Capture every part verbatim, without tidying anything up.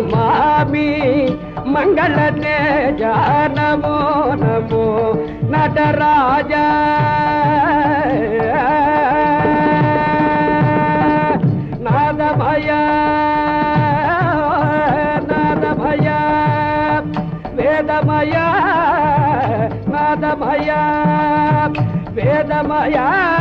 నమామి మంగళ తేజ నమో నమో నటరాజ నాదభయ నాదభయ వేదమయ నాదమయ వేదమయ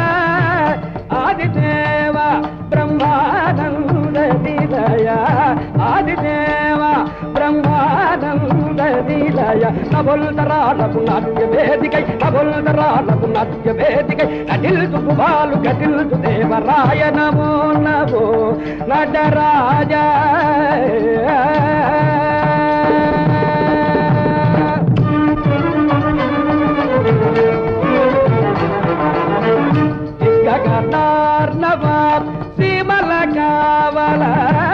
ఆదిదేవ బ్రహ్మానంద నిలయ ఆదిదేవ బ్రహ్మానంద నిలయ నభుల్తరాలకు నాట్య వేదికై నభుల్తరాలకు నాట్య వేదికై నటిల్తు కుమాలు గటిల్తు దేవరాయ నమో నమో నటరాజ గగనార్ణవ సీమల కావల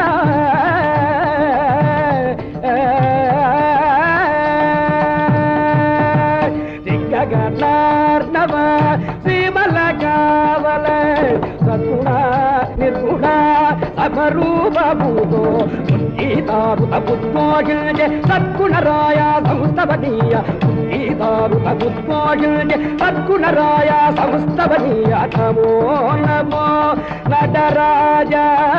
గగనార్ణవ సీమల కావల సద్గుణ నిర్గుణ అపరూపభూతో ఉద్దీతారుత బుద్ధ్మోగిల్జె సద్గుణరాయ సంస్తవనీయ ఉద్దీతారుత బుద్ధ్మోగిల్జె సద్గుణరాయ సంస్తవనీయ నమో నమో నటరాజ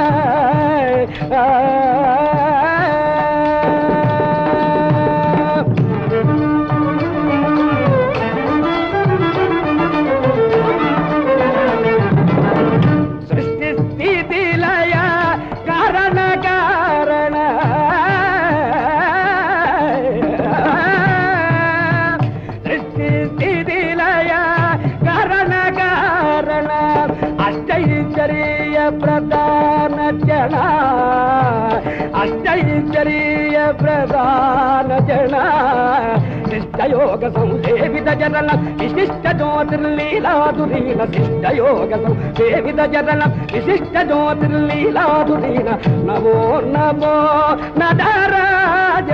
ప్రధాన జన అష్టైశ్వర్య ప్రధాన జన శిష్టయోగ సంసేవిత జనల విశిష్ట జ్యోతిర్లీలాధురీన శిష్టయోగ సంసేవిత జనల విశిష్ట జ్యోతిర్లీలాధురీన నమో నమో నటరాజ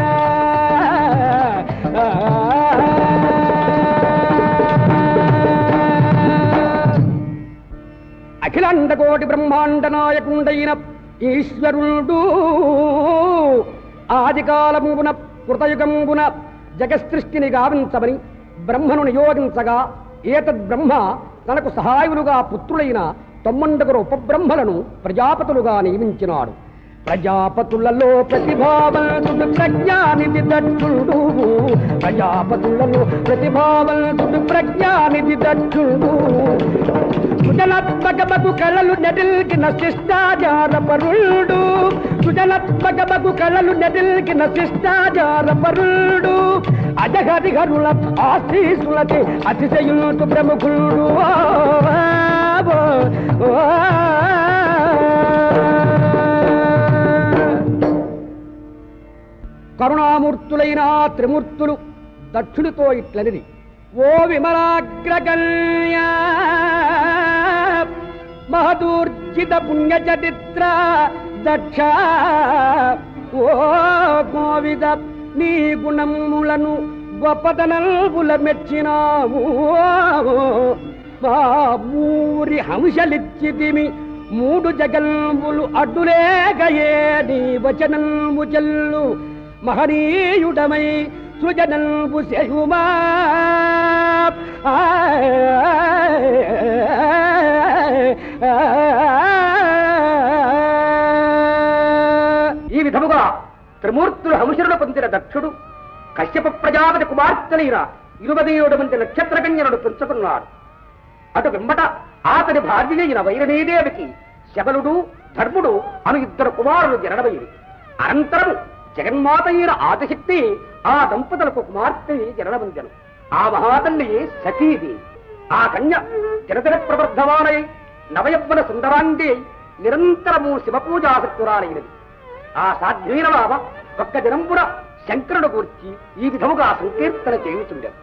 అఖిలాండ కోటి బ్రహ్మాండ నాయకుండైన ఈశ్వరుడు ఆదికాలమున కృతయుగంబున జగసృష్టిని గావించమని బ్రహ్మను నియోగించగా ఏతద్ బ్రహ్మ తనకు సహాయులుగా పుత్రులైన తొమ్మండుగురు ఉపబ్రహ్మలను ప్రజాపతులుగా నియమించినాడు. ప్రజాపతులలో ప్రతిభావంతుడు ప్రజ్ఞానిధి దక్షుడు ప్రజాపతులలో ప్రతిభావంతుడు ప్రజ్ఞానిధి దక్షుడు సుజనాత్మకమగు కళలు నెడిల్కిన శిష్టాచార పరుడు సుజనాత్మకమగు కళలు నెడిల్కిన శిష్టాచార పరుడు అజహరిహరుల ఆశీసులకి అతిశయులు ప్రముఖుడు కరుణామూర్తులైన త్రిమూర్తులు దక్షుడితో ఇట్లనిది. ఓ విమలాగ్రగణ్య మహదూర్జిత పుణ్యచరిత్ర దక్ష ఓ గోవిద నీ గుణములను గొప్పతనల్పుల మెచ్చినాము మా మూరి హంసలిచ్చితిమి మూడు జగల్ములు అడ్డులేగయే నీ వచనల్ము చెల్లు మహనీయుడమై సృజనల్పు శయుమా ఈ విధముగా త్రిమూర్తులు హంసరుడు పొందిన దక్షుడు కశ్యప ప్రజాపతి కుమార్తెలైన ఇరవై ఏడు మంది నక్షత్రకన్యలను పెంచుకున్నాడు. అటు వెంబట అతని భార్య అయిన వైరనీదేవికి శబలుడు ధర్ముడు అను ఇద్దరు కుమారులు జననమైంది. అనంతరము జగన్మాత అయిన ఆదిశక్తి ఆ దంపతులకు కుమార్తె జననమందెను. ఆ మహాతల్లి సతీది. ఆ కన్య జనతన ప్రవర్ధమానై నవయవ్వన సుందరాంగి నిరంతరము శివపూజాసక్తురాలైనది. ఆ సాధ్వీన బాబ ఒక్క దినంపున శంకరుడు గూర్చి ఈ విధముగా సంకీర్తన చేయుచుండెను.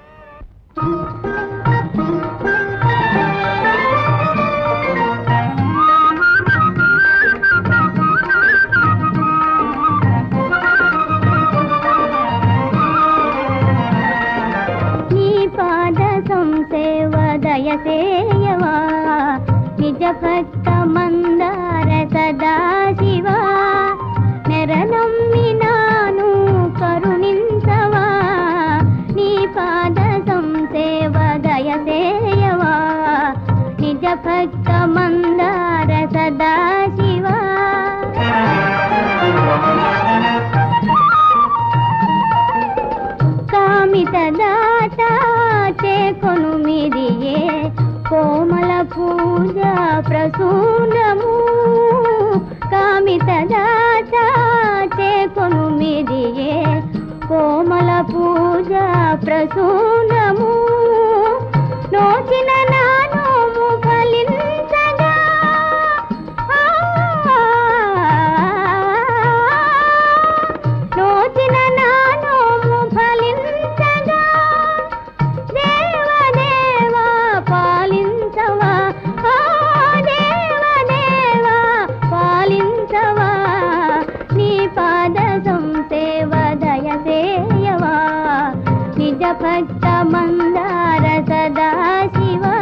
దయసేయవా నిజ భక్త మందార సదా శివా నెరనమ్మి ప్రసూనము కామిత దాత చేకొను మిదియే కోమల పూజ ప్రసూనము నోచిన నానోము ఫలించగా నోచిన నానోము ఫలించగా దేవదేవా పాలించవా దేవదేవా పాలించవా నీ పాద సంసేవ దయసేయవా నిజ భక్త మందార సదా శివా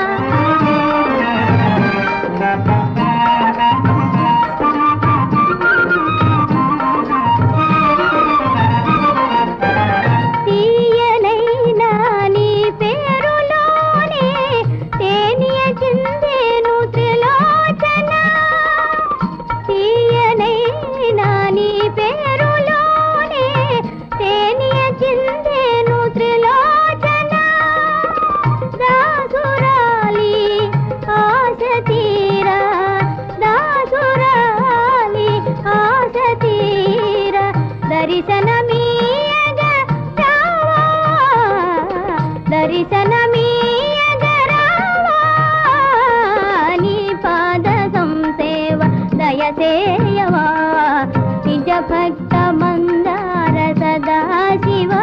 తీయనైనా నీ పేరులోనే తేనియ చిందేను త్రిలోచన తీయనైనా నీ పేరులోనే తేనియ చిందేను త్రిలోచన దాసురాలి ఆశ తీరా దాసురాలి ఆశ తీరా దర్శనమీయగ రావా దర్శనమీయగ రావా నీ పాద సంసేవ దయసేయవా నిజ భక్త మందార సదా శివా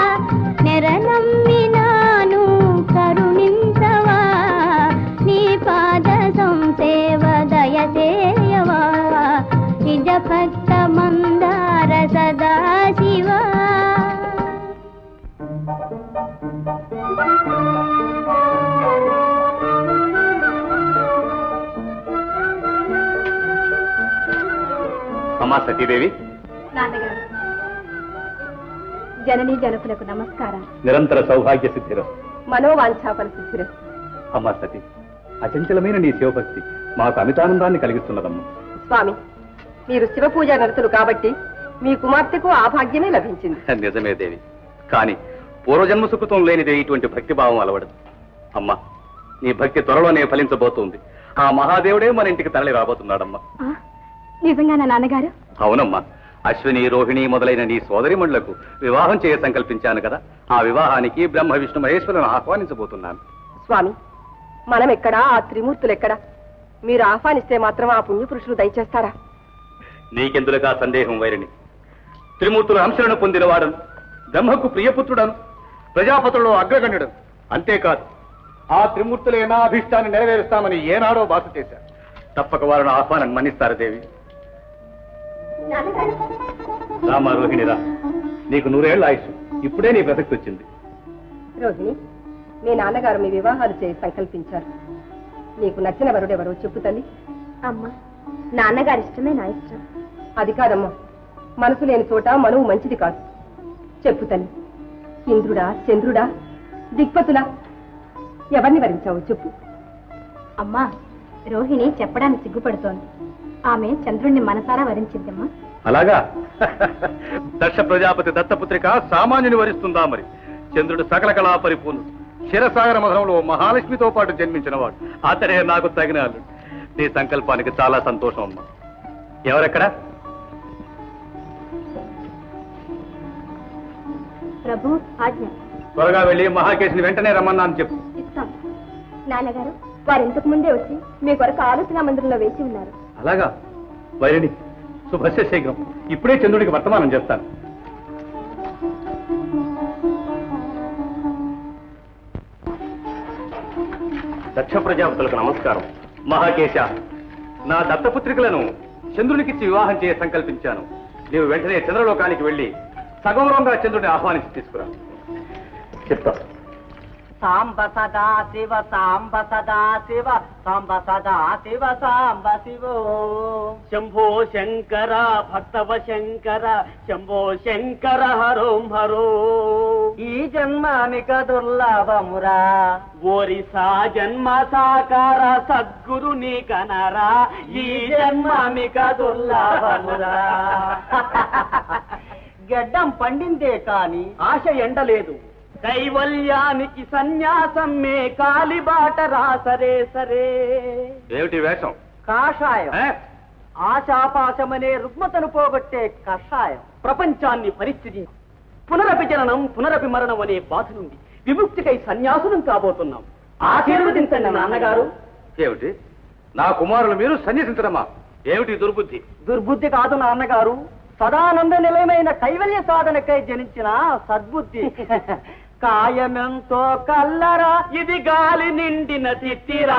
నెరనమ్మినాను కరుణించవా నీ పాద సంసేవ దయసేయవా నిజ భక్త మందార సదా శివా అమ్మా సతీదేవి, నాన్నగారు జననీ జనకులకు నమస్కారం. నిరంతర సౌభాగ్య సిద్ధిరం, మనోవాంఛాపన సిద్ధిరం. అమ్మా సతీ, అచంచలమైన నీ శివభక్తి మాకు అమితానందాన్ని కలిగిస్తున్నదమ్మా. స్వామి, మీరు శివ పూజ నరుతులు కాబట్టి మీ కుమార్తెకు ఆ భాగ్యమే లభించింది. నిజమే దేవి, కానీ పూర్వజన్మ సుకృతం లేనిదే ఇటువంటి భక్తి భావం అలవడదు. అమ్మా, నీ భక్తి త్వరలోనే ఫలించబోతుంది. ఆ మహాదేవుడే మన ఇంటికి తరలి రాబోతున్నాడమ్మా. నిజంగానా నాన్నగారు? అవునమ్మా, అశ్విని రోహిణి మొదలైన నీ సోదరిమణులకు వివాహం చేయ సంకల్పించాను కదా, ఆ వివాహానికి బ్రహ్మ విష్ణు మహేశ్వరులను ఆహ్వానించబోతున్నాను. స్వామి, మనం ఎక్కడా, ఆ త్రిమూర్తులు ఎక్కడా? మీరు ఆహ్వానిస్తే మాత్రం ఆ పుణ్యపురుషులు దయచేస్తారా? నీకెందులుగా సందేహం వైరిని? త్రిమూర్తుల అంశలను పొందినవాడను, బ్రహ్మకు ప్రియపుత్రుడను, ప్రజాపతులలో అగ్రగణ్యుడను. అంతేకాదు, ఆ త్రిమూర్తులే నా అభిష్టాన్ని నెరవేరుస్తామని ఏనాడో బాస చేశారు. తప్పక వారిని ఆహ్వానం మన్నిస్తారు దేవి. రామా రోహిణిరా, నీకు నూరేళ్ల ఆయుష్. ఇప్పుడే నీ బ్రతక్తి వచ్చింది. రోహిణి, మీ నాన్నగారు మీ వివాహాలు చేసి సంకల్పించారు. నీకు నచ్చిన వరుడెవరో చెప్పు తల్లి. అమ్మా, నాన్నగారి ఇష్టమే నా ఇష్టం. అది కాదమ్మా, మనసు లేని చోట మనువు మంచిది కాదు. చెప్పు తల్లి, ఇంద్రుడా, చంద్రుడా, దిక్పతులా, ఎవరిని వరించావు చెప్పు. అమ్మా, రోహిణి చెప్పడానికి సిగ్గుపడుతోంది. ఆమె చంద్రుణ్ణి మనసారా వరించిందమ్మా. అలాగా? దక్ష ప్రజాపతి దత్తపుత్రిక సామాన్యుని వరిస్తుందా మరి? చంద్రుడు సకల కళా పరిపూర్ణుడు, క్షీరసాగర మధురంలో మహాలక్ష్మితో పాటు జన్మించినవాడు. అతడే నాకు తగిన అల్లుడు. నీ సంకల్పానికి చాలా సంతోషం అమ్మా. ఎవరెక్కడా? ప్రభు ఆజ్ఞ. త్వరగా వెళ్ళి మహాకేశిని వెంటనే రమ్మన్నాను చెప్పు. ఇస్తాం నాన్నగారు. వారు ఇంతకు ముందే వచ్చి మీ కొరకు ఆలోచన మందిరంలో వేచి ఉన్నారు. అలాగా? వైరిని శుభస్య శీఘ్రం. ఇప్పుడే చంద్రుడికి వర్తమానం చేస్తాను. దక్ష ప్రజాపతులకు నమస్కారం. మహాకేశ, నా దత్తపుత్రికలను చంద్రునికిచ్చి వివాహం చేయ సంకల్పించాను. నీవు వెంటనే చంద్రలోకానికి వెళ్ళి సగౌరవంగా చంద్రుడిని ఆహ్వానించి తీసుకురా. చెప్తా. సాంబ సదా శివ సాంబ సదా శివ సాంబ సదా శివ సాంబ శివో శంభో శంకర భక్తవ శంకర శంభో శంకర హరోం హరో. ఈ జన్మానిక దుర్లభమురా ఓరిసా జన్మ సాకార సద్గురు నీ కనరా. ఈ జన్మానిక దుర్లభమురా. గడ్డం పండిందే కాని ఆశ ఎండలేదు. కైవల్యానికి సన్యాసం మే కాలిబాట రా సరే సరే. ఏమిటి వేషం? కాషాయం. ఆశాపాశమనే రుగ్మతను పోగొట్టే కషాయం. ప్రపంచాన్ని పరిస్థితి పునరపి జననం పునరపి మరణం అనే బాధ నుండి విముక్తికై సన్యాసులం కాబోతున్నాం. ఆశీర్వదించండి నాన్నగారు. ఏమిటి నా కుమారులు మీరు సన్యసించడమా? ఏమిటి దుర్బుద్ధి? దుర్బుద్ధి కాదు నాన్నగారు, సదానంద నిలయమైన కైవల్య సాధనకై జనించిన సద్బుద్ధి. కాయమెంతో కల్లరా ఇది గాలి నిండిన తిట్టిరా.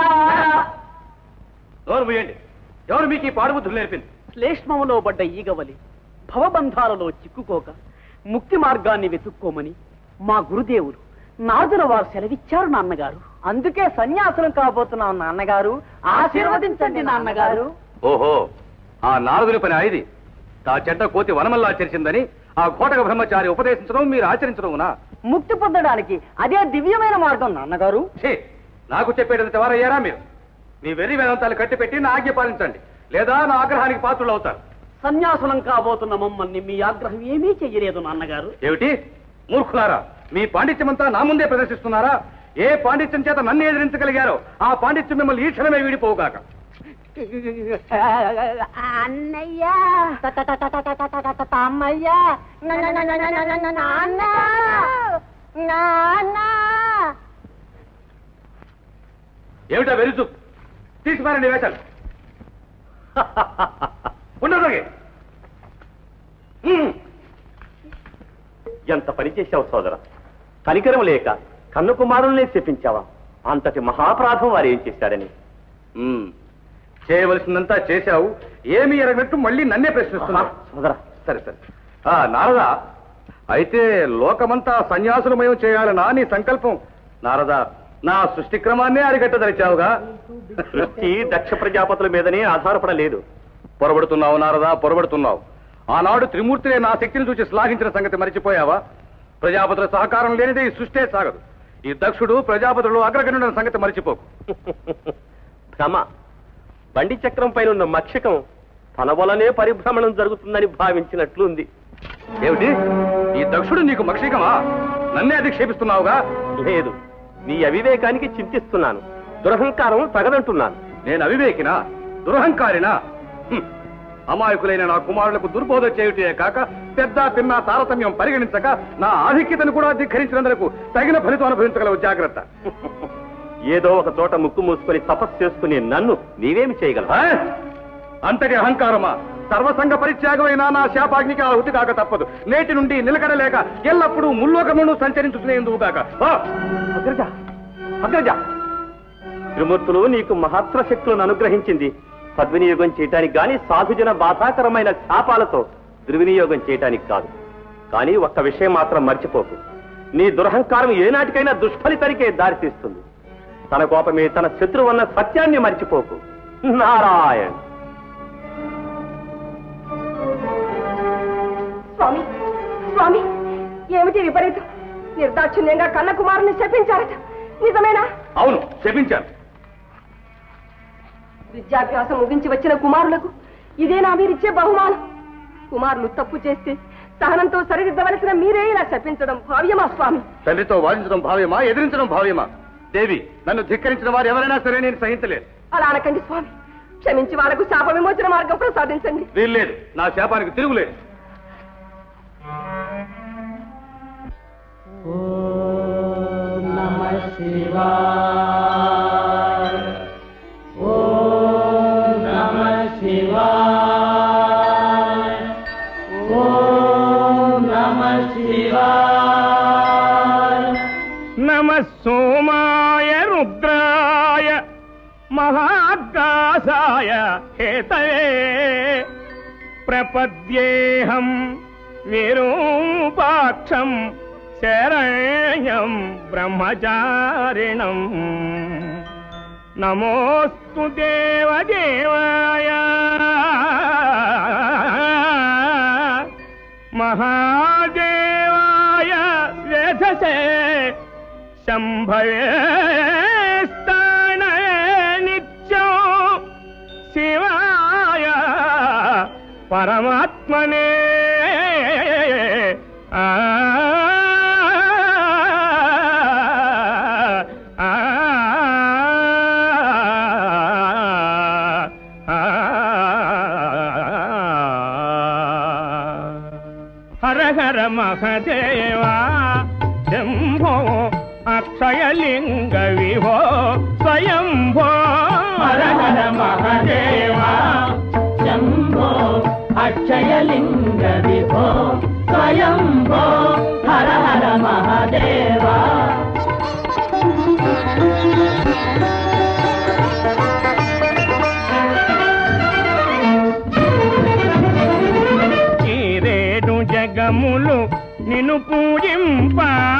నోరు మూయండి. ఎవరు మీకు ఈ పాడుబుద్ధులు నేర్పింది? శ్లేష్మములో పడ్డ ఈగవలి భవబంధాలలో చిక్కుకోక ముక్తి మార్గాన్ని వెతుక్కోమని మా గురుదేవులు నారదుల వారు సెలవిచ్చారు నాన్నగారు. అందుకే సన్యాసులం కాబోతున్నాం నాన్నగారు. ఆశీర్వదించండి నాన్నగారు. ఓహో, ఆ నారదుని పని ఐది. ఆ చెడ్డ కోతి వనమల్లా చేర్చిందని ఆ ఘోటక బ్రహ్మచారి ఉపదేశించడం మీరు ఆచరించడమునా? ముక్తి పొందడానికి అదే దివ్యమైన మార్గం నాన్నగారు. నాకు చెప్పేటంత వారయ్యారా మీరు? మీ వెర్రి వేదాంతాలు కట్టిపెట్టి నా ఆజ్ఞ పాలించండి, లేదా నా ఆగ్రహానికి పాత్రలు అవుతారు. సన్యాసులం కాబోతున్న మమ్మల్ని మీ ఆగ్రహం ఏమీ చెయ్యలేదు నాన్నగారు. ఏమిటి మూర్ఖులారా, మీ పాండిత్యమంతా నా ముందే ప్రదర్శిస్తున్నారా? ఏ పాండిత్యం చేత నన్ను ఎదిరించగలిగారో ఆ పాండిత్యం మిమ్మల్ని ఈ క్షణమే వీడిపోవుగాక. అన్నయ్య అమ్మయ్య ఏమిటా వెరుచు? తీసుకున్నారండి వేషాలు. ఉండదు. ఎంత పని చేశావు సోదర. కనికరం లేక కన్ను కుమారుల్నే చెప్పించావా? అంతటి మహాపరాధం వారు ఏం చేశారని. చేయవలసిందంతా చేశావు, ఏమి ఎరగనట్టు మళ్ళీ నన్నే ప్రశ్నిస్తున్నా. సోదర సరే సరే. నారదా, అయితే లోకమంతా సన్యాసులమయం చేయాలనా నీ సంకల్పం? నారదా, నా సృష్టి క్రమాన్నే అరిగట్టదలిచావుగా. సృష్టి దక్ష ప్రజాపతుల మీదనే ఆధారపడలేదు. పొరబడుతున్నావు నారదా, పొరబడుతున్నావు. ఆనాడు త్రిమూర్తులే నా శక్తిని చూసి శ్లాఘించిన సంగతి మరిచిపోయావా? ప్రజాపతుల సహకారం లేనిదే ఈ సృష్టే సాగదు. ఈ దక్షుడు ప్రజాపతులు అగ్రగణ్యుడన్న సంగతి మరిచిపోకు. భ్రమ. బండి చక్రం పైన ఉన్న మక్షకం తన వలనే పరిభ్రమణం జరుగుతుందని భావించినట్లుంది. ఏమిటి ఈ దక్షుడు నీకు మక్షికమా? నన్నే అధిక్షేపిస్తున్నావుగా? లేదు, నీ అవివేకానికి చింతిస్తున్నాను. దురహంకారం తగదంటున్నాను. నేను అవివేకినా, దురహంకారినా? అమాయకులైన నా కుమారులకు దుర్బోధ చేయుటే కాక పెద్ద పిన్న తారతమ్యం పరిగణించక నా ఆధిక్యతను కూడా ధిక్కరించినందుకు తగిన ఫలితం అనుభవించగలవు. జాగ్రత్త. ఏదో ఒక చోట ముక్కు మూసుకొని తపస్సు చేసుకుని నన్ను నీవేమి చేయగలవా? అంతటి అహంకారమా? సర్వసంగ పరిత్యాగమైన నా శాపాగ్నికి ఆహుతి కాక తప్పదు. నేటి నుండి నిలకడలేక ఎల్లప్పుడూ ముల్లోకమును సంచరించుకునేందుకు కాక. అగ్రజ, అగ్రజ, త్రిమూర్తులు నీకు మహత్తర శక్తులను అనుగ్రహించింది సద్వినియోగం చేయటానికి గాని సాధుజన బాధాకరమైన శాపాలతో దుర్వినియోగం చేయటానికి కాదు. కానీ ఒక్క విషయం మాత్రం మర్చిపోకు. నీ దురహంకారం ఏనాటికైనా దుష్ఫలితానికే దారితీస్తుంది. తన కోపమే తన శత్రువు అన్న సత్యాన్ని మర్చిపోకు. నారాయణ్. స్వామి, స్వామి, ఏమిటి విపరీతం? నిర్దాక్షిణ్యంగా కన్న కుమారుని శపించారట, నిజమేనా? అవును, శపించాను. విద్యాభ్యాసం ముగించి వచ్చిన కుమారులకు ఇదేనా మీరిచ్చే బహుమానం? కుమారులు తప్పు చేస్తే సహనంతో సరిదిద్దవలసిన మీరే ఇలా శపించడం భావ్యమా స్వామి? తండ్రితో వాదించడం భావ్యమా, ఎదిరించడం భావ్యమా? దేవి, నన్ను ధిక్కరించిన వారు ఎవరైనా సరే నేను సహించలేదు. అలా అనకండి స్వామి. క్షమించి వాళ్లకు శాప విమోచన మార్గం ప్రసాదించండి. వీల్లేదు, నా శాపానికి తిరుగులేదు. ఓం నమః శివాయ, ఓం నమః శివాయ, ఓం నమః శివాయ. నమః సోమాయ రుద్రాయ మహాకాశాయ హేతయే ప్రపద్యేహం విరూపాక్షం శరణ్యం బ్రహ్మచారిణం. నమోస్తు దేవదేవాయ మహాదేవాయ వేధసే శంభవే స్థానయే నిత్యం శివాయ పరమాత్మనే. ఆ హర హర మహదేవా శంభో అక్షయలింగ విభో స్వయంభో హర హర మహదేవా శంభో అక్షయలింగ విభో స్వయంభో హర హర మహదేవా ఈ రేడు జగములు నిన్ను పూజింప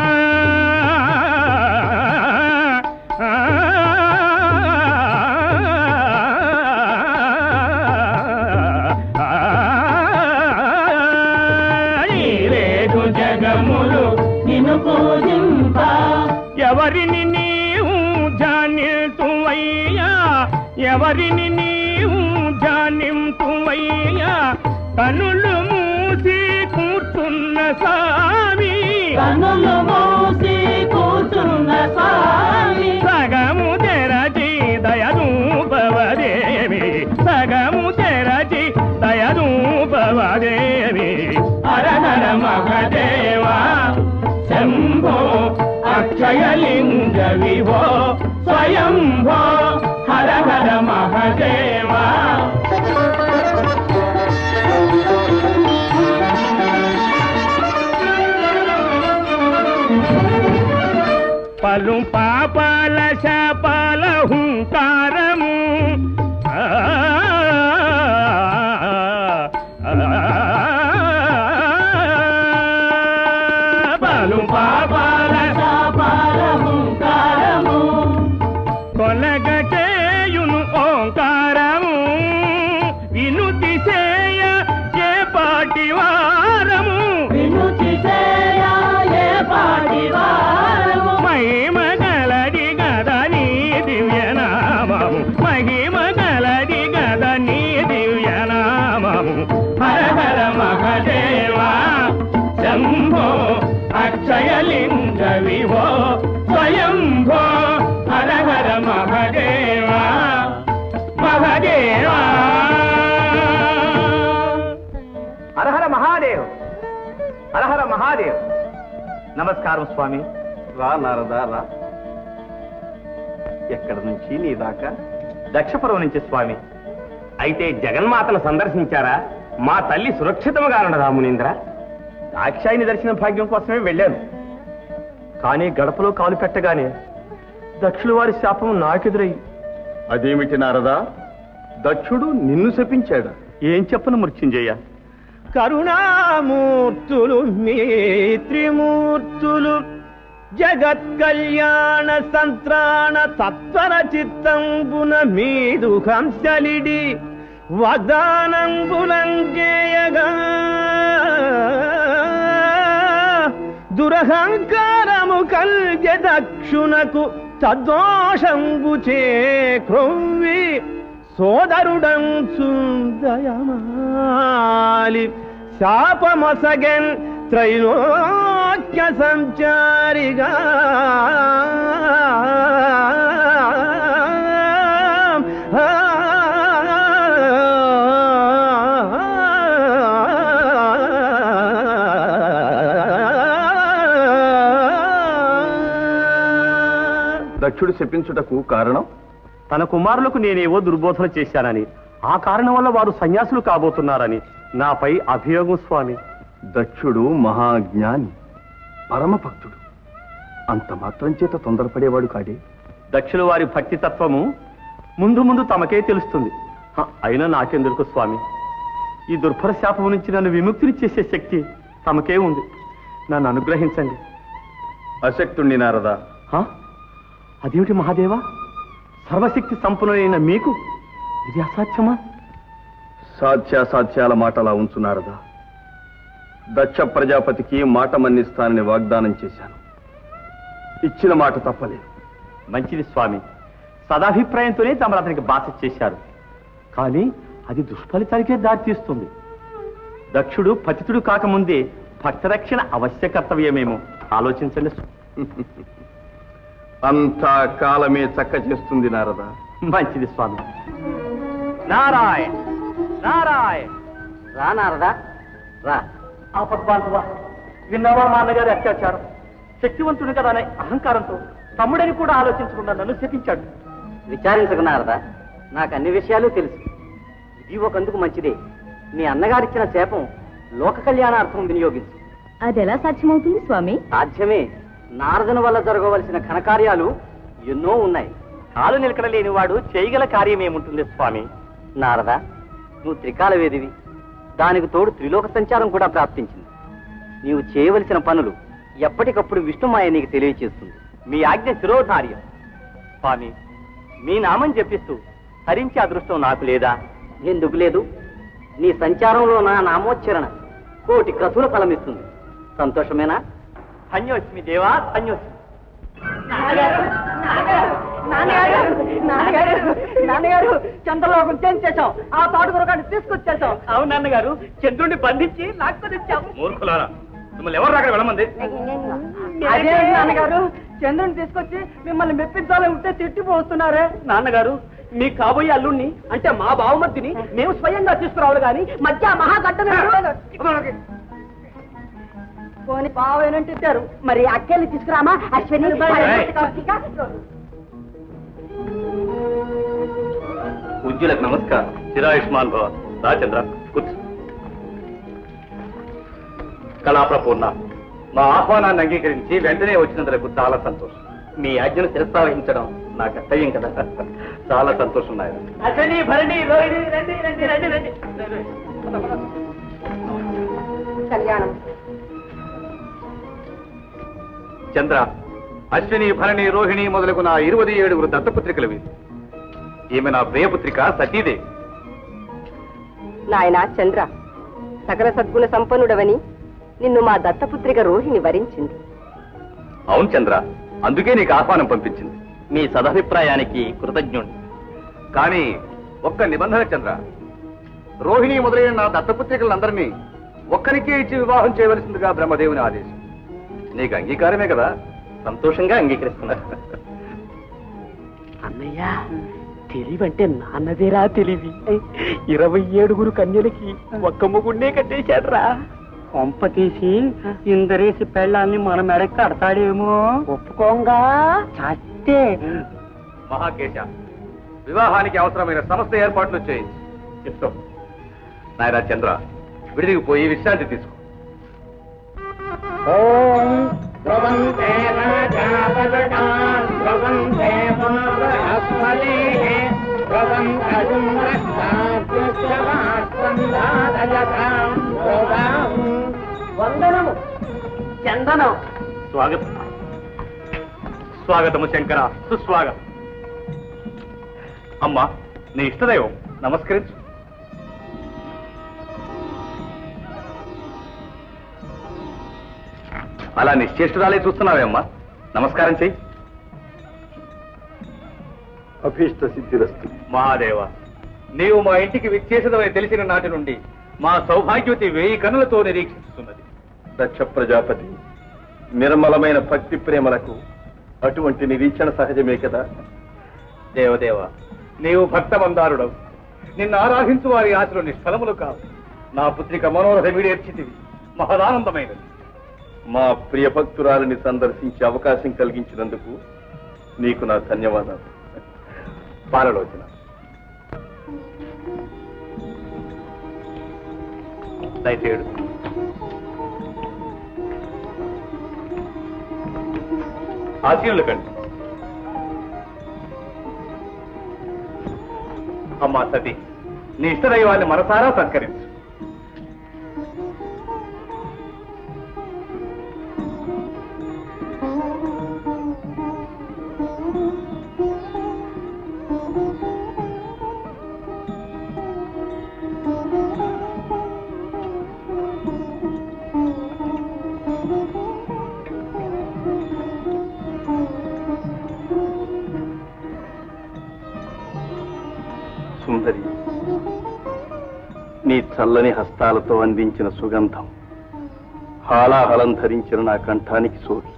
ఎవరిని నీవు జానితువయ్యా ఎవరిని నీవు జానింతువయ్యా కనులు మూసి కూర్చున్న స్వామి కనులు మూసి కూర్చున్న స్వామి సగము తెరచి దయదూపవదేవి సగము తెరచి దయదూపవదేవి హర హర మహదేవా శంభో అక్షయలింగ విభో స్వయంభో హర హర మహదేవా పలు పాపాల శాపాల హుంకారము పలు పాపాల శాపాల హుంకారము కొలగ చేయును ఓంకారము వినుతి చేయ ఏ పాటి వారము వినుతి చేయ ఏ పాటి వారము మహిమ గలది గద నీ దివ్యనామము మహిమ గలది గద నీ దివ్యనామము హర హర మహదేవా శంభో అక్షయలింగ విభో స్వయంభో హర హర మహదేవా మహదేవా హరహర మహాదేవ్ హరహర మహాదేవ్ నమస్కారం స్వామి. రా నారదా రా. ఎక్కడి నుంచి నీ దాకా? దక్షపురం నుంచి స్వామి. అయితే జగన్మాతను సందర్శించారా? మా తల్లి సురక్షితముగా ఉండదా మునీంద్ర? దాక్షాయిని దర్శన భాగ్యం కోసమే వెళ్ళాను. కానీ గడపలో కాలు పెట్టగానే దక్షుడు వారి శాపం నాకెదురయ్యి. అదేమిటి నారదా? దక్షుడు నిన్ను శపించాడు? ఏం చెప్పను మృత్యుంజయ. కరుణామూర్తులు మీ త్రిమూర్తులు జగత్ కళ్యాణ సంత్రాణ తత్వర చిత్తంబున మీదు హంసలిడి వాగ్దానంబులంజేయగా దురహంకారము కల్గె దక్షునకు తద్దోషంబు చే క్రొవ్వి సోదరుడంచు దయమాలి శాపమసగన్ త్రైలోక్య సంచారిగా దక్షుడు శపించుటకు కారణం? తన కుమారులకు నేనేవో దుర్బోధన చేశానని, ఆ కారణం వల్ల వారు సన్యాసులు కాబోతున్నారని నాపై అభియోగం స్వామి. దక్షుడు మహాజ్ఞాని, పరమభక్తుడు. అంత మాత్రం చేత తొందరపడేవాడు కాడే. దక్షుల వారి భక్తి తత్వము ముందు ముందు తమకే తెలుస్తుంది. హ, అయినా నాకెందుకు స్వామి? ఈ దుర్భర శాపము నుంచి నన్ను విముక్తిని చేసే శక్తి తమకే ఉంది. నన్ను అనుగ్రహించండి. అశక్తుణ్ణి నారదా. హ? అదేమిటి మహాదేవా? సర్వశక్తి సంపన్నులైన మీకు ఇది అసాధ్యమా? సాధ్యాసాధ్యాల మాటలా ఉంచున్నారదా. దక్ష ప్రజాపతికి మాట మన్నిస్తానని వాగ్దానం చేశాను. ఇచ్చిన మాట తప్పలేదు. మంచిది స్వామి. సదాభిప్రాయంతోనే తమరు అతనికి బాధ చేశారు. కానీ అది దుష్ఫలితానికే దారితీస్తుంది. దక్షుడు పతితుడు కాకముందే భక్తరక్షణ అవశ్య కర్తవ్యమేమో ఆలోచించండి. అంతా కాలమే చక్క చేస్తుంది నారదా. మంచిది స్వామి. నారాయణ నారాయణ. రా నారదా రా. ఆపద్బాంధవ, విన్నావా మా అన్నగారి అత్యాచారం? శక్తివంతుని కదా అనే అహంకారంతో తమ్ముడని కూడా ఆలోచించకుండా నన్ను శపించాడు. విచారించకున్నారదా, నాకు అన్ని విషయాలు తెలుసు. ఇది ఒకందుకు మంచిదే. మీ అన్నగారిచ్చిన శాపం లోక కళ్యాణార్థం వినియోగించు. అదెలా సాధ్యమవుతుంది స్వామి? సాధ్యమే. నారదుని వల్ల జరగవలసిన ఘనకార్యాలు ఎన్నో ఉన్నాయి. కాలు నిలకడలేని వాడు చేయగల కార్యం ఏముంటుంది స్వామి? నారద, నువ్వు త్రికాల వేదివి. దానికి తోడు త్రిలోక సంచారం కూడా ప్రాప్తించింది. నీవు చేయవలసిన పనులు ఎప్పటికప్పుడు విష్ణుమాయ నీకు తెలియచేస్తుంది. మీ ఆజ్ఞ శిరోధార్యం. స్వామి, మీ నామం జపిస్తూ హరించే అదృష్టం నాకు లేదా? ఎందుకు లేదు? నీ సంచారంలో నా నామోచ్చరణ కోటి క్రతుల ఫలమిస్తుంది. సంతోషమేనా? ధన్యోస్మి దేవా, ధన్యోస్మి. నాన్నగారు, చంద్రలోకం చేంజ్ చేశాం. ఆ పాటుకురగాన్ని తీసుకొచ్చేసాం. అవును నాన్నగారు, చంద్రుడిని బంధించి లాక్కొని వచ్చాము. మూర్ఖులారా, మిమ్మల్ని ఎవరు అక్కడ వెళ్ళమంది? అదే నాన్నగారు, చంద్రుని తీసుకొచ్చి మిమ్మల్ని మెప్పించాలని ఉంటే తిట్టిపోతున్నారే. నాన్నగారు, మీ కాబోయే అల్లుణ్ణి అంటే మా బావమర్దిని మేము స్వయంగా తీసుకురావాలి కానీ మధ్య మహాగడ్డ పోని బావేనంటే తిట్టారు, మరి అక్కెళ్ళి తీసుకురామా? అశ్విని ఉజ్జులకు నమస్కారం. చిరాయుష్మాన్ భవ. రాచంద్ర, కూర్చో. కళాప్రపూర్ణ, మా ఆహ్వానాన్ని అంగీకరించి వెంటనే వచ్చినందుకు చాలా సంతోషం. మీ ఆజ్ఞను శిరస్థావహించడం నా కర్తవ్యం కదా. చాలా సంతోషం నాయన. అశ్విని, భరణి, రోహిణి, రండి రండి రండి రండి. కళ్యాణం. చంద్ర, అశ్విని, భరణి, రోహిణి మొదలగు నా ఇరవై ఏడుగురు దత్తపుత్రికలు వీరు. ఈమె నా ప్రియపుత్రిక సతీదేవి. నాయన చంద్ర, సకల సద్గుణ సంపన్నుడవని నిన్ను మా దత్తపుత్రిక రోహిణి వరించింది. అవును చంద్ర, అందుకే నీకు ఆహ్వానం పంపించింది. మీ సదభిప్రాయానికి కృతజ్ఞుడు. కానీ ఒక్క నిబంధన చంద్ర, రోహిణి మొదలైన నా దత్తపుత్రికలందరినీ ఒక్కరికే ఇచ్చి వివాహం చేయవలసిందిగా బ్రహ్మదేవుని ఆదేశం. నీకు అంగీకారమే కదా? సంతోషంగా అంగీకరిస్తున్నా. అన్నయ్య, తెలివంటే నాన్నదేరా తెలివి. ఇరవై ఏడుగురు కన్యలకి ఒక్క ముగుడినే కట్టేశాడ్రా. కొంపతీసి ఇందరేసి పెళ్ళాన్ని మన మెడకి కడతాడేమో. ఒప్పుకోంగా చస్తే. మహాకేశ, వివాహానికి అవసరమైన సమస్త ఏర్పాట్లు చేయించి చెప్తాం. నాయనా చంద్ర, విడిదికి పోయి విశ్రాంతి తీసుకో. ఓం ధ్రువంతే రాజాపదకాన్ ధ్రువంతే పునరస్మలే ధ్రువంతజుం రక్తాద్యుశ్చవాత్సందాదయతాం ధ్రువాం. వందనము చందనం. స్వాగతం. స్వాగతము శంకర, సుస్వాగతం. అమ్మా, నీ ఇష్టదైవం నమస్కరించు. అలా నిశ్చేష్టురాలే చూస్తున్నావేమ్మా, నమస్కారం చెయ్యి. అభీష్ట సిద్ధిరస్తు. మహాదేవ, నీవు మా ఇంటికి విచ్చేసదవని తెలిసిన నాటి నుండి మా సౌభాగ్యవతి వేయి కన్నులతో నిరీక్షిస్తున్నది. దక్ష ప్రజాపతి నిర్మలమైన భక్తి ప్రేమలకు అటువంటి నిరీక్షణ సహజమే కదా. దేవదేవ, నీవు భక్త మందారుడవు. నిన్ను ఆరాధించు వారి ఆశలు నిష్ఫలములు కావు. నా పుత్రిక మనోరథ వీడేర్చితివి, మహదానందమైనది. మా ప్రియ భక్తురాలిని సందర్శించే అవకాశం కలిగించినందుకు నీకు నా ధన్యవాదాలు. పాలలోచన. దయచేయుడు. ఆశీనులు కండి. అమ్మా సతీ, నీ ఇష్టదైవాన్ని మనసారా సత్కరించు. సుందరి, నీ చల్లని హస్తాలతో అందించిన సుగంధం హాలాహలం ధరించిన నా కంఠానికి సోకి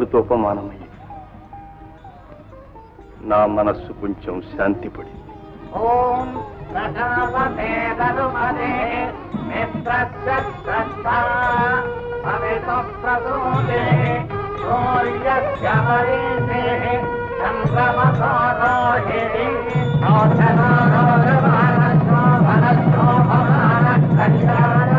అమృతోపమానమయ్యింది. నా మనస్సు కొంచెం శాంతిపడింది. ఓం ప్రజాపతే తనుమదే మిత్రస్య శ్రద్ధా సవితో ప్రసూతే సూర్యస్య మరీచే చంద్రమసో రోహిణి ఔషధో రోగమానస్తో వనస్తో భవాన కళ్యాణ.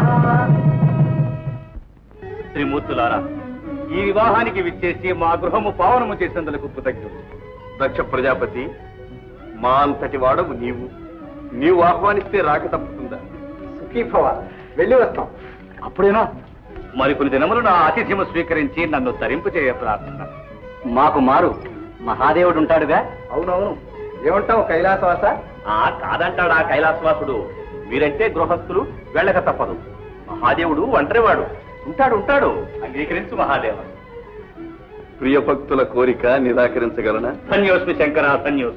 త్రిమూర్తులారా, ఈ వివాహానికి విచ్చేసి మా గృహము పావనము చేసేందుకు కృతజ్ఞులు. దక్ష ప్రజాపతి, మా అంతటి వాడవు నీవు. నీవు ఆహ్వానిస్తే రాక తప్పుతుందా? సుఖీభవ, వెళ్ళి వస్తాం. అప్పుడేనా? మరికొన్ని దినములు నా ఆతిథ్యము స్వీకరించి నన్ను తరింపు చేయ ప్రార్థన. మాకు మారు మహాదేవుడు ఉంటాడుగా. అవునవును, ఏమంటావు కైలాసవాస? ఆ కాదంటాడా కైలాసవాసుడు. మీరంటే గృహస్థులు, వెళ్ళక తప్పదు. మహాదేవుడు ఒంటరివాడు, ఉంటాడు ఉంటాడు అంగీకరించు మహాదేవ. ప్రియ భక్తుల కోరిక నిరాకరించగలనా? ధన్యోస్మి శంకర, ధన్యోస్మి.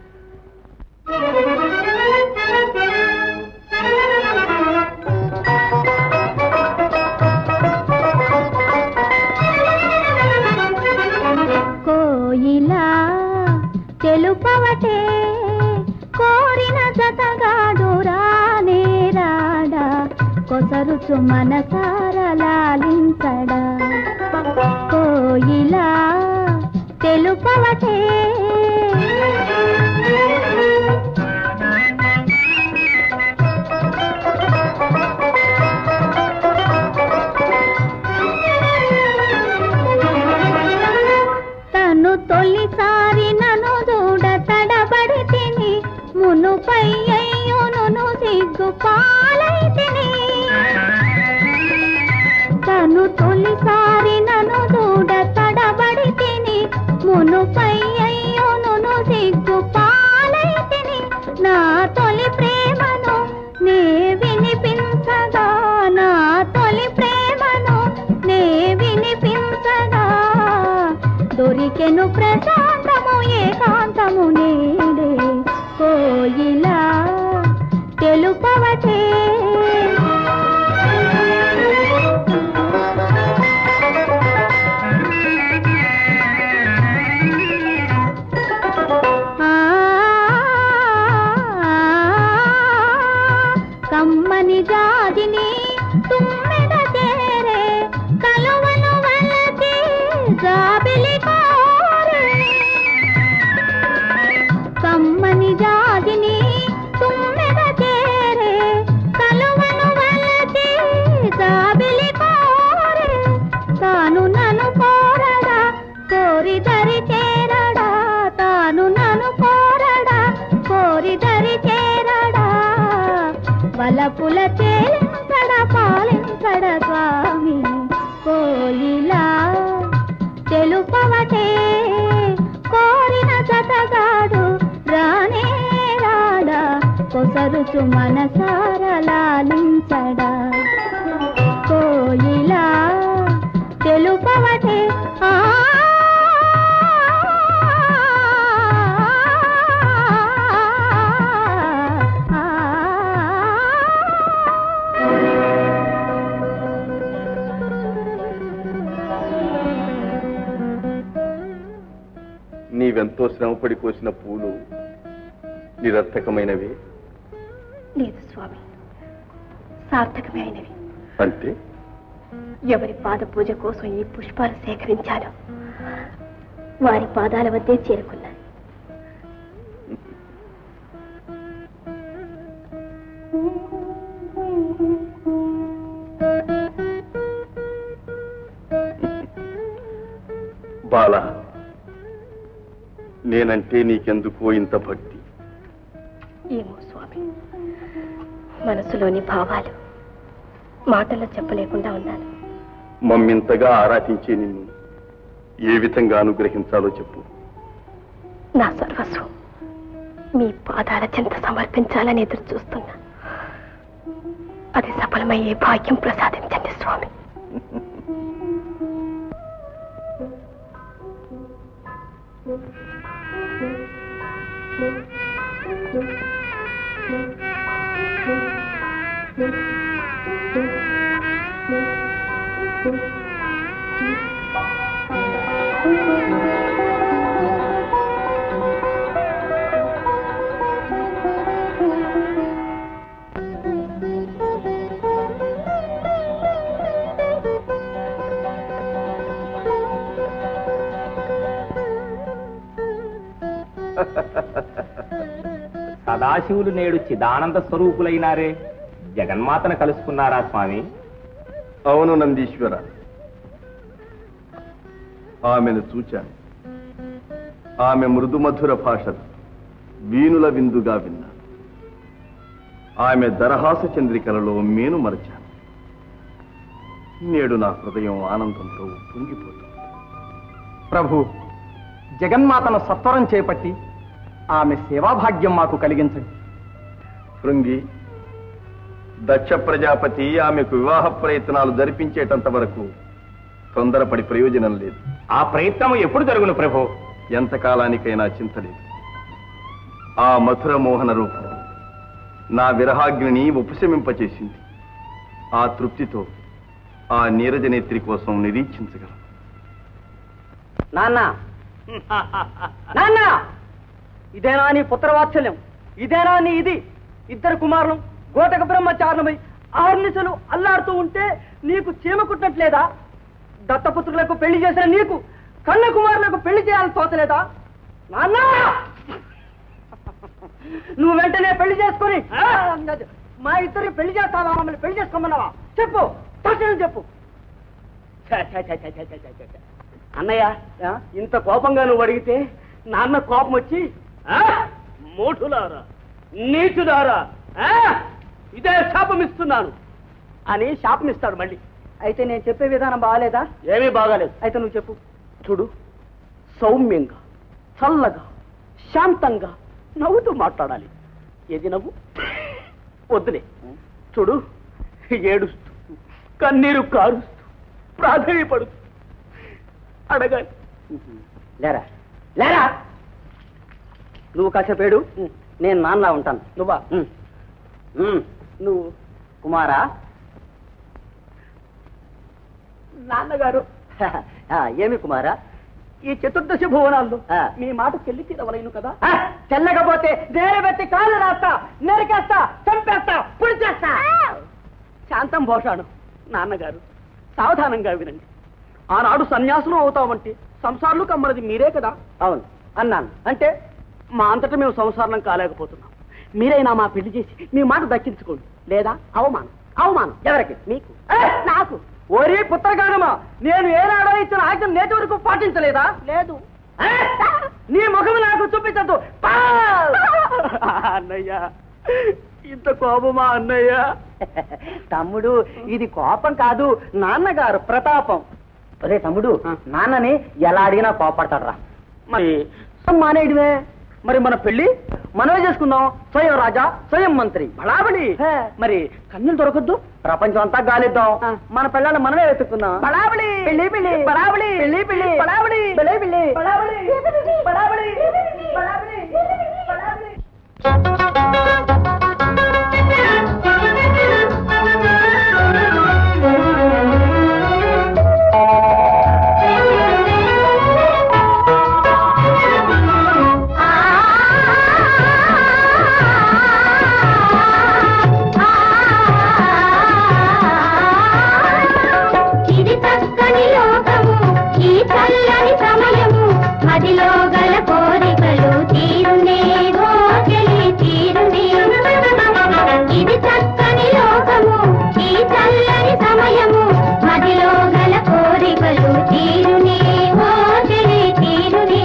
కోయిలా తెలుపవటే కోరిన జతగాడు రానే రాడా కొసరుచు మనసార లాలించడా. కోయిలా తెలుపవటే తను తొలిసారి నన్ను దూడ తడబడి తిని మునుపై అయ్యును సిగ్గు పాలై తిని. తను తొలిసారి నన్ను దూడ తడబడి తిని మునుపై అయ్యును సిగ్గు పాలై తిని. నా తొలి ప్రేమను నే వినిపించగా, నా తొలి ప్రేమను నే వినిపించగా దొరికెను ప్రశాంతము ఏకాంతము నేడే. కోయిలా తెలుపవటే కమ్మని జాజిని తుమ్మెద చేరే కలువను వలచి జాబిలి కోరే. కమ్మని జాజిని తుమ్మెద చేరే కలువను వలచి జాబిలి కోరే. తాను నన్ను కోరడా కోరి దరి చేరడా, తాను నన్ను కోరడా కోరి దరి చేరడా. వలపుల తేలించడ పాలించడ స్వామి. కోయిలా తెలుపవటే కోరిన జతగాడు రానే రాడా కొసరుచు మనసార లాలించడా. కోయిలా తెలుపవటే ఆ నీవెంతో శ్రమపడి కోసిన పూలు నిరర్థకమైనవి. లేదు స్వామి, సార్థకమే అయినవి. అంటే ఎవరి పాద పూజ కోసం ఈ పుష్పాలు సేకరించాను వారి పాదాల వద్దే చేరుకున్నాను. బాల, నేనంటే నీకెందుకో ఇంత భక్తి? ఏమో స్వామి, మనసులోని భావాలు మాటల్లో చెప్పలేకుండా ఉన్నాను. మమ్మింతగా ఆరాధించే నిన్ను ఏ విధంగా అనుగ్రహించాలో చెప్పు. నా సర్వస్వం మీ పాదాల చెంత సమర్పించాలని ఎదురు చూస్తున్నా. అది సఫలమయ్యే భాగ్యం ప్రసాదించండి స్వామి. సదాశివులు నేడు చిదానంద స్వరూపులైనారే, జగన్మాతను కలుసుకున్నారా స్వామి? అవును నందీశ్వర, ఆమెను చూచాను. ఆమె మృదుమధుర భాష వీణుల విందుగా విన్నా. ఆమె దరహాస చంద్రికలలో మేను మరచాను. నేడు నా హృదయం ఆనందంతో పొంగిపోతుంది. ప్రభు, జగన్మాతను సత్వరం చేపట్టి ఆమె సేవాభాగ్యం మాకు కలిగించండి. శృంగి, దక్ష ప్రజాపతి ఆమెకు వివాహ ప్రయత్నాలు జరిపించేటంత వరకు తొందరపడి ప్రయోజనం లేదు. ఆ ప్రయత్నం ఎప్పుడు జరుగును ప్రభు? ఎంతకాలానికైనా చింతలేదు. ఆ మధుర మోహన రూపం నా విరహాగ్నిని ఉపశమింపచేసింది. ఆ తృప్తితో ఆ నీరజనేత్రి కోసం నిరీక్షించగలను. నాన్న నాన్న, ఇదేనా నీ పుత్రవాత్సల్యం? ఇదేనా నీ ఇది? ఇద్దరు కుమారులు గోటక బ్రహ్మచారణమై ఆర్నిసలు అల్లాడుతూ ఉంటే నీకు చీమ కుట్టినట్లేదా? దత్తపుత్రులకు పెళ్లి చేసిన నీకు కన్న కుమారులకు పెళ్లి చేయాలని తోచలేదా? నాన్న, నువ్వు వెంటనే పెళ్లి చేసుకుని మా ఇద్దరిని పెళ్లి చేస్తావా? మమ్మల్ని పెళ్లి చేసుకోమన్నావా? చెప్పు, తక్షణం చెప్పు. అన్నయ్య, ఇంత కోపంగా నువ్వు అడిగితే నాన్న కోపం వచ్చి మూఢులారా, నీచులారా, ఇదే శాపం ఇస్తున్నాను అని శాపం ఇస్తాడు మళ్ళీ. అయితే నేను చెప్పే విధానం బాగాలేదా? ఏమీ బాగాలేదు. అయితే నువ్వు చెప్పు. చూడు, సౌమ్యంగా, చల్లగా, శాంతంగా నవ్వుతూ మాట్లాడాలి. ఏది నవ్వు? వద్దులే. చూడు, ఏడుస్తూ, కన్నీరు కారుస్తూ, ప్రాధేయపడుతూ అడగాలి. లేరా లేరా, నువ్వు కాసేపేడు, నేను నాన్నలా ఉంటాను. నువ్వా? నువ్వు కుమారా? నాన్నగారు. ఏమి కుమారా, ఈ చతుర్దశి భువనాల్లో మీ మాట చెల్లి తీరవలేను కదా? చెల్లకపోతే నేర పెట్టి కాళ్ళు రాస్తా, నరికేస్తా, చంపేస్తా, పుడి చేస్తా. శాంతం భోషాను. నాన్నగారు, సావధానంగా వినండి. ఆనాడు సన్యాసులు అవుతామంటే సంసారాలు కమ్మన్నది మీరే కదా? అవును అన్నాను. అంటే మా అంతటా మేము సంసారం కాలేకపోతున్నాం. మీరైనా మా పెళ్లి చేసి మీ మాట దక్కించుకోండి, లేదా అవమానం. అవమానం ఎవరికి? మీకు, నాకు. ఓరి పుత్రగానమా, నేను ఏనాడో ఇచ్చిన ఆజ్ఞ నేటి వరకు పాటించలేదా? లేదు. నీ ముఖం నాకు చూపించద్దు. అన్నయ్య, ఇంత కోపమా అన్నయ్య? తమ్ముడు, ఇది కోపం కాదు, నాన్నగారు ప్రతాపం. అరే తమ్ముడు, నాన్నని ఎలా అడిగినా కోపడతాడరా. మరి మానేయడమే. మరి మన పెళ్లి మనమే చేసుకుందాం. స్వయం రాజా, స్వయం మంత్రి, బళాబళి. మరి కన్నులు దొరకద్దు, ప్రపంచం అంతా గాలిద్దాం. మన పిల్లల్ని మనమే వెతుక్కుందాం. బళాబళి, పెళ్లి పెళ్లి, బళాబళి, పెళ్లి పెళ్లి, బళాబళి, పెళ్లి పెళ్లి, బళాబళి, బళాబళి, బళాబళి, బళాబళి. మదిలో గల కోరికలు తీరునే, ఓ చెలి తీరునే. ఇది చక్కని లోకము, ఈ చల్లని సమయము. మదిలో గల కోరికలు తీరునే, ఓ చెలి తీరునే.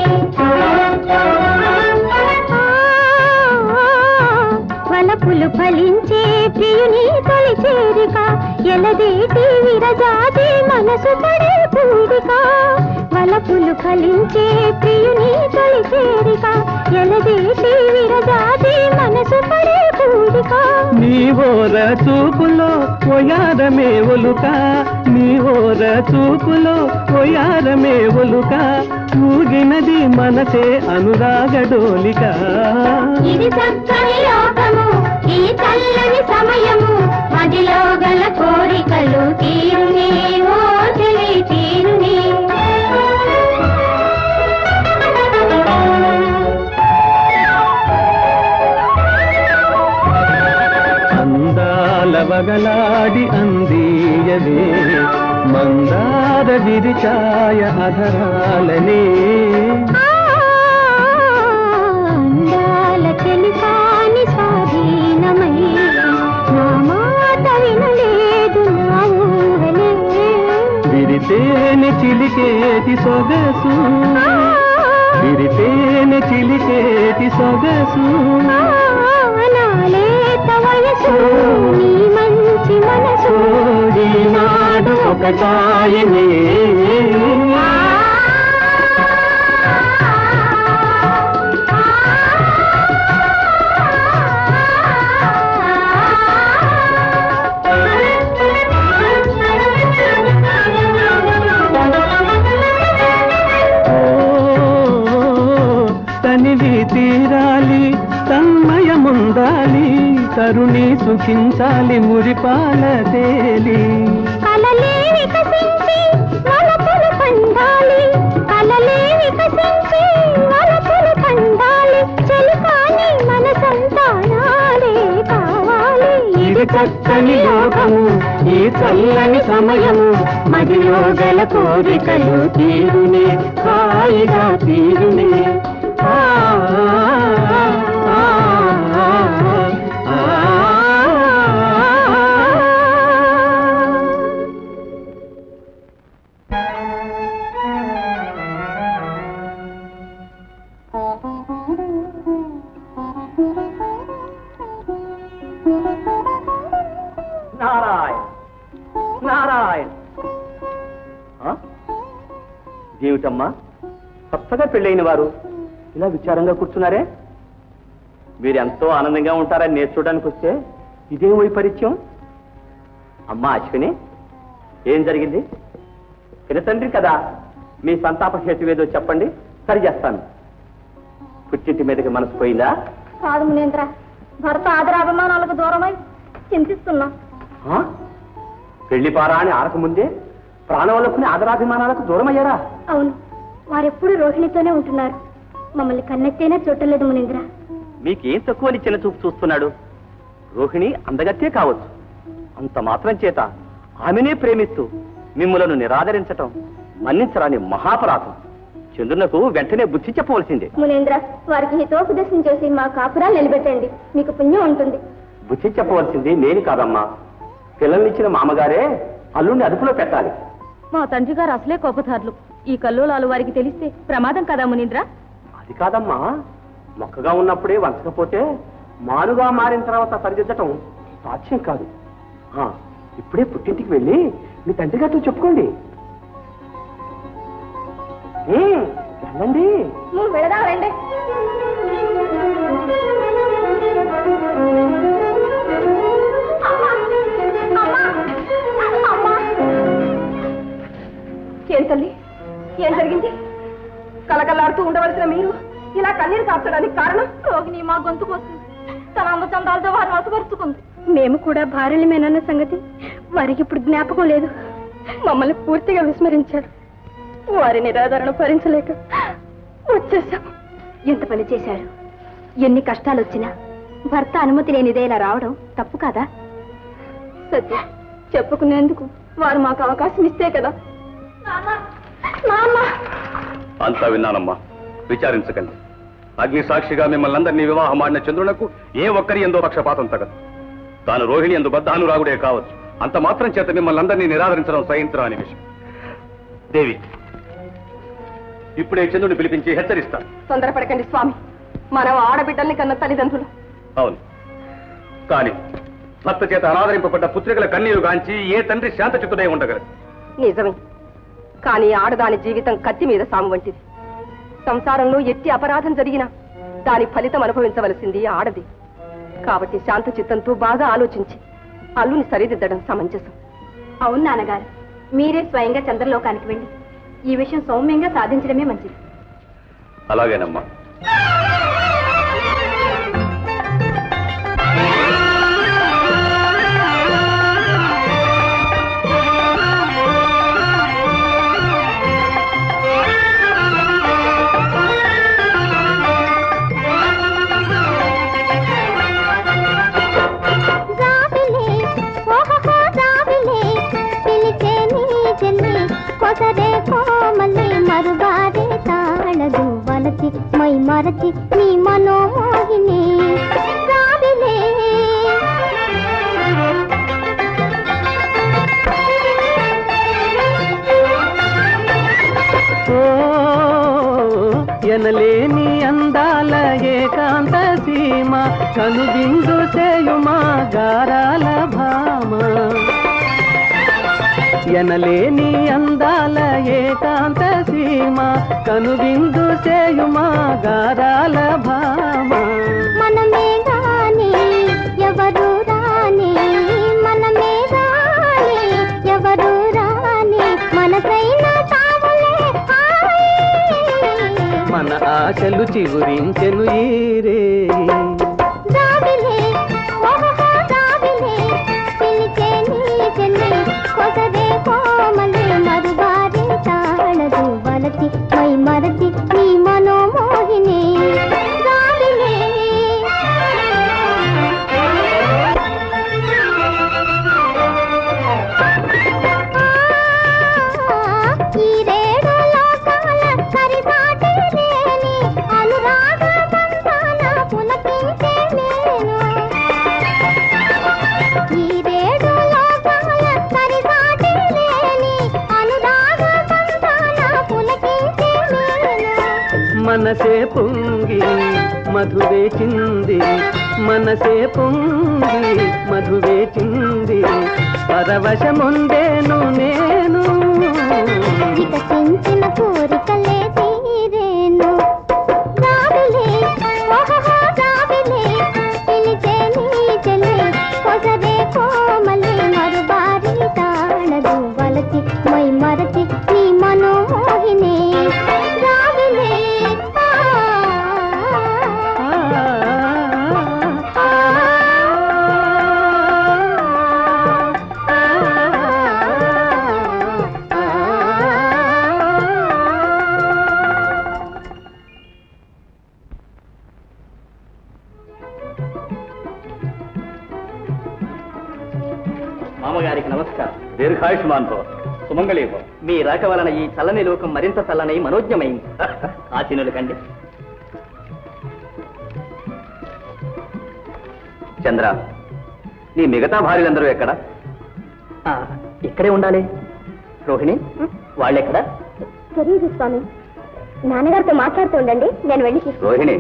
వలపులు ఫలించే ప్రియుని తొలి చేరిక, ఎలదేటి విరజాతి మనసు పడే పూడిక. వలపులు ఫలించే ప్రియుని తొలి చేరిక, ఎలదేటి విరజాతి మనసు పడే పూడిక. నీ ఓర చూపులో ఓయారమే ఒలుక, నీ ఓర చూపులో ఓయారమే ఒలుక. ఊగినది మనసే అనురాగ డోలిక. ఇది చక్కని లోకము, ఈ చల్లని సమయము. మదిలో గల కోరికలు తీరునే, ఓ చెలి తీరునే. అందాల వగలాడి అందీయవే, మందార విరిచాయ అధరాలనే. అందాల చెలికాని విరితేనే చిలికేటి సొగసు విరితేనే చిలికేటి సొగసు నాలేత వయసు నీ మంచి మనసు ఈనాడు ఒకటాయనే తనివి తీరాలి తన్మయముందాలి తరుణి సుఖించాలి మురిపాల తేలి కలలే వికసించి వలపులు పండాలి కలలే వికసించి వలపులు పండాలి చెలికాని మన సంతానాలే కావాలి ఇది చక్కని యోగము ఈ చల్లని సమయము మదిలో గల కోరికలు తీరునే హాయిగా తీరునే ఆ నారాయణ నారాయణ ఏమిటమ్మా కొత్తగా పెళ్ళైన వారు ఇలా విచారంగా కూర్చున్నారే? మీరు ఎంతో ఆనందంగా ఉంటారని నేను చూడడానికి వస్తే ఇదే వైపరీత్యం. అమ్మా అశ్విని, ఏం జరిగింది? చిన్న తండ్రి కదా, మీ సంతాప హేతు ఏదో చెప్పండి, సరి చేస్తాను. పుట్టింటి మీదకి మనసు పోయిందా? కాదు మునేంద్ర, భర్త ఆదరాభిమానాలకు దూరమై చింతిస్తున్నా. పెళ్లి పారా అని ఆరకముందే ప్రాణవలకుని ఆదరాభిమానాలకు దూరమయ్యారా? అవును, వారెప్పుడు రోహిణితోనే ఉంటున్నారు. మమ్మల్ని కన్నెత్తేనే చూడలేదు మునేంద్ర. మీకేం తక్కువని చిన్న చూపు చూస్తున్నాడు? రోహిణి అందగత్తే కావచ్చు, అంత మాత్రం చేత ఆమెనే ప్రేమిస్తూ మిమ్ములను నిరాదరించటం మన్నించరాని మహాపరాధం. చంద్రునకు వెంటనే బుద్ధి చెప్పవలసిందే. మునేంద్ర, వారికి హితోపదేశం చేసి మా కాపురాలు నిలబెట్టండి, మీకు పుణ్యం ఉంటుంది. బుద్ధి చెప్పవలసింది నేను కాదమ్మా, పిల్లల్నిచ్చిన మామగారే అల్లుండి అదుపులో పెట్టాలి. మా తండ్రి గారు అసలే కోపదారులు. ఈ కల్లోలాలు వారికి తెలిస్తే ప్రమాదం కదా మునీంద్ర? అది కాదమ్మా, మొక్కగా ఉన్నప్పుడే వంచకపోతే మానుగా మారిన తర్వాత సరిదిద్దటం సాధ్యం కాదు. ఇప్పుడే పుట్టింటికి వెళ్ళి మీ తండ్రి గారితో చెప్పుకోండి. వెళ్ళండి. వెళదాం రండి. ఏం తల్లి, ఏం జరిగింది? కలకల్లాడుతూ ఉండవలసిన మీరు ఇలా కన్నీరు కార్చడానికి కారణం? రోగిని మా గొంతుకు వస్తుంది, తన అందచందాలతో వారిని వసపరుచుకుంది. మేము కూడా భార్యలమేనన్న సంగతి వారికి ఇప్పుడు జ్ఞాపకం లేదు. మమ్మల్ని పూర్తిగా విస్మరించారు. వారి నిరాదరణ భరించలేక వచ్చేసాం. ఎంత పని చేశారు? ఎన్ని కష్టాలు వచ్చినా భర్త అనుమతి లేనిదే ఇలా రావడం తప్పు కాదా? సత్య, చెప్పుకునేందుకు వారు మాకు అవకాశం ఇస్తే కదా. అంతా విన్నానమ్మా, విచారించకండి. అగ్ని సాక్షిగా మిమ్మల్ని అందరినీ వివాహం ఆడిన చంద్రునకు ఏ ఒక్కరి ఎందో పక్షపాతం తగదు. తాను రోహిణి ఎందు బద్ధానురాగుడే కావచ్చు, అంత మాత్రం చేత మిమ్మల్ని అందరినీ నిరాదరించడం సహించడం అనే విషయం. దేవి, ఇప్పుడే చంద్రుని పిలిపించి హెచ్చరిస్తాను. తొందరపడకండి స్వామి, మనం ఆడబిడ్డల్ని కన్న తల్లిదండ్రులు. అవును, కానీ భర్త చేత అనాదరింపబడ్డ పుత్రికల కన్నీరు గాంచి ఏ తండ్రి శాంతచిత్తుడై ఉండగలరు? నిజమే, కానీ ఆడదాని జీవితం కత్తి మీద సాము వంటిది. సంసారంలో ఎట్టి అపరాధం జరిగినా దాని ఫలితం అనుభవించవలసింది ఆడది. కాబట్టి శాంత చిత్తంతో బాగా ఆలోచించి అల్లుని సరిదిద్దడం సమంజసం. అవును నాన్నగారు, మీరే స్వయంగా చంద్రలోకానికి వెళ్ళి ఈ విషయం సౌమ్యంగా సాధించడమే మంచిది. అలాగేనమ్మా. మరుగారే తాళదు వలసి మై మరచి నీ మనోమోహిని రావిలే. కనువిందు చేయుమా గారాల భామ ఎనలేని అందాల ఏకాంత సీమ కనువిందు చేయుమా గారాల భామ మనమే గాని ఎవరు రాని మనమే గాని ఎవరు రాని మనసైన తావులే మన ఆశలు చిగురించెను ఈరే రావిలే ఓహో రావిలే పిలిచే నీ చెల్లి కొసరే కోమలి మరుగారి తాళదు వలసి మై మరచి నీ మనోమోహిని రావిలే ఈ రేడు లోకాల సరిసాటి లేని అనురాగ బంధాల పులకించే నేను ఈ రేడు లోకాల సరిసాటి లేని అనురాగ బంధాల పులకించే నేను మనసే పొంగి మధువే చింది మనసే పొంగి మధువే చింది పరవశముందేను నేను వికసించిన కోరికలే తీరేను రావిలే ఓహో రావిలే పిలిచే నీ చెల్లి కొసరే కోమలి మరుబారి తాళదు వలసి మై మరచి నీ మనోమోహిని రావిలే మామగారికి నమస్కారం. దీర్ఘాయుష్మాన్ భవ, సుమంగళీ భవ. మీ రాక వలన ఈ చల్లని లోకం మరింత చల్లనై మనోజ్ఞమైంది. ఆశీనులు కండి. చంద్ర, నీ మిగతా భార్యలందరూ ఎక్కడ? ఆ, ఇక్కడే ఉండాలి. రోహిణి, వాళ్ళెక్కడ? తెలియదు స్వామి, నాన్నగారితో మాట్లాడుతూ ఉండండి, నేను వెళ్ళి తీసుకు- రోహిణి,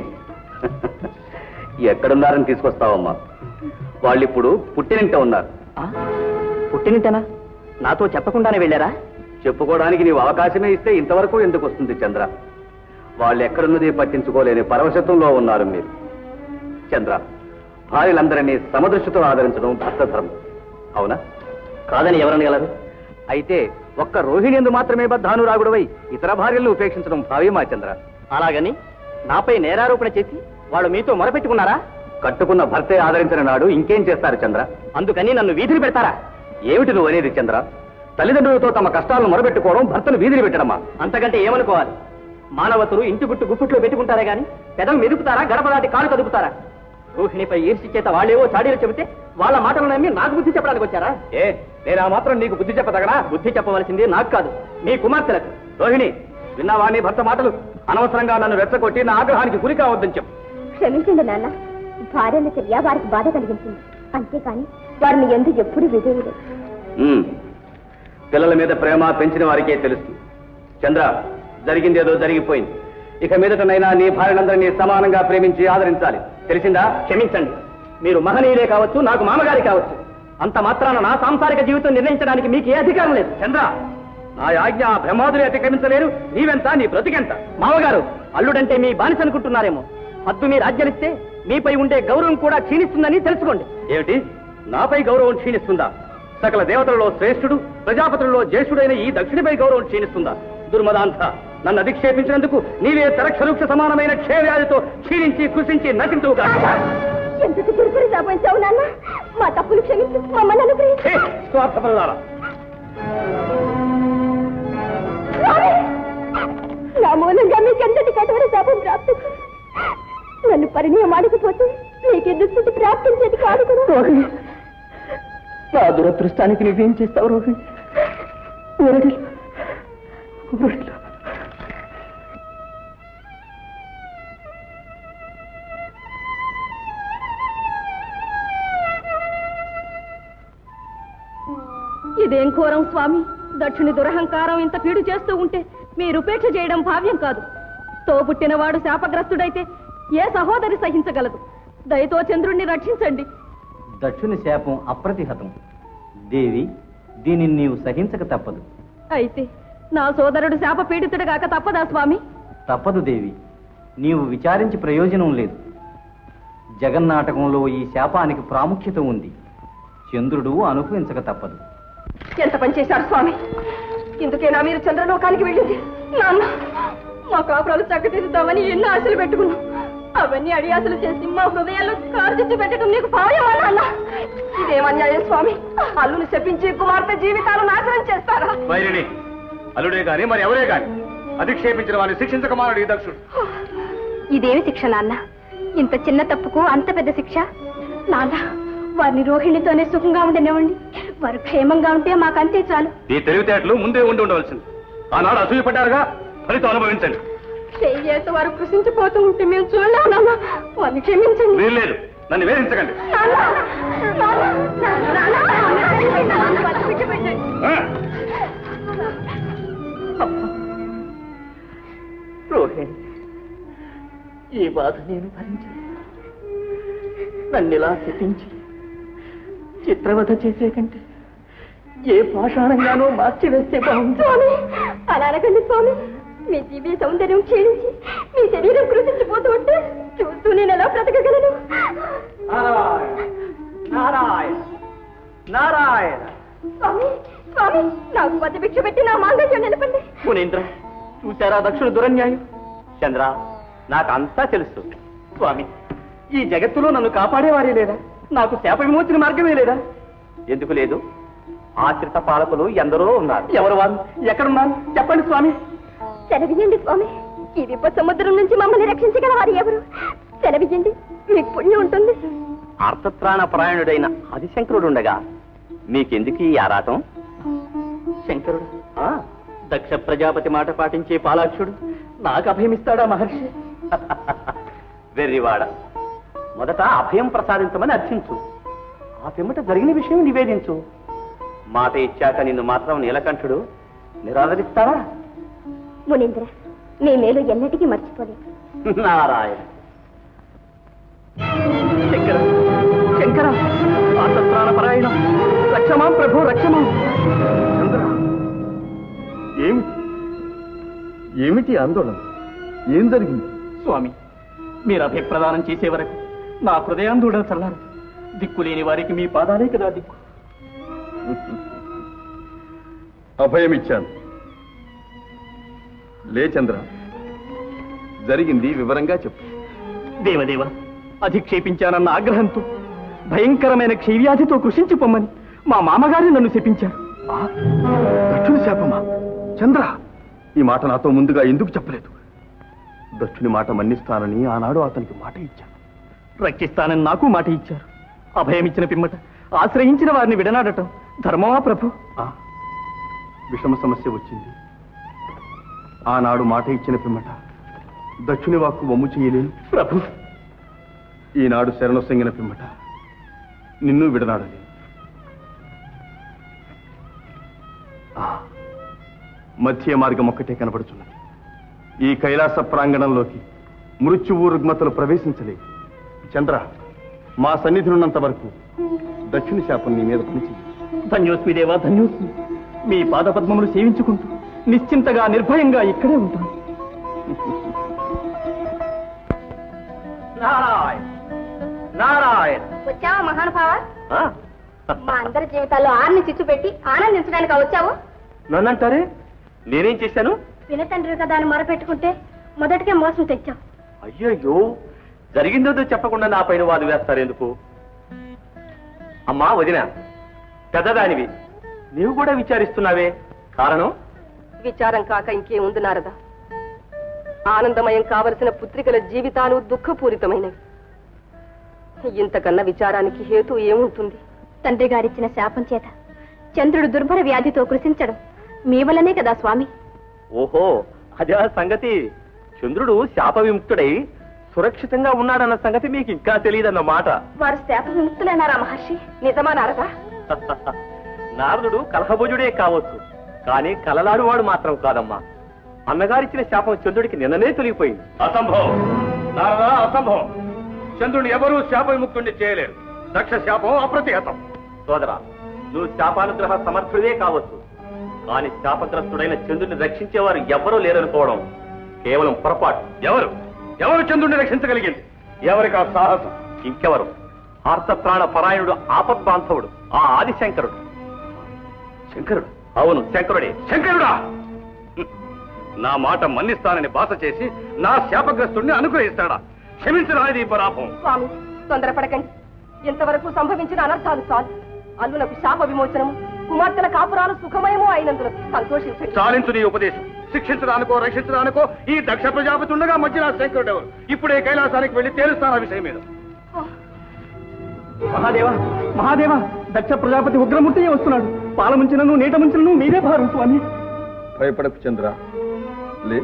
ఎక్కడున్నారని తీసుకొస్తావమ్మా? వాళ్ళిప్పుడు పుట్టినింట ఉన్నారు. ఆ, పుట్టినింటనా? నాతో చెప్పకుండానే వెళ్ళారా? చెప్పుకోవడానికి నీవు అవకాశమే ఇస్తే ఇంతవరకు ఎందుకు వస్తుంది చంద్ర? వాళ్ళు ఎక్కడున్నది పట్టించుకోలేని పరవశత్వంలో ఉన్నారు మీరు. చంద్ర, భార్యలందరినీ సమదృష్టితో ఆదరించడం భర్త ధర్మం, అవునా? కాదని ఎవరనగలరు? అయితే ఒక్క రోహిణి ఎందు మాత్రమే బద్ధానురాగుడవై ఇతర భార్యలను ఉపేక్షించడం భావ్యమా చంద్ర? అలాగని నాపై నేరారోపణ చేసి వాళ్ళు మీతో మొరపెట్టుకున్నారా? కట్టుకున్న భర్తే ఆదరించిన నాడు ఇంకేం చేస్తారు చంద్ర? అందుకని నన్ను వీధిని పెడతారా? ఏమిటి నువ్వు అనేది చంద్ర? తల్లిదండ్రులతో తమ కష్టాలను మొరబెట్టుకోవడం భర్తను వీధిని పెట్టడమా? అంతకంటే ఏమనుకోవాలి? మానవతులు ఇంటి గుట్టు గుప్పిట్లో పెట్టుకుంటారే గాని పెదం మెదుపుతారా, గడప దాటి కాలు కదుపుతారా? రోహిణిపై ఈర్షి చేత వాళ్ళేవో చాడీలు చెబితే వాళ్ళ మాటలు నమ్మి నాకు బుద్ధి చెప్పడానికి వచ్చారా? ఏ, నేను ఆ మాత్రం నీకు బుద్ధి చెప్పదగనా? బుద్ధి చెప్పవలసింది నాకు కాదు, మీ కుమార్తెలకు. రోహిణి, విన్నావా నీ భర్త మాటలు? అనవసరంగా నన్ను రెచ్చగొట్టి నా ఆగ్రహానికి గురి కావద్దని చెప్పు. క్షమించండి నాన్న, భార్యల చర్య వారికి బాధ కలిగించింది, అంతేకాని వారిని ఎందుకు ఎప్పుడు విధేయుడు. ఉమ్, పిల్లల మీద ప్రేమ పెంచిన వారికే తెలుస్తుంది. చంద్ర, జరిగిందేదో జరిగిపోయింది. ఇక మీదటనైనా నీ భార్యలందరినీ సమానంగా ప్రేమించి ఆదరించాలి, తెలిసిందా? క్షమించండి, మీరు మహనీయులే కావచ్చు, నాకు మామగారి కావచ్చు. అంత మాత్రాన నా సాంసారిక జీవితం నిర్ణయించడానికి మీకు ఏ అధికారం లేదు. చంద్ర, నా ఆజ్ఞ బ్రహ్మాదులే అతిక్రమించలేరు. నీవెంత, నీ బ్రతికెంత? మామగారు, అల్లుడంటే మీ బానిస అనుకుంటున్నారేమో. హద్దు మీరు ఆజ్ఞలిస్తే మీపై ఉండే గౌరవం కూడా క్షీణిస్తుందని తెలుసుకోండి. ఏమిటి? నాపై గౌరవం క్షీణిస్తుందా? సకల దేవతలలో శ్రేష్ఠుడు, ప్రజాపతులలో జ్యేష్ఠుడైన ఈ దక్షిణపై గౌరవం క్షీణిస్తుందా? దుర్మదాంత, నన్ను అధిక్షేపించినందుకు నీవే తరక్షరుక్ష సమానమైన క్షయవ్యాధితో క్షీణించి కృషించి నటించుగా. ఎందుకు తిరుగురు రాబోయించావు నాన్న? మా తప్పులు క్షమించు, మమ్మల్ని అనుగ్రహించు. స్వార్థపరులారా, నా మూలంగా మీకెంతటి కఠోర శాపం ప్రాప్తి. నన్ను పరిణయం ఆడకపోతే నీకు దుస్థితి ప్రాప్తించేది కాదు కదా. రోహిణి, నా దురదృష్టానికి నువ్వేం చేస్తావు రోహిణి? ఊరడిలో ఊరడిలో ఇదేం ఘోరం స్వామి, దక్షుని దురహంకారం ఇంత పీడు చేస్తూ ఉంటే మీరు ఉపేక్ష చేయడం భావ్యం కాదు. తోబుట్టినవాడు శాపగ్రస్తుడైతే ఏ సహోదరి సహించగలదు? దయతో చంద్రుణ్ణి రక్షించండి. దక్షుని శాపం అప్రతిహతం. దేవి, దీనిని నీవు సహించక తప్పదు. అయితే నా సోదరుడు శాప పీడితుడు కాక తప్పదా స్వామి? తప్పదు దేవి, నీవు విచారించి ప్రయోజనం లేదు. జగన్నాటకంలో ఈ శాపానికి ప్రాముఖ్యత ఉంది. చంద్రుడు అనుభవించక తప్పదు. ఎంత పని చేశారు స్వామి? ఇందుకేనా మీరు చంద్రలోకానికి వెళ్ళింది? నాన్న, మా కాపురాలు చక్కదిద్దామని ఎన్నో ఆశలు పెట్టుకున్నాం. అవన్నీ అడియాసలు చేసి మా హృదయాల్లో కార్చిచ్చి పెట్టడం నీకు భావ్యమా నాన్న? ఇదేమన్యాయం స్వామి? అల్లుని శపించి కుమార్తె జీవితాలు నాశనం చేస్తారా? వైరిని అల్లుడే గాని మరి ఎవరే గాని అధిక్షేపించిన వారిని శిక్షించక మానడు ఈ దక్షుడు. ఇదేమి శిక్ష నాన్న? ఇంత చిన్న తప్పుకు అంత పెద్ద శిక్ష? నాన్న, వారిని రోహిణితోనే సుఖంగా ఉండనివ్వండి. వారు క్షేమంగా ఉంటే మాకంతే చాలు. ఈ తెలివితేటలు ముందే ఉండి ఉండవలసింది. ఆనాడు అసూయపడ్డారుగా, ఫలితం అనుభవించండి. చెయ్యేత వారు కృషించిపోతూ ఉంటే మేము చూడలేము నాన్న. వారిని క్షమించండి. వీల్లేదు, నన్ను వేధించకండి. రోహిణి, ఈ బాధ నేను భరించలేదు. నన్నిలా శపించి చిత్రవధ చేసే కంటే ఏ పాషాణంగానో మార్చివేస్తే బాగుంది. స్వామి, అలా అనకండి స్వామి. మీ దివ్య సౌందర్యం క్షీణించి మీ శరీరం కృషించిపోతూ ఉంటే చూస్తూ నేను ఎలా బ్రతకగలను? నారాయణ నారాయణ. స్వామి, స్వామి, నాకు పది భిక్ష పెట్టి నా మాంగళ్యం నిలపండి. మునీంద్ర, చూశారా దక్షుడు దురన్యాయం? చంద్ర, నాకంతా తెలుసు. స్వామి, ఈ జగత్తులో నన్ను కాపాడేవారే లేదా? నాకు శాప విమోచన మార్గమే లేదా? ఎందుకు లేదు? ఆశ్రిత పాలకులు ఎందరో ఉన్నారు. ఎవరు వారు? ఎక్కడున్నారు? చెప్పండి స్వామి. సెలవియండి స్వామి. ఈ విపత్ సముద్రం నుంచి మమ్మల్ని రక్షించగల వారు ఎవరు? సెలవియండి, మీకు పుణ్యం ఉంటుంది. అర్థత్రాణ పరాయణుడైన ఆదిశంకరుడుండగా మీకెందుకు ఈ ఆరాటం? శంకరుడు, దక్ష ప్రజాపతి మాట పాటించే పాలాక్షుడు నాకు అభయమిస్తాడా మహర్షి? వెర్రివాడ, మొదట అభయం ప్రసాదించమని అర్థించు. ఆ పిమ్మట జరిగిన విషయం నివేదించు. మాట ఇచ్చాక నిన్ను మాత్రం నీలకంఠుడు నిరాదరిస్తారా? మునీంద్ర, మీ మేలు ఎన్నటికీ మర్చిపోలేదు. నారాయణ. శంకర శంకర ఆర్తత్రాణ పరాయణ, రక్షమాం ప్రభు, రక్షమాం. చంద్ర, ఏమిటి ఏమిటి ఆందోళన? ఏం జరిగింది? స్వామి, మీరు అభిప్రదానం చేసే వరకు నా హృదయాందోళన చల్లారు. దిక్కులేని వారికి మీ పాదాలే కదా దిక్కు. అభయమిచ్చాను. లే చంద్ర, జరిగింది వివరంగా చెప్పు. దేవదేవ, అధిక్షేపించానన్న ఆగ్రహంతో భయంకరమైన క్షయవ్యాధితో కృషించిపోమ్మని మా మామగారి నన్ను శపించారు. దక్షుని శాపమా? చంద్ర, ఈ మాట నాతో ముందుగా ఎందుకు చెప్పలేదు? దక్షుని మాట మన్నిస్తానని ఆనాడు అతనికి మాట ఇచ్చాను. రక్షిస్తానని నాకు మాట ఇచ్చారు. అభయమిచ్చిన పిమ్మట ఆశ్రయించిన వారిని విడనాడటం ధర్మమా ప్రభు? విషమ సమస్య వచ్చింది. ఆనాడు మాట ఇచ్చిన పిమ్మట దక్షుని వాక్కు వమ్ము చేయలేను ప్రభు. ఈనాడు శరణొసంగిన పిమ్మట నిన్ను విడనాడలేను. మధ్య మార్గం ఒక్కటే కనబడుచున్నది. ఈ కైలాస ప్రాంగణంలోకి మృత్యువు రుగ్మతలు ప్రవేశించలేవు. చంద్ర, మా సన్నిధి ఉన్నంత వరకు దక్షిణ శాపం నీ మీద పనిచేయదు. ధన్యోస్మి దేవా, ధన్యోస్మి. మీ పాదపద్మములు సేవించుకుంటూ నిశ్చింతగా నిర్భయంగా ఇక్కడే ఉంటాను. నారాయణ నారాయణ. వచ్చావా మహానుభావ? మా అందరి జీవితాల్లో ఆరిని చిచ్చు పెట్టి ఆనందించడానికి వచ్చావు. నన్నంటారే? నేనేం చేశాను? వినతండ్రి కదా అని మొరపెట్టుకుంటే మొదటికే మోసం తెచ్చావు. అయ్యయ్యో, జరిగిందో చెప్పకుండా నా పైన వాదు వేస్తారు ఎందుకు? అమ్మా వదిన, పెద్దదానివి, నీవు కూడా విచారిస్తున్నావే, కారణం? విచారం కాక ఇంకేముంది నారదా? ఆనందమయం కావలసిన పుత్రికల జీవితాలు దుఃఖపూరితమైనవి. ఇంతకన్నా విచారానికి హేతు ఏముంటుంది? తండ్రి గారిచ్చిన శాపం చేత చంద్రుడు దుర్భర వ్యాధితో కృషించడం మీ వల్లనే కదా స్వామి. ఓహో, అదే సంగతి. చంద్రుడు శాప విముక్తుడై సురక్షితంగా ఉన్నాడన్న సంగతి మీకు ఇంకా తెలియదన్నమాట. వారు శాప విముక్తులేనారా మహర్షి? నిజమా నారదా? నారదుడు కలహభుజుడే కావచ్చు, కానీ కలలాడువాడు మాత్రం కాదమ్మా. అన్నగారిచ్చిన శాపం చంద్రుడికి నిన్ననే తొలిగిపోయింది. అసంభవం నారదా, అసంభవం. చంద్రుని ఎవరూ శాప విముక్తుణ్ణి చేయలేరు. దక్ష శాపం అప్రతిహతం. సోదరా, నువ్వు శాపానుగ్రహ సమర్థుడే కావచ్చు, కానీ శాపగ్రస్తుడైన చంద్రుని రక్షించేవారు ఎవరూ లేరనుకోవడం కేవలం పొరపాటు. ఎవరు ఎవరు చంద్రుడిని రక్షించగలిగింది? ఎవరికి ఆ సాహసం? ఇంకెవరు? ఆర్తప్రాణ పరాయణుడు, ఆపద్బాంధవుడు, ఆ ఆదిశంకరుడు. శంకరుడు? అవును, శంకరుడే. శంకరుడా? నా మాట మన్నిస్తానని బాస చేసి నా శాపగ్రస్తుడిని అనుగ్రహిస్తాడా? క్షమించరాది పరాపం. స్వామి, తొందరపడకండి. ఇంతవరకు సంభవించిన అనర్థాలు చాలు. అల్లులకు శాప విమోచనము, కుమార్తెల కాపురాలు సుఖమయమో అయినందుకు సంతోషించండి. చాలించు నీ ఉపదేశం. శిక్షించడానికో రక్షించడానికో ఈ దక్ష ప్రజాపతి ఉండగా మధ్య నా శంకరుడు ఎవరు? ఇప్పుడే కైలాసానికి వెళ్లి తేలుస్తాను ఆ విషయం మీద. మహాదేవ మహాదేవ దక్ష ప్రజాపతి ఉగ్రమూర్తి వస్తున్నాడు. పాల ముంచినను నీట ముంచినను మీరే భారం స్వామి. భయపడకు చంద్ర, లే.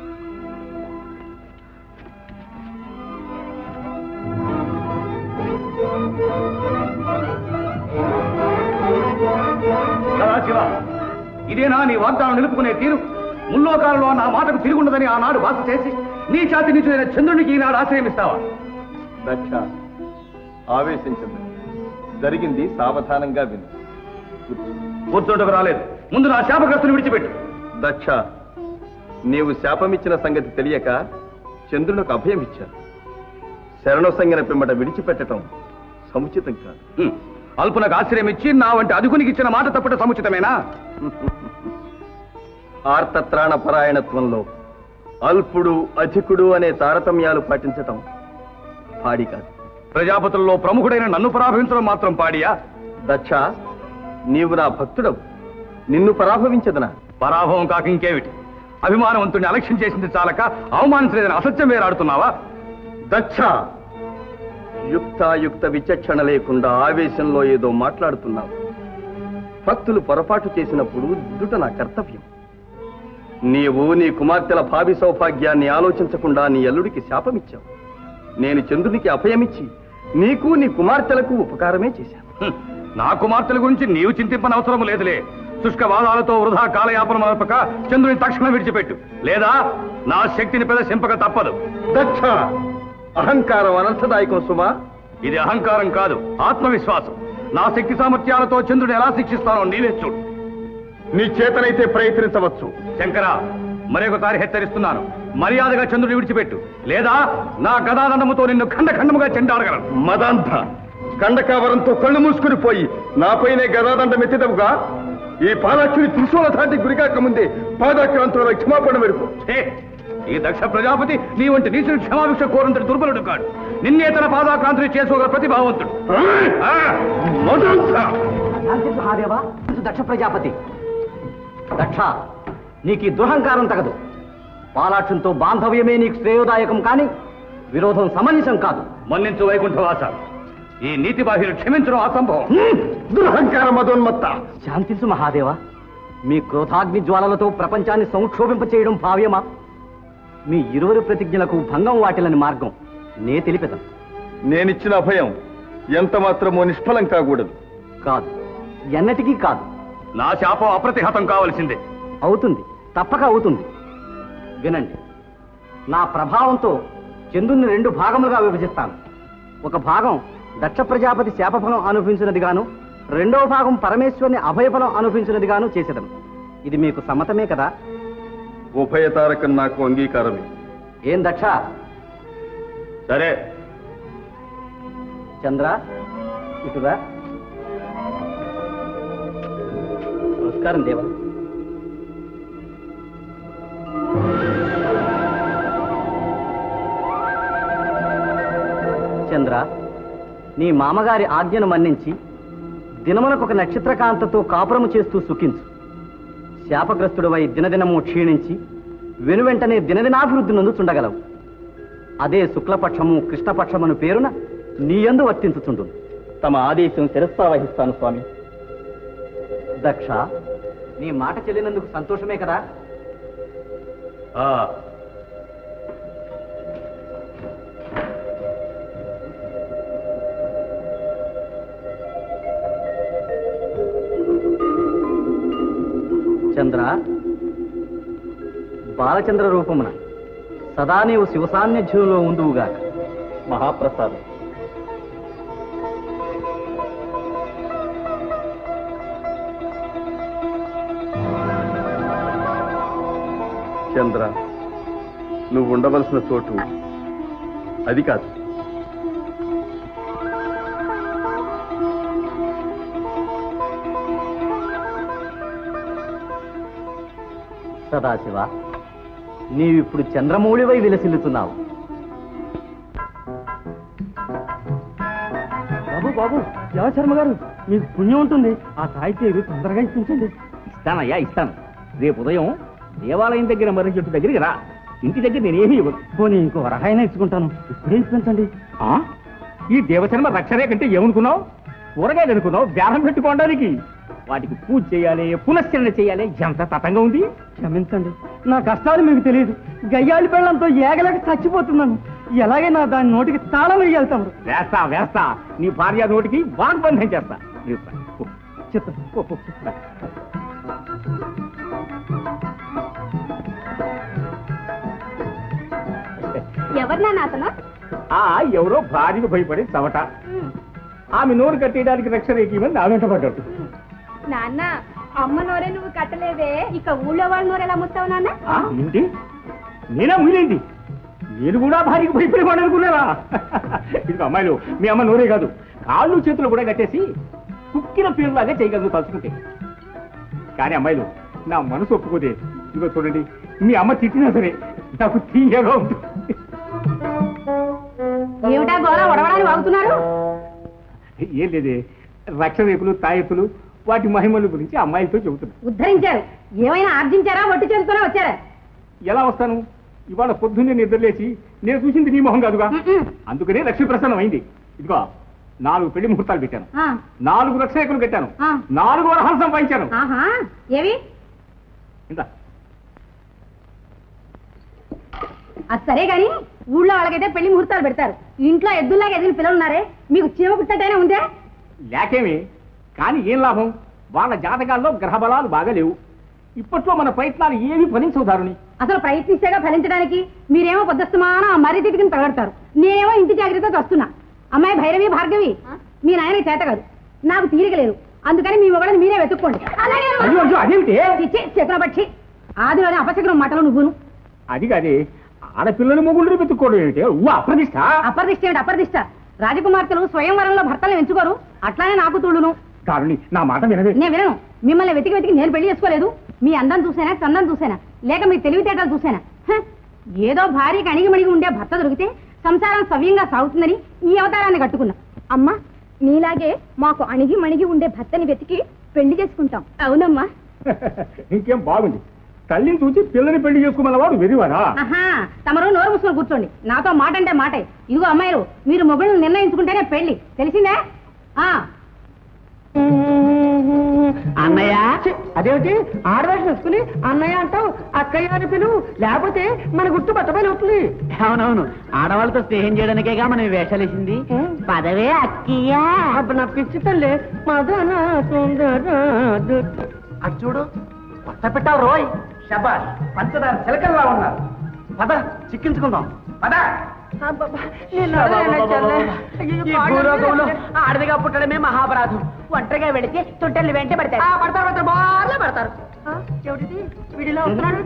సదాశివ, ఇదేనా నీ వాగ్దానం నిలుపుకునే తీరు? ముల్లోకాలలో నా మాటకు తిరుగుండదని ఆనాడు బాస చేసి నీ ఛాతి నిచులైన చంద్రునికి ఈనాడు ఆశ్రయమిస్తావా? దక్ష, ఆవేశించదు. జరిగింది సావధానంగా విను. కూర్చోటకు రాలేదు. ముందు నా శాపగ్రస్తుని విడిచిపెట్టు. దక్ష, నీవు శాపమిచ్చిన సంగతి తెలియక చంద్రునికి అభయం ఇచ్చాను. శరణసంగన పిమ్మట విడిచిపెట్టడం సముచితం కాదు. హ్మ్. అల్పునకు ఆశ్రయం ఇచ్చి నా వంటి అదుకునికి ఇచ్చిన మాట తప్పట సముచితమేనా? ఆర్తత్రాణ పరాయణత్వంలో అల్పుడు అధికుడు అనే తారతమ్యాలు పాటించటం పాడి కాదు. ప్రజాపతుల్లో ప్రముఖుడైన నన్ను పరాభవించడం మాత్రం పాడియా? దక్ష, నీవు నా భక్తుడవు, నిన్ను పరాభవించదనా? పరాభవం కాక ఇంకేమిటి? అభిమానవంతుడిని అలక్ష్యం చేసింది చాలక అవమానించలేదని అసత్యం వేరాడుతున్నావా? దక్ష, యుక్తాయుక్త విచక్షణ లేకుండా ఆవేశంలో ఏదో మాట్లాడుతున్నావు. భక్తులు పొరపాటు చేసినప్పుడు దిద్దుట నా కర్తవ్యం. నీవు నీ కుమార్తెల భావి సౌభాగ్యాన్ని ఆలోచించకుండా నీ అల్లుడికి శాపమిచ్చావు. నేను చంద్రునికి అభయమిచ్చి నీకు నీ కుమార్తెలకు ఉపకారమే చేశాను. హ్మ్. నా కుమార్తెల గురించి నీవు చింతింపనవసరం లేదులే. శుష్కవాదాలతో వృధా కాలయాపన మరపక చంద్రుని తక్షణం విడిచిపెట్టు, లేదా నా శక్తిని ప్రదర్శింపక తప్పదు. దక్ష, అహంకారం అనర్థదాయకం సుమా. ఇది అహంకారం కాదు, ఆత్మవిశ్వాసం. నా శక్తి సామర్థ్యాలతో చంద్రుని ఎలా శిక్షిస్తానో నీవే చూడు. నీ చేతనైతే ప్రయత్నించవచ్చు. శంకర, మరొకసారి హెచ్చరిస్తున్నాను, మర్యాదగా చంద్రుని విడిచిపెట్టు, లేదా నా గదాదండముతో నిన్ను ఖండ ఖండముగా చెండాడగలను. మదాంధ, కండకావరంతో కళ్ళు మూసుకుని పోయి నాపైనే గదాదండం ఎత్తిదవుగా. ఈ పాదాక్షుని త్రిశూల ధాటి గురికాక ముందే పాదాక్రాంతుల క్షమాపణ మెరుపు. ఈ దక్ష ప్రజాపతి నీ వంటి నీచుని క్షమాభిక్ష కోరంతటి దుర్బలుడు కాడు. నిన్నే తన పాదాక్రాంతిని చేసుకోగల ప్రతిభావంతుడు. మహాదేవా, దక్ష ప్రజాపతి. దక్ష, నీకు ఈ దురహంకారం తగదు. పాలాక్షంతో బాంధవ్యమే నీకు శ్రేయోదాయకం కాని విరోధం సమంజసం కాదు. మన్నించు వైకుంఠవాస, ఈ నీతి బాహ్యులు క్షమించడం అసంభవం. దురహంకార మదోన్మత్త. శాంతించు మహాదేవ. మీ క్రోధాగ్ని జ్వాలలతో ప్రపంచాన్ని సంక్షోభింప చేయడం భావ్యమా? మీ ఇరువురి ప్రతిజ్ఞలకు భంగం వాటిలని మార్గం నే తెలిపెదను. నేనిచ్చిన అభయం ఎంత మాత్రమో నిష్ఫలం కాకూడదు. కాదు, ఎన్నటికీ కాదు. నా శాపం అప్రతిహతం కావలసిందే. అవుతుంది, తప్పక అవుతుంది. వినండి, నా ప్రభావంతో చంద్రుని రెండు భాగములుగా విభజిస్తాను. ఒక భాగం దక్ష ప్రజాపతి శాపఫలం అనుభవించినది గాను, రెండవ భాగం పరమేశ్వరుని అభయఫలం అనుభవించినది గాను చేసేదను. ఇది మీకు సమ్మతమే కదా? ఉభయతారకం నాకు అంగీకారమే. ఏం దక్ష? సరే. చంద్ర, ఇటుగా. నమస్కారం దేవా. చంద్ర, నీ మామగారి ఆజ్ఞను మన్నించి దినమునకు ఒక నక్షత్రకాంతతో కాపురము చేస్తూ సుఖించు. శాపగ్రస్తుడవై దినదినము క్షీణించి వెనువెంటనే దినదినాభివృద్ధి నందుచుండగలవు. అదే శుక్లపక్షము కృష్ణపక్షమును పేరున నీయందు వర్తించుచుండు. తమ ఆదేశం శిరస్సావహిస్తాను స్వామి. దక్ష, నీ మాట చెల్లినందుకు సంతోషమే కదా? చంద్ర, బాలచంద్ర రూపమున సదా నీవు శివ సాన్నిధ్యంలో ఉందువుగాక. మహాప్రసాదం. చంద్ర, నువ్వు ఉండవలసిన చోటు అది కాదు. సదాశివ, నీవిప్పుడు చంద్రమౌళివై విలసిల్లుతున్నావు. బాబు బాబు దేవశర్మ గారు, మీకు పుణ్యం ఉంటుంది. ఆ తాయితీరు తొందరగా ఇప్పించండి. ఇస్తానయ్యా, ఇస్తాను. రేపు ఉదయం దేవాలయం దగ్గర మర్రి చెట్టు దగ్గరికి రా. ఇంటి దగ్గర నేనేమీ ఇవ్వను. పోనీ ఇంకో వరహాయినా ఇచ్చుకుంటాను. ఇప్పుడే ఇప్పించండి. ఈ దేవశర్మ రక్షరే కంటే ఏమనుకున్నావు? కూరగాయలు అనుకున్నావు బేరం పెట్టుకోవడానికి. వాటికి పూజ చేయాలి, పునశ్చరణ చేయాలి, ఎంత తతంగా ఉంది. క్షమించండి, నా కష్టాలు మీకు తెలియదు. గయ్యాళి పెళ్ళంతో ఏగలేక చచ్చిపోతున్నాను. ఎలాగైనా దాని నోటికి తాళం వేయాలి తమరు. వేస్తా వేస్తా నీ భార్య నోటికి వాగ్బంధం చేస్తా. చెప్తా. ఎవరినా అతను? ఆ ఎవరో భార్యకు భయపడి చవట. ఆమె నోరు కట్టేయడానికి రక్షరేఖమని నా వెంట పడ్డాడు. నాన్న, అమ్మ నోరే నువ్వు కట్టలేదే, ఇక ఊళ్ళో వాళ్ళ నోరు ఎలా ముస్తావు నాన్న? ఏంటి? నేనా ఊలేంటి? నేను కూడా భార్యకు భయపడేవాడు అనుకున్నారా? ఇదిగో అమ్మాయిలు, మీ అమ్మ నోరే కాదు, కాళ్ళు చేతులు కూడా కట్టేసి కుక్కిన పీరులాగా చేయగలరు తలుచుకుంటే. కానీ అమ్మాయిలు, నా మనసు ఒప్పుకోదే. ఇదిగో చూడండి, మీ అమ్మ తిట్టినా సరే నాకు తీయగా ఉంటుంది. ఏమిటా గోళ వడవడాన్ని వాగుతున్నారు? ఏం లేదే, రక్షరేపులు తాయెత్తులు వాటి మహిమల గురించి అమ్మాయిలతో చెబుతున్నా. ఉద్ధరించారు. ఏమైనా ఆర్జించారా? ఒట్టి చేసుకునే వచ్చారా? ఎలా వస్తాను? ఇవాళ పొద్దున్నే నిద్రలేచి నేను చూసింది నీ మొహం కాదుగా, అందుకనే లక్ష్మీ ప్రసన్నం అయింది. ఇదిగో నాలుగు పెళ్లి ముహూర్తాలు పెట్టాను, నాలుగు రక్షరేఖలు కట్టాను, నాలుగు వరహాలు సంపాదించాను. ఏవి? ఇంత అది సరే గాని, ఊళ్ళో వాళ్ళకైతే పెళ్లి ముహూర్తాలు పెడతారు. ఇంట్లో ఎద్దుల్లాగా ఎదిగిన పిల్లలు ఉన్నారే, మీకు చీమ పుట్టటైనా ఉందే? లేకేమి, కానీ ఏం లాభం? వాళ్ళ జాతకాల్లో గ్రహబలాలు బాగా లేవు. ఇప్పట్లో మన ప్రయత్నాలు ఏమీ ఫలించవు దారుని. అసలు ప్రయత్నిస్తేగా ఫలించడానికి మీరేమో పొద్దుస్తమానం ఆ మర్రి తిట్టుకుని తగడతారు. నేనేమో ఇంటి జాగ్రత్తతో వస్తున్నా. అమ్మాయి భైరవి భార్గవి, మీ నాయనకి చేత కాదు, నాకు తీరిక లేదు. అందుకని మీ మొగడని మీరే వెతుక్కోండి. శకున పక్షి, ఆదిలోనే అపశకునం మాటలు నువ్వును. అది కాదే, ఆడపిల్లలు మొగుళ్ళు వెతుక్కోవడం ఏమిటి? అప్రదిష్ట. అప్రదిష్ట ఏమిటి? అప్రదిష్ట. రాజకుమార్తెలు స్వయంవరంలో భర్తలను ఎంచుకోరు, అట్లానే నాకు తోడును. కారుణి, నా మాట వినవే. నేను వినను. మిమ్మల్ని వెతికి వెతికి నేను పెళ్లి చేసుకోలేదు. మీ అందం చూసానా, చందం చూసానా, లేక మీ తెలివితేటలు చూసానా? ఏదో భార్యకి అణిగి మణిగి ఉండే భర్త దొరికితే సంసారం సవ్యంగా సాగుతుందని ఈ అవతారాన్ని కట్టుకున్నా. అమ్మా, మీలాగే మాకు అణిగి మణిగి ఉండే భర్తని వెతికి పెళ్లి చేసుకుంటాం. అవునమ్మా. ఇంకేం బాగుంది. తల్లిని చూసి పిల్లని పెళ్లి చేసుకోమన్నవాడు వెరివారా? తమరు నోరు మూసుకొని కూర్చోండి. నాతో మాట అంటే మాటే. ఇదిగో అమ్మాయిలు, మీరు మొగుళ్ళని నిర్ణయించుకుంటేనే పెళ్లి, తెలిసిందే? అన్నయ్య, అదేమిటి ఆడవేషం వేసుకుని అన్నయ్య అంటావు? అక్కయ్య అని పిలువు, లేకపోతే మన గుట్టు బట్టబయలు అవుతుంది. అవునవును, ఆడవాళ్ళతో స్నేహం చేయడానికేగా మనం వేషాలు వేసింది. పదవే అక్కయ్యా. అప్పుడు నా పిచ్చి తల్లి మదన సుందరాదు. అది చూడు, కొత్త పెట్టావు రోయ్. శబాష్, పంచదార చిలకల్లా ఉన్నారు. పద చిక్కించుకుందాం, పద. ఆడదిగా పుట్టడమే మహాపరాధం. ఒంటరిగా వెళితే తొట్టెల్ని వెంట పడతారు. పడతారు, బాగా పడతారు. వీడిలో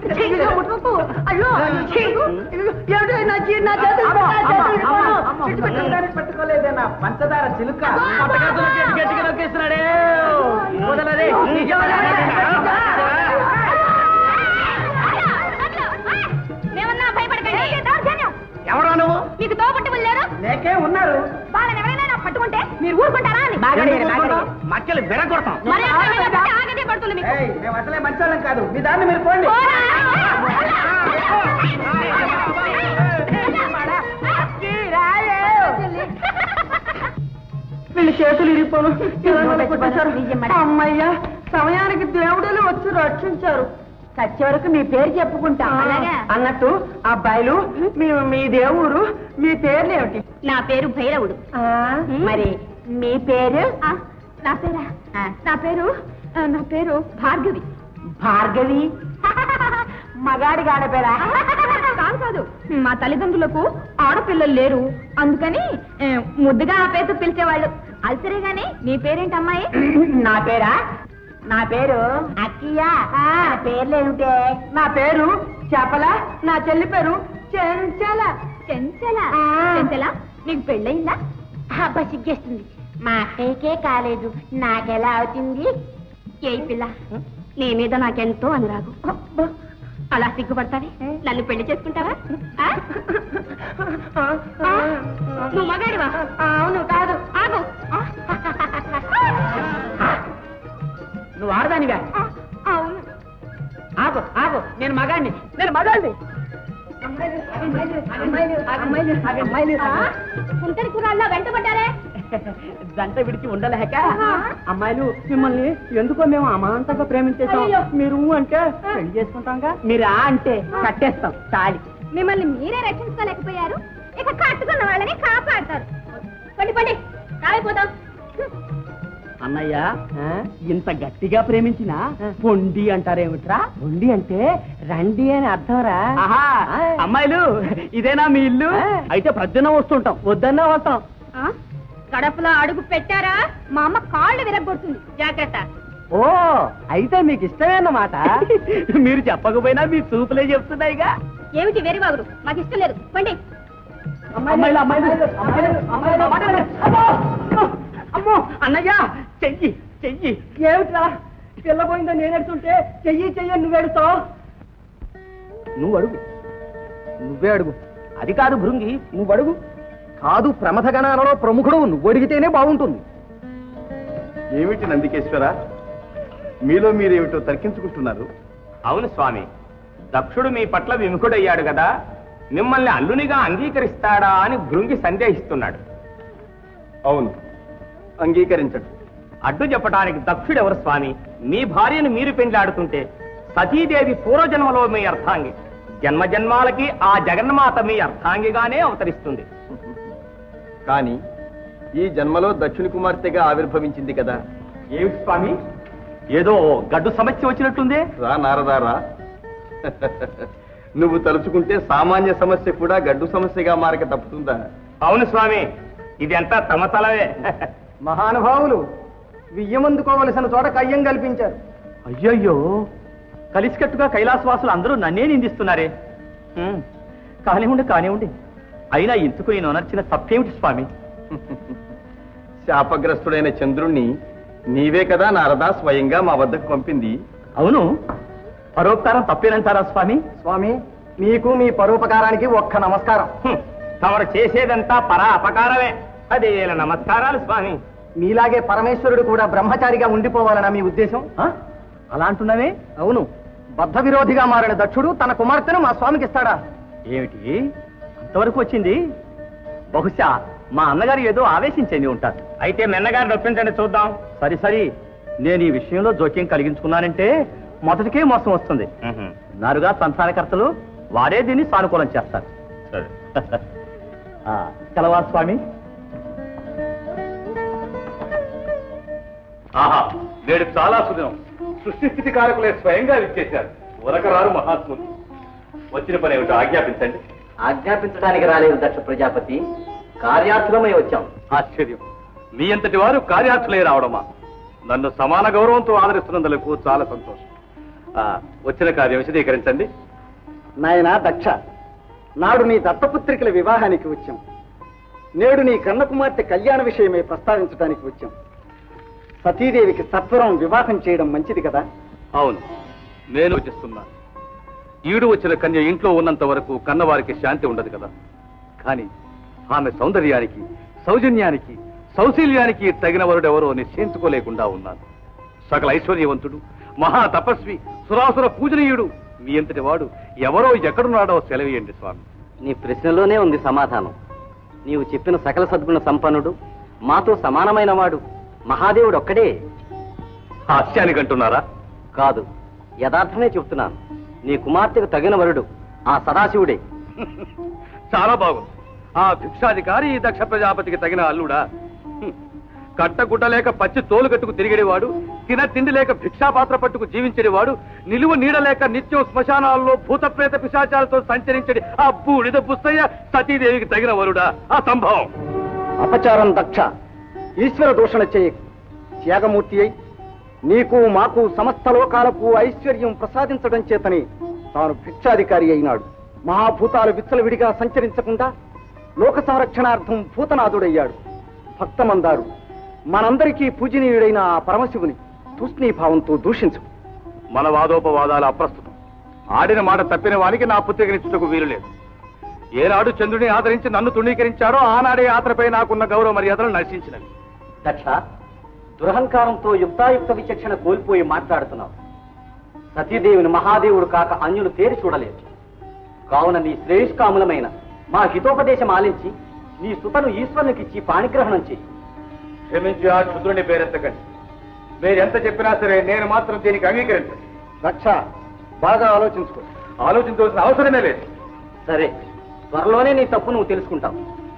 పెట్టుకోలేదేనా పంచదార చిలుక? గట్టిగా నొక్కేస్తున్నాడే. మేమన్నా భయపడకండి. ఎవరా నువ్వు? మీకు తోబుట్టు వెళ్ళారు? లేకే ఉన్నారు. వాళ్ళని ఎవరైనా పట్టుకుంటే మీరు ఊరుకుంటారా అని మక్కలు విరగొడతాం. ఆగదే పడుతుంది మీకు. మేము అసలే మంచోళ్ళం కాదు, మీ దాన్ని మీరు పోండి. వీళ్ళు చేతులు ఇరిగిపోను. అమ్మయ్యా, సమయానికి దేవుడులు వచ్చి రక్షించారు. చచ్చే వరకు మీ పేరు చెప్పుకుంటా. అన్నట్టు అబ్బాయిలు, మీ మీ దేవుడు, మీ పేర్లు ఏమిటి? నా పేరు భైరవుడు. మరి మీ పేరు? నా పేరా? నా పేరు నా పేరు భార్గవి. భార్గవి? మగాడి గాడపేరా? కాదు కాదు, కాదు మా తల్లిదండ్రులకు ఆడపిల్లలు లేరు, అందుకని ముద్దుగా ఆ పేరుతో పిలిచేవాళ్ళు. అది సరే గాని నీ పేరేంటి అమ్మాయి? నా పేరా? నా పేరు అక్కయ్య. పేర్లేమిటే? నా పేరు చెప్పల. నా చెల్లి పేరు చెంచల. చెంచల? చెంచల నీకు పెళ్ళయిందా? అబ్బా సిగ్గేస్తుంది, మా అక్కయ్యకే కాలేదు, నాకెలా అవుతుంది? ఏ పిల్ల, నీ మీద నాకెంతో అనురాగం. అలా సిగ్గుపడతావే, నన్ను పెళ్లి చేసుకుంటావా? నువ్వు మగాడివా? అవును. కాదు. ఆగు. నువ్వు ఆడదానిగా? అవును. ఆగు ఆగు, నేను మగాడిని, నేను మగాడిని. కుంటరి కుర్రాళ్ళ వెంటబడ్డారే. జంట విడిచి ఉండలేక అమ్మాయిలు మిమ్మల్ని ఎందుకో మేము అమాంతంగా ప్రేమించేసాం. మీరు అంటే పెళ్లి చేసుకుంటాంగా, మీరు ఆ అంటే కట్టేస్తాం తాళి. మిమ్మల్ని మీరే రక్షించుకోలేకపోయారు, ఇక కట్టుకున్న వాళ్ళని కాపాడతారు. పండి పండి కాలిపోతాం. అన్నయ్య ఇంత గట్టిగా ప్రేమించినా పొండి అంటారేమిట్రా? పొండి అంటే రండి అని అర్థంరా. అమ్మాయిలు ఇదేనా మీ ఇల్లు? అయితే ప్రద్దున వస్తుంటాం, వద్దన్నా వస్తాం. కడపలో అడుగు పెట్టారా మా అమ్మ కాళ్ళు విరగొడుతుంది, జాగ్రత్త. ఓ అయితే మీకు ఇష్టమే అన్నమాట. మీరు చెప్పకపోయినా మీ చూపులే చెప్తున్నాయిగా. ఏమిటి వెరివాగుడు? మాకు ఇష్టం లేదు, పండి. అమ్మాయిలు అమ్మాయిలు అమ్మో అన్నయ్య, చెయ్యి చెయ్యి. ఏమిట్రా పిల్లపోయిందని నేను ఎడుతుంటే చెయ్యి చెయ్యి నువ్వు ఎడుతావు. నువ్వు అడుగు, నువ్వే అడుగు. అది కాదు భృంగి, నువ్వు అడుగు. కాదు, ప్రమథ గణాలలో ప్రముఖుడు నువ్వు అడిగితేనే బాగుంటుంది. ఏమిటి నందికేశ్వర, మీలో మీరేమిటో తర్కించుకుంటున్నారు? అవును స్వామి, దక్షుడు మీ పట్ల విముఖుడయ్యాడు కదా, మిమ్మల్ని అల్లునిగా అంగీకరిస్తాడా అని భృంగి సందేహిస్తున్నాడు. అవును, అంగీకరించడు. అడ్డు చెప్పడానికి దక్షుడు ఎవరు స్వామి? మీ భార్యను మీరు పెండ్లాడుతుంటే సతీదేవి పూర్వజన్మలో మీ అర్థాంగి, జన్మ జన్మాలకి ఆ జగన్మాత మీ అర్థాంగిగానే అవతరిస్తుంది. కానీ ఈ జన్మలో దక్షిణ కుమార్తెగా ఆవిర్భవించింది కదా. ఏమిటి స్వామి, ఏదో గడ్డు సమస్య వచ్చినట్టుంది? రా నారదారా, నువ్వు తలుచుకుంటే సామాన్య సమస్య కూడా గడ్డు సమస్యగా మారక తప్పుతుందా? అవును స్వామి, ఇది అంతా తమ తలవే. మహానుభావులు వియ్యమందుకోవలసిన చోట కయ్యం కల్పించారు. అయ్యయ్యో, కలిసికట్టుగా కైలాసవాసులు అందరూ నన్నే నిందిస్తున్నారే. కానివ్వండి కానివ్వండి, అయినా ఇందుకు నేను అనర్చిన తప్పేమిటి స్వామి? శాపగ్రస్తుడైన చంద్రుణ్ణి నీవే కదా నారదా స్వయంగా మా వద్దకు పంపింది. అవును, పరోపకారం తప్పేనంటారా స్వామి? స్వామి, మీకు మీ పరోపకారానికి ఒక్క నమస్కారం. తమరు చేసేదంతా పరా అపకారమే. పదేల నమస్కారాలు స్వామి. మీలాగే పరమేశ్వరుడు కూడా బ్రహ్మచారిగా ఉండిపోవాలనా మీ ఉద్దేశం? అలా అంటున్నవే? అవును, బద్ధ విరోధిగా మారిన దక్షుడు తన కుమార్తెను మా స్వామికి ఇస్తాడా? ఏమిటి అంతవరకు వచ్చింది? బహుశా మా అన్నగారు ఏదో ఆవేశించేది ఉంటారు. అయితే మెన్నగారిని ఒప్పించండి చూద్దాం. సరి సరి, నేను ఈ విషయంలో జోక్యం కలిగించుకున్నానంటే మొదటికే మోసం వస్తుంది. నారుగా సంతానకర్తలు వారే దీన్ని సానుకూలం చేస్తారు. కలవా స్వామి? ఆహా, నేడు చాలా సుదినం. సృష్టి స్థితి కారకులే స్వయంగా విచ్చేశారు. ఉరకరారు మహాత్ములు. వచ్చిన పని ఏమిటో ఆజ్ఞాపించండి. ఆజ్ఞాపించడానికి రాలేదు దక్ష ప్రజాపతి, కార్యార్థులమై వచ్చాం. ఆశ్చర్యం, మీ అంతటి వారు కార్యార్థులై రావడమా? నన్ను సమాన గౌరవంతో ఆదరిస్తున్నందులకు చాలా సంతోషం. వచ్చిన కార్యం విశదీకరించండి. నాయన దక్ష, నాడు నీ దత్తపుత్రికల వివాహానికి వచ్చాం. నేడు నీ కన్న కుమార్తె కళ్యాణ విషయమై ప్రస్తావించడానికి వచ్చాం. సతీదేవికి సత్వరం వివాహం చేయడం మంచిది కదా? అవును, నేను చేస్తున్నాను. ఈడు వచ్చిన కన్య ఇంట్లో ఉన్నంత వరకు కన్నవారికి శాంతి ఉండదు కదా. కానీ ఆమె సౌందర్యానికి, సౌజన్యానికి, సౌశీల్యానికి తగిన వరుడెవరో నిశ్చయించుకోలేకుండా ఉన్నాను. సకల ఐశ్వర్యవంతుడు, మహా తపస్వి, సురాసుర పూజనీయుడు మీ అంతటి వాడు ఎవరో ఎక్కడున్నాడో సెలవేయండి స్వామి. నీ ప్రశ్నలోనే ఉంది సమాధానం. నీవు చెప్పిన సకల సద్గుణ సంపన్నుడు, మాతో సమానమైన వాడు మహాదేవుడు ఒక్కడే. హాస్యానికి అంటున్నారా? కాదు, యథార్థమే చెప్తున్నాను. నీ కుమార్తెకు తగిన వరుడు ఆ సదాశివుడే. చాలా బాగుంది. ఆ భిక్షాధికారి దక్ష ప్రజాపతికి తగిన అల్లుడా? కట్టగుడ్డ లేక పచ్చి తోలు కట్టుకు తిరిగేవాడు, తిన తిండి లేక భిక్షాపాత్ర పట్టుకు జీవించేవాడు, నిలువ నీడ లేక నిత్యం శ్మశానాల్లో భూతప్రేత పిశాచాలతో సంచరించడి ఆ బూడిద పుస్తయ్య సతీదేవికి తగిన వరుడా అసంభవం. అపచారం దక్ష, ఈశ్వర దూషణ చేయ. త్యాగమూర్తి అయి నీకు మాకు సమస్త లోకాలకు ఐశ్వర్యం ప్రసాదించడం చేతని తాను భిక్షాధికారి అయినాడు. మహాభూతాలు విచ్చలవిడిగా సంచరించకుండా లోక సంరక్షణార్థం భూతనాథుడయ్యాడు. భక్తమందారు మనందరికీ పూజనీయుడైన ఆ పరమశివుని తూష్ణీభావంతో దూషించు. మన వాదోపవాదాలు అప్రస్తుతం. ఆడిన మాట తప్పిన వానికి నా పుత్రికనిచ్చుటకు వీలు లేదు. ఏనాడు చంద్రుడిని ఆదరించి నన్ను తృణీకరించాడో ఆనాడే ఆత్రపై నాకున్న గౌరవ మర్యాదలు నశించినవి. దక్ష, దురహంకారంతో యుక్తాయుక్త విచక్షణ కోల్పోయి మాట్లాడుతున్నావు. సతీదేవిని మహాదేవుడు కాక అన్యులు తేరి చూడలేదు. కావున నీ శ్రేష్కాములమైన మా హితోపదేశం ఆలించి నీ సుతను ఈశ్వరునికిచ్చి పాణిగ్రహణం చెయ్యి. క్షమించి ఆ క్షుద్రుని పేరెత్తకండి. మీరెంత చెప్పినా సరే నేను మాత్రం దీనికి అంగీకరించను. దక్ష, బాగా ఆలోచించుకో. ఆలోచించవలసిన అవసరమే లేదు. సరే, త్వరలోనే నీ తప్పు నువ్వు తెలుసుకుంటావు.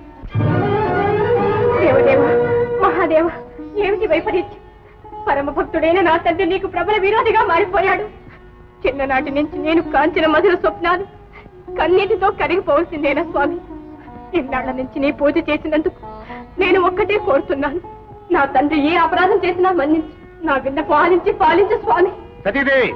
దేవదేవ, మహాదేవ, ఏమిటి వైపరీత్యం? పరమ భక్తుడైన నా తండ్రి నీకు ప్రబల విరోధిగా మారిపోయాడు. చిన్ననాటి నుంచి నేను కాంచిన మధుర స్వప్నాలు కన్నీటితో కరిగిపోవలసిందేనా స్వామి? ఇన్నాళ్ల నుంచి నీ పూజ చేసినందుకు నేను ఒక్కటే కోరుతున్నాను. నా తండ్రి ఏ అపరాధం చేసినా మన్నించు. నా బిడ్డ పాలించి పాలించు స్వామి. సతీదేవి,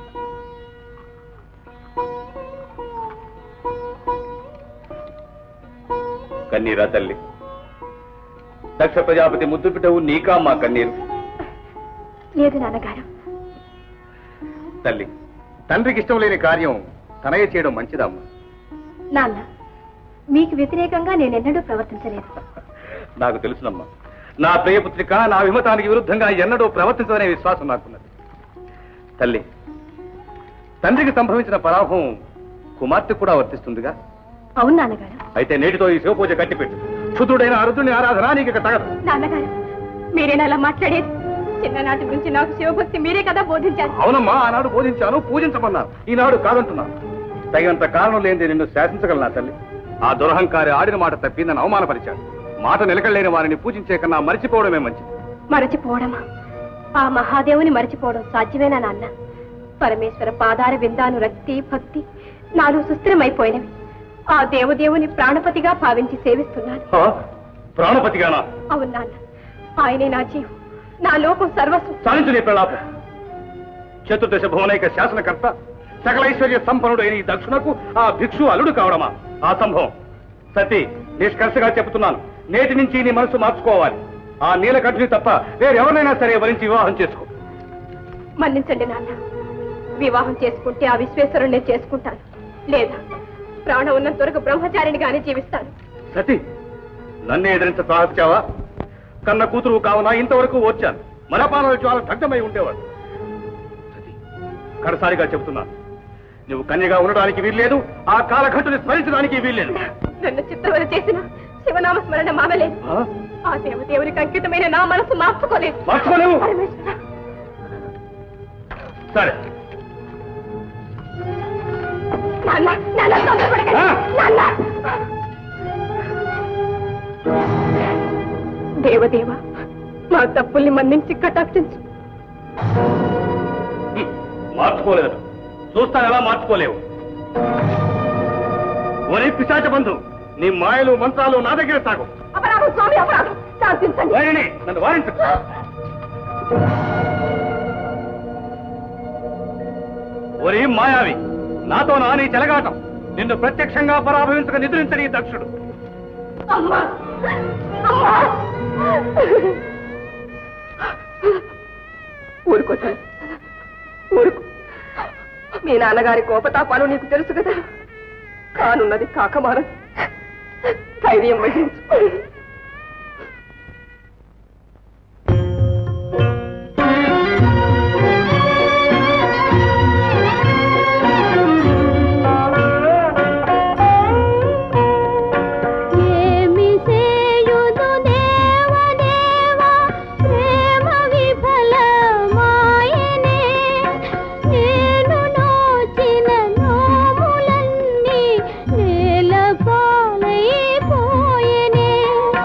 కన్నీరా తల్లి? దక్ష ప్రజాపతి ముద్దు బిడ్డవు నీకా మా కన్నీరు? లేదు నాన్నగారు. తల్లి, తండ్రికి ఇష్టం లేని కార్యం తనయ చేయడం మంచిదమ్మా. నాన్న, మీకు వ్యతిరేకంగా నేనెన్నడూ ప్రవర్తించలేదు. నాకు తెలుసునమ్మా. నా ప్రియపుత్రిక నా విమతానికి విరుద్ధంగా ఎన్నడూ ప్రవర్తించదనే విశ్వాసం నాకున్నది. తల్లి, తండ్రికి సంభవించిన పరాభవం కుమార్తె కూడా వర్తిస్తుందిగా? అవును నాన్నగారు. అయితే నేటితో ఈ శివపూజ కట్టిపెట్టు. క్షుద్రుడైన అర్జునుని ఆరాధన నీకు ఇక తగదు. నాన్నగారు, మీరేనా అలా మాట్లాడేది? చిన్ననాటి నుంచి నాకు శివభక్తి మీరే కదా బోధించారు. అవునమ్మా, ఆనాడు బోధించాను, పూజించమన్నాను. ఈనాడు కాదంటున్నాను. తగినంత కారణం లేనిది నిన్ను శాసించగలనా తల్లి? ఆ దురహంకారి ఆడిన మాట తప్పి నన్ను అవమానపరిచాడు. మాట నిలకడలేని వారిని పూజించే కన్నా మరిచిపోవడమే మంచిది. మరచిపోవడమా? ఆ మహాదేవుని మరచిపోవడం సాధ్యమేనా నాన్న? పరమేశ్వర పాదార విందాను రక్తి భక్తి నాలుగు సుస్థిరమైపోయినవి. ఆ దేవదేవుని ప్రాణపతిగా భావించి సేవిస్తున్నాను. ప్రాణపతిగానా? అవును నాన్న, ఆయనే నా జీవం, నా లోకం సర్వస్వం. సాధించు నీ ప్రలాపం. చతుర్దశ భువనైక శాసనకర్త సకల ఐశ్వర్య సంపన్నుడైన ఈ దక్షునకు ఆ భిక్షు అల్లుడు కావడమా ఆ సంభవం? సతీ, నిష్కర్షగా చెబుతున్నాను, నేటి నుంచి నీ మనసు మార్చుకోవాలి. ఆ నీలకంఠుని తప్ప వేరెవరినైనా సరే వరించి వివాహం చేసుకో. మన్నించండి నాన్న, వివాహం చేసుకుంటే ఆ విశ్వేశ్వరుణ్ణి చేసుకుంటాను. లేదా ప్రాణం ఉన్నంత వరకు బ్రహ్మచారినిగానే జీవిస్తాను. సతీ, నన్నే ఎదిరించ సాహసావా? కన్న కూతురు కావున ఇంతవరకు వచ్చాను. మరపాల జ్వాల దగ్ధమై ఉండేవాడు. సతీ, కడసారిగా చెబుతున్నాను, నువ్వు కన్యగా ఉండడానికి వీల్లేదు. ఆ కాలఘట్టుని స్మరించడానికి వీల్లేదు. నన్ను చిత్రవద చేసిన శివనామ స్మరణ మానలేదు. ఆ దేవదేవునికి అంకితమైన నా మనసు మార్చుకోలేదు. మార్చుకోలేవు? సరే, నాన్న, నాన్న, తొందరపడకండి. నాన్న, దేవదేవ, మా తప్పుల్ని మన్నించి కటాక్షించు. మార్చుకోలేదు. చూస్తాను ఎలా మార్చుకోలేవు. ఒరే పిశాచ బంధు, నీ మాయలు మంత్రాలు నా దగ్గర సాగు. అపరాధం స్వామి, అపరాధం. శాంతించండి. వారిని నన్ను వారించు. ఒరే మాయావి, నాతో నా నీ చెలగాటం. నిన్ను ప్రత్యక్షంగా పరాభవించక నిద్రించని ఈ దక్షుడు. అమ్మా, అమ్మా. ఊరుకోతాను, ఊరుకో. మీ నాన్నగారి కోపతాపాలు నీకు తెలుసు కదా. కానున్నది కాకమాన ధైర్యం వహించు. నేల పాలైపోయెనే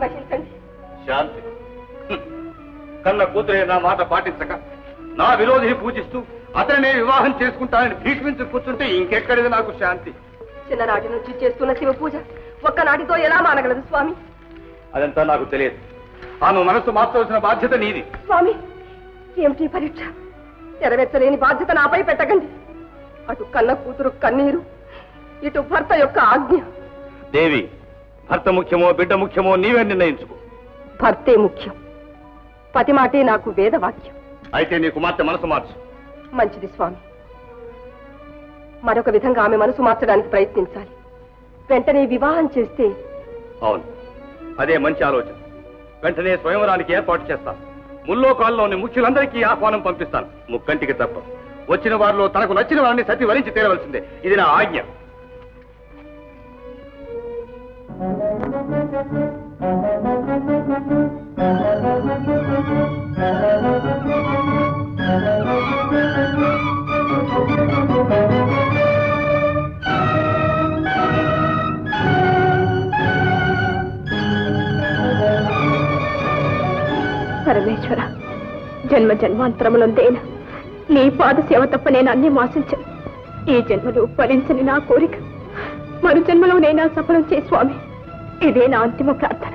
సహించండి. శాంతి. కన్న కూతురే నా మాట పాటించక నా విరోధిని పూజిస్తూ అతనే వివాహం చేసుకుంటానని భీష్మించి కూర్చుంటే ఇంకెక్కడిది నాకు శాంతి. చిన్ననాటి నుంచి చేస్తున్న శివ పూజ ఒక్కనాటితో ఎలా మానగలదు స్వామి? అదంతా నాకు తెలియదు. ఆమె మనసు మార్చవలసిన బాధ్యత నీది. స్వామి, ఏమిటి పరీక్ష? నెరవేర్చలేని బాధ్యత నాపై పెట్టకండి. అటు కన్న కూతురు కన్నీరు, ఇటు భర్త యొక్క ఆజ్ఞ. దేవి, భర్త ముఖ్యమో బిడ్డ ముఖ్యమో నీవే నిర్ణయించుకో. భర్తే ముఖ్యం. పతి మాటే నాకు వేదవాక్యం. అయితే నీ కుమార్తె మనసు మార్చు. మంచిది స్వామి. మరొక విధంగా ఆమె మనసు మార్చడానికి ప్రయత్నించాలి. వెంటనే వివాహం చేస్తే. అవును, అదే మంచి ఆలోచన. వెంటనే స్వయంవరానికి ఏర్పాటు చేస్తాను. ముల్లోకాల్లోని ముఖ్యులందరికీ ఆహ్వానం పంపిస్తాను. ముక్కంటికి తప్ప వచ్చిన వారిలో తనకు నచ్చిన వారిని సతి వరించి తీరవలసిందే. ఇది నా ఆజ్ఞ. పరమేశ్వర, జన్మ జన్మాంతరములందేనా నీ పాద సేవ తప్ప నేను అన్ని ఆశించను. ఈ జన్మలో ఫలించని నా కోరిక మరు జన్మలో నేను సఫలం చే స్వామి. ఇదే నా అంతిమ ప్రార్థన.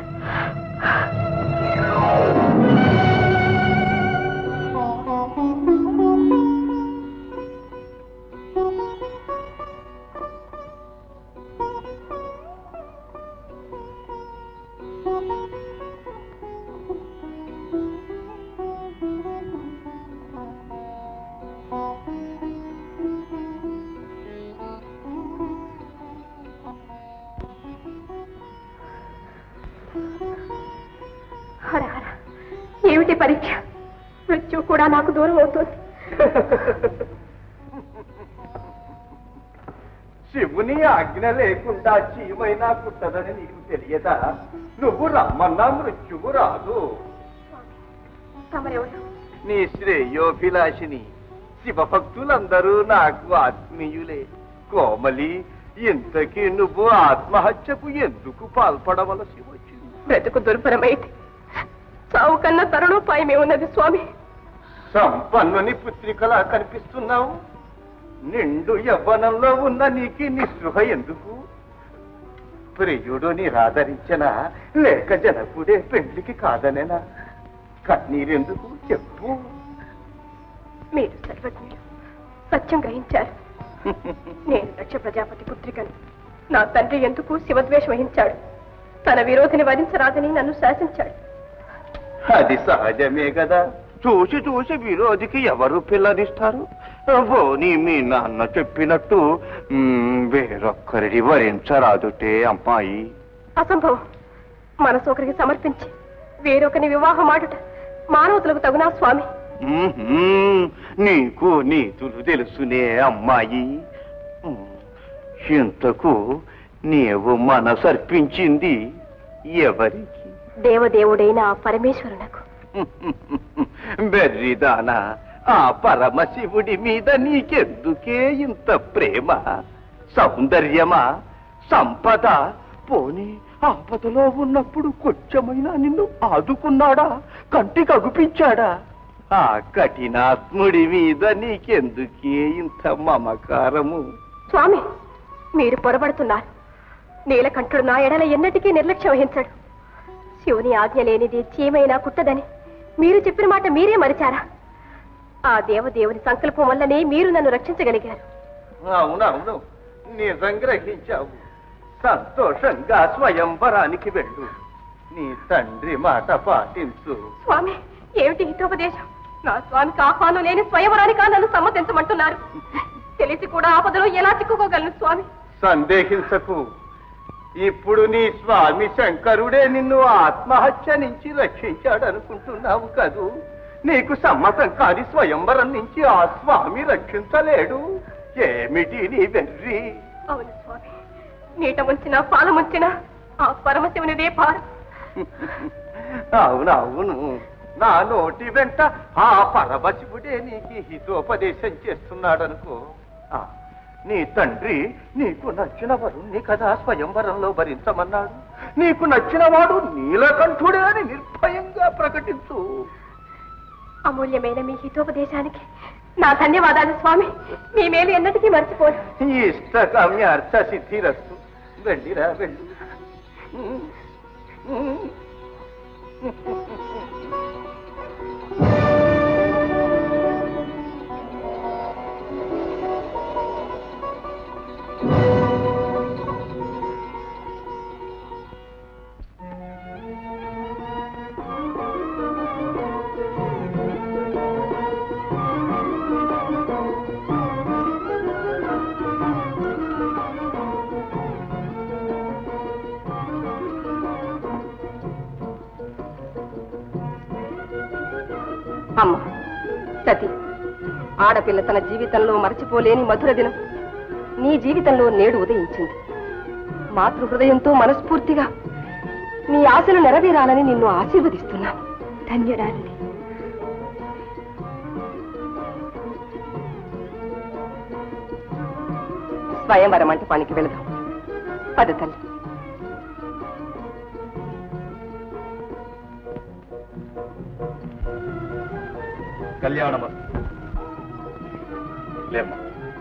ఏమిటి పరీక్ష? మృత్యు కూడా నాకు దూరం అవుతుంది. శివుని ఆజ్ఞ లేకుండా చీమైనా కుట్టదని నీకు తెలియదా? నువ్వు రమ్మన్నా మృత్యువు రాదు. నీ శ్రేయోభిలాషిని శివభక్తులందరూ నాకు ఆత్మీయులే. కోమలి, ఇంతకీ నువ్వు ఆత్మహత్యకు ఎందుకు పాల్పడవలసి వచ్చింది? బ్రతుకు దుర్భరమైతే చావు కన్నా తరుణోపాయమే ఉన్నది స్వామి. సంపన్నుని పుత్రికలా కనిపిస్తున్నావు. నిండు యవ్వనంలో ఉన్న నీకి నిస్పృహ ఎందుకు? ప్రియుడు నిరాదరించనా లేక జనకుడే పెండ్లికి కాదనేనా? కన్నీరెందుకు చెప్పు. మీరు సర్వజ్ఞులు, సత్యం గ్రహించారు. నేను దక్ష ప్రజాపతి పుత్రికను. నా తండ్రి ఎందుకు శివద్వేషం వహించాడు? తన విరోధిని వధించరాదని నన్ను శాసించాడు. అది సహజమే కదా. చూసి చూసి విరోధికి ఎవరు పిల్లనిస్తారు? పోనీ మీ నాన్న చెప్పినట్టు వేరొక్కరిని వరించరాదుటే అమ్మాయి. అసంభవం. మనసు ఒకరికి సమర్పించి వేరొకరిని వివాహం ఆడుట మానవతులకు తగునా స్వామి? నీకు నీతులు తెలుసునే అమ్మాయి. ఇంతకు నీవు మనసర్పించింది ఎవరికి? దేవదేవుడైన పరమేశ్వరునకు. బెర్రిదానా, ఆ పరమశివుడి మీద నీకెందుకే ఇంత ప్రేమ? సౌందర్యమా, సంపద? పోనీ ఆపదలో ఉన్నప్పుడు కొంచెమైనా నిన్ను ఆదుకున్నాడా? కంటికి అగుపించాడా? ఆ కఠినాత్ముడి మీద నీకెందుకే ఇంత మమకారము? స్వామి, మీరు పొరబడుతున్నారు. నీలకంఠుడు నా ఎడల ఎన్నటికీ నిర్లక్ష్యం వహించాడు. శివుని ఆజ్ఞ లేనిది చీమైనా కుట్టదని మీరు చెప్పిన మాట మీరే మరిచారా? ఆ దేవదేవుని సంకల్పం వల్లనే మీరు నన్ను రక్షించగలిగారు. అవునవును, నిజం గ్రహించావు. సంతోషంగా స్వయంవరానికి వెళ్ళు. నీ తండ్రి మాట పాటించు. స్వామి, ఏమిటి హితోపదేశం? నా స్వామికి ఆహ్వానం లేని స్వయంవరానికా నన్ను సమ్మతించమంటున్నారు? తెలిసి కూడా ఆపదలో ఎలా చిక్కుకోగలను స్వామి? సందేహించకు. ఇప్పుడు నీ స్వామి శంకరుడే నిన్ను ఆత్మహత్య నుంచి రక్షించాడనుకుంటున్నావు కదూ? నీకు సమ్మతం కాని స్వయంవరం నుంచి ఆ స్వామి రక్షించలేడు. ఏమిటి నీ వెర్రి? అవును స్వామి, నీట ముంచిన పాల ముంచిన ఆ పరమశివునిదే పారు. అవునవును, నా నోటి వెంట ఆ పరమశివుడే నీకు హితోపదేశం చేస్తున్నాడనుకో. నీ తండ్రి నీకు నచ్చిన వరుణ్ణి కదా స్వయంవరంలో భరించమన్నాడు. నీకు నచ్చిన వాడు నీలకంఠుడే అని నిర్భయంగా ప్రకటించు. అమూల్యమైన మీ హితోపదేశానికి నా ధన్యవాదాలు స్వామి. మీ మేలు ఎన్నటికీ మర్చిపోరు. ఇష్టకామ్య అర్థ సిద్ధిరస్తు. వెళ్ళిరా వెళ్ళి. అమ్మ సతి, ఆడపిల్ల తన జీవితంలో మరచిపోలేని మధుర దినం నీ జీవితంలో నేడు ఉదయించింది. మాతృ హృదయంతో మనస్ఫూర్తిగా నీ ఆశలు నెరవేరాలని నిన్ను ఆశీర్వదిస్తున్నాను. ధన్యురాలిని. స్వయంవర మంటపానికి వెళదాం. పద తల్లి. కళ్యాణమస్తు. లేమ్మా.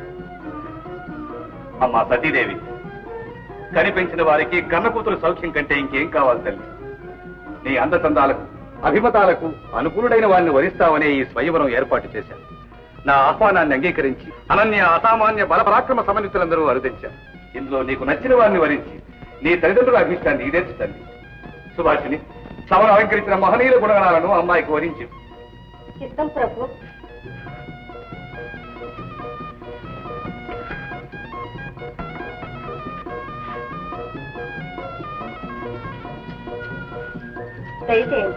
అమ్మా సతీదేవి, కనిపించిన వారికి కన్న కూతురు సౌఖ్యం కంటే ఇంకేం కావాలి తల్లి? నీ అందచందాలకు అభిమతాలకు అనుకూలుడైన వారిని వరిస్తావనే ఈ స్వయంవరం ఏర్పాటు చేశాను. నా ఆహ్వానాన్ని అంగీకరించి అనన్య అసామాన్య బలపరాక్రమ సమన్వితులందరూ అరుదించారు. ఇందులో నీకు నచ్చిన వారిని వరించి నీ తల్లిదండ్రుల అభిష్టాన్ని ఈడేర్చు తల్లి. సుభాషిని, సభను అలంకరించిన మహనీయుల గుణగణాలను అమ్మాయికి వరించి. చిత్తం ప్రభు. దయచేయండి.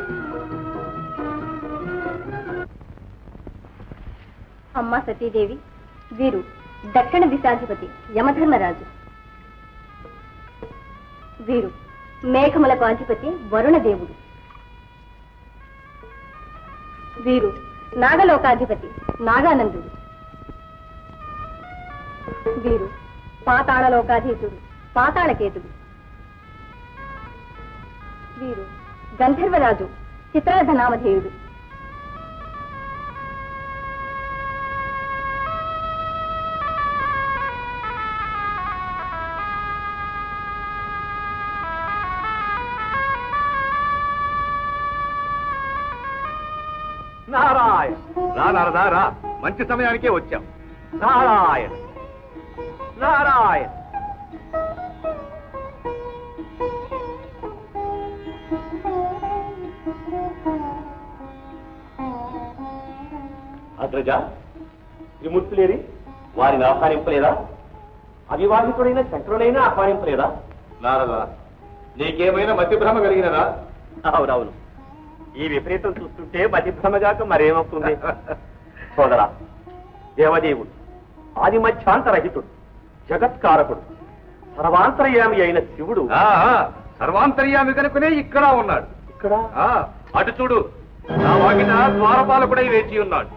అమ్మా సతీదేవి, వీరు దక్షిణ దిశాధిపతి యమధర్మరాజు. వీరు మేఘములకు అధిపతి వరుణదేవుడు. వీరు నాగలోకాధిపతి నాగానందుడు. వీరు పాతాళలోకాధీశుడు పాతాళకేతుడు. వీరు గంధర్వరాజు చిత్రరథ నామధేయుడు. నారాయణ. రా నారదా రా, మంచి సమయానికే వచ్చాం. నారాయణ నారాయణ. అగ్రజ, త్రిమూర్తులేరి వారిని ఆహ్వానింపలేదా? అవివాహితుడైన శంకరుడైనా ఆహ్వానింపలేదా? నారదా, నీకేమైనా మతిభ్రమ కలిగినదా? అవునవును, ఈ విపరీతం చూస్తుంటే మతిభ్రమగాక మరేమవుతుంది? సోదరా, దేవదేవుడు, ఆది మధ్యాంతరహితుడు, జగత్కారకుడు, సర్వాంతర్యామి అయిన శివుడు. సర్వాంతర్యామి కనుకనే ఇక్కడ ఉన్నాడు. ఇక్కడ అటు చూడు, నా వాకిట ద్వారపాలకుడై వేచి ఉన్నాడు.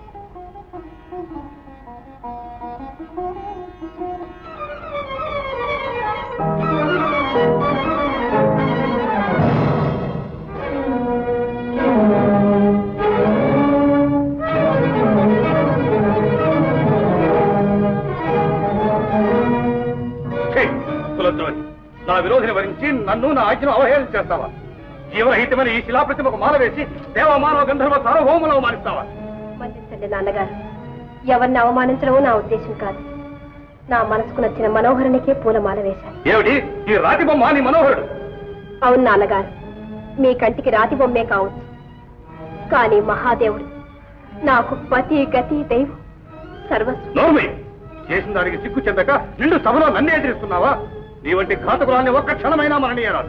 నా విరోధిని వరించి నన్ను నా ఆజ్ఞను అవహేళన చేస్తావా? జీవరహితమైన ఈ శిలాప్రతిమకు మాల వేసి దేవమానవ గంధర్వ సార్వభౌములు అవమానిస్తావా? మన్నించండి నాన్నగారు, ఎవరిని అవమానించడమో నా ఉద్దేశం కాదు. నా మనసుకు నచ్చిన మనోహరునికే పూలమాల వేశాను. ఏమిటి ఈ రాతి బొమ్మ నీ మనోహరుడు? అవును నాన్నగారు, మీ కంటికి రాతి బొమ్మే కావచ్చు, కానీ మహాదేవుడు నాకు పతి గతి దైవం సర్వస్వం. నోర్మి, చేసిన దానికి సిగ్గు చెందక నిండు సభలో నన్నే ఎదిరిస్తున్నావా? నీ వంటి ఘాతకురాన్ని ఒక్క క్షణమైనా మరణీయరాదు.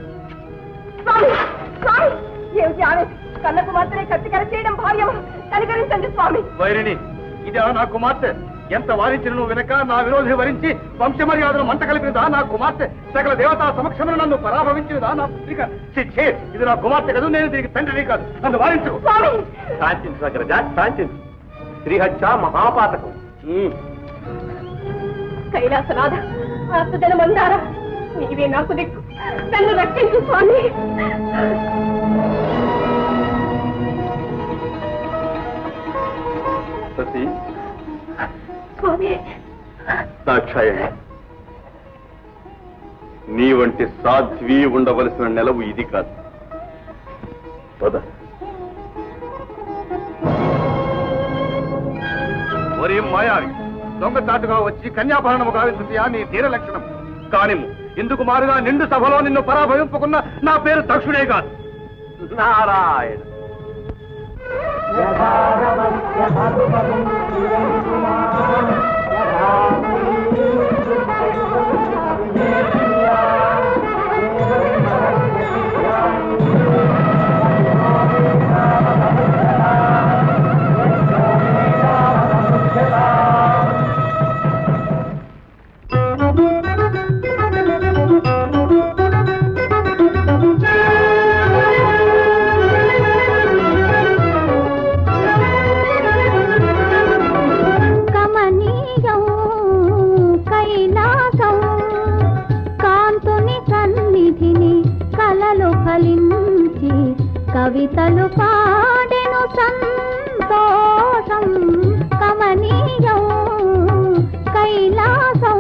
ఏమిటి ఆవేశం? కన్న కుమార్తెనే కత్తి కరచేయడం భావ్యమా? కనికరించండి స్వామి. వైరిని, ఇదా నా కుమార్తె? ఎంత వారించిన నువ్వు వెనక నా విరోధిని వరించి వంశమర్యాదను మంట కలిపినదా నా కుమార్తె? సకల దేవతా సమక్షమును నన్ను పరాభవించినదా నా పుత్రిక? ఛే, ఇది నా కుమార్తె కాదు, నేను దీనికి తండ్రిని కాదు. నన్ను వారించు. శాంతించు అగ్రజ, శాంతించు. శ్రీహత్య మహాపాతకం. కైలాసనాథ ఆత్మజన మందారా నీవే నాకు దిక్కు నన్ను రక్షించు స్వామి. స్వామి దాక్షాయణి, నీ వంటి సాధ్వి ఉండవలసిన నెలవు ఇది కాదు. పద. ఒరే మాయావి, దొంగచాటుగా వచ్చి కన్యాభరణము గావించుతయా నీ తీర లక్షణం. కానిము ఇందుకు మారుగా నిండు సభలో నిన్ను పరాభవింపుకున్న నా పేరు దక్షుడే కాదు. నారాయణ. కవితలు పాడెను సంతోషం కమనీయం కైలాసం.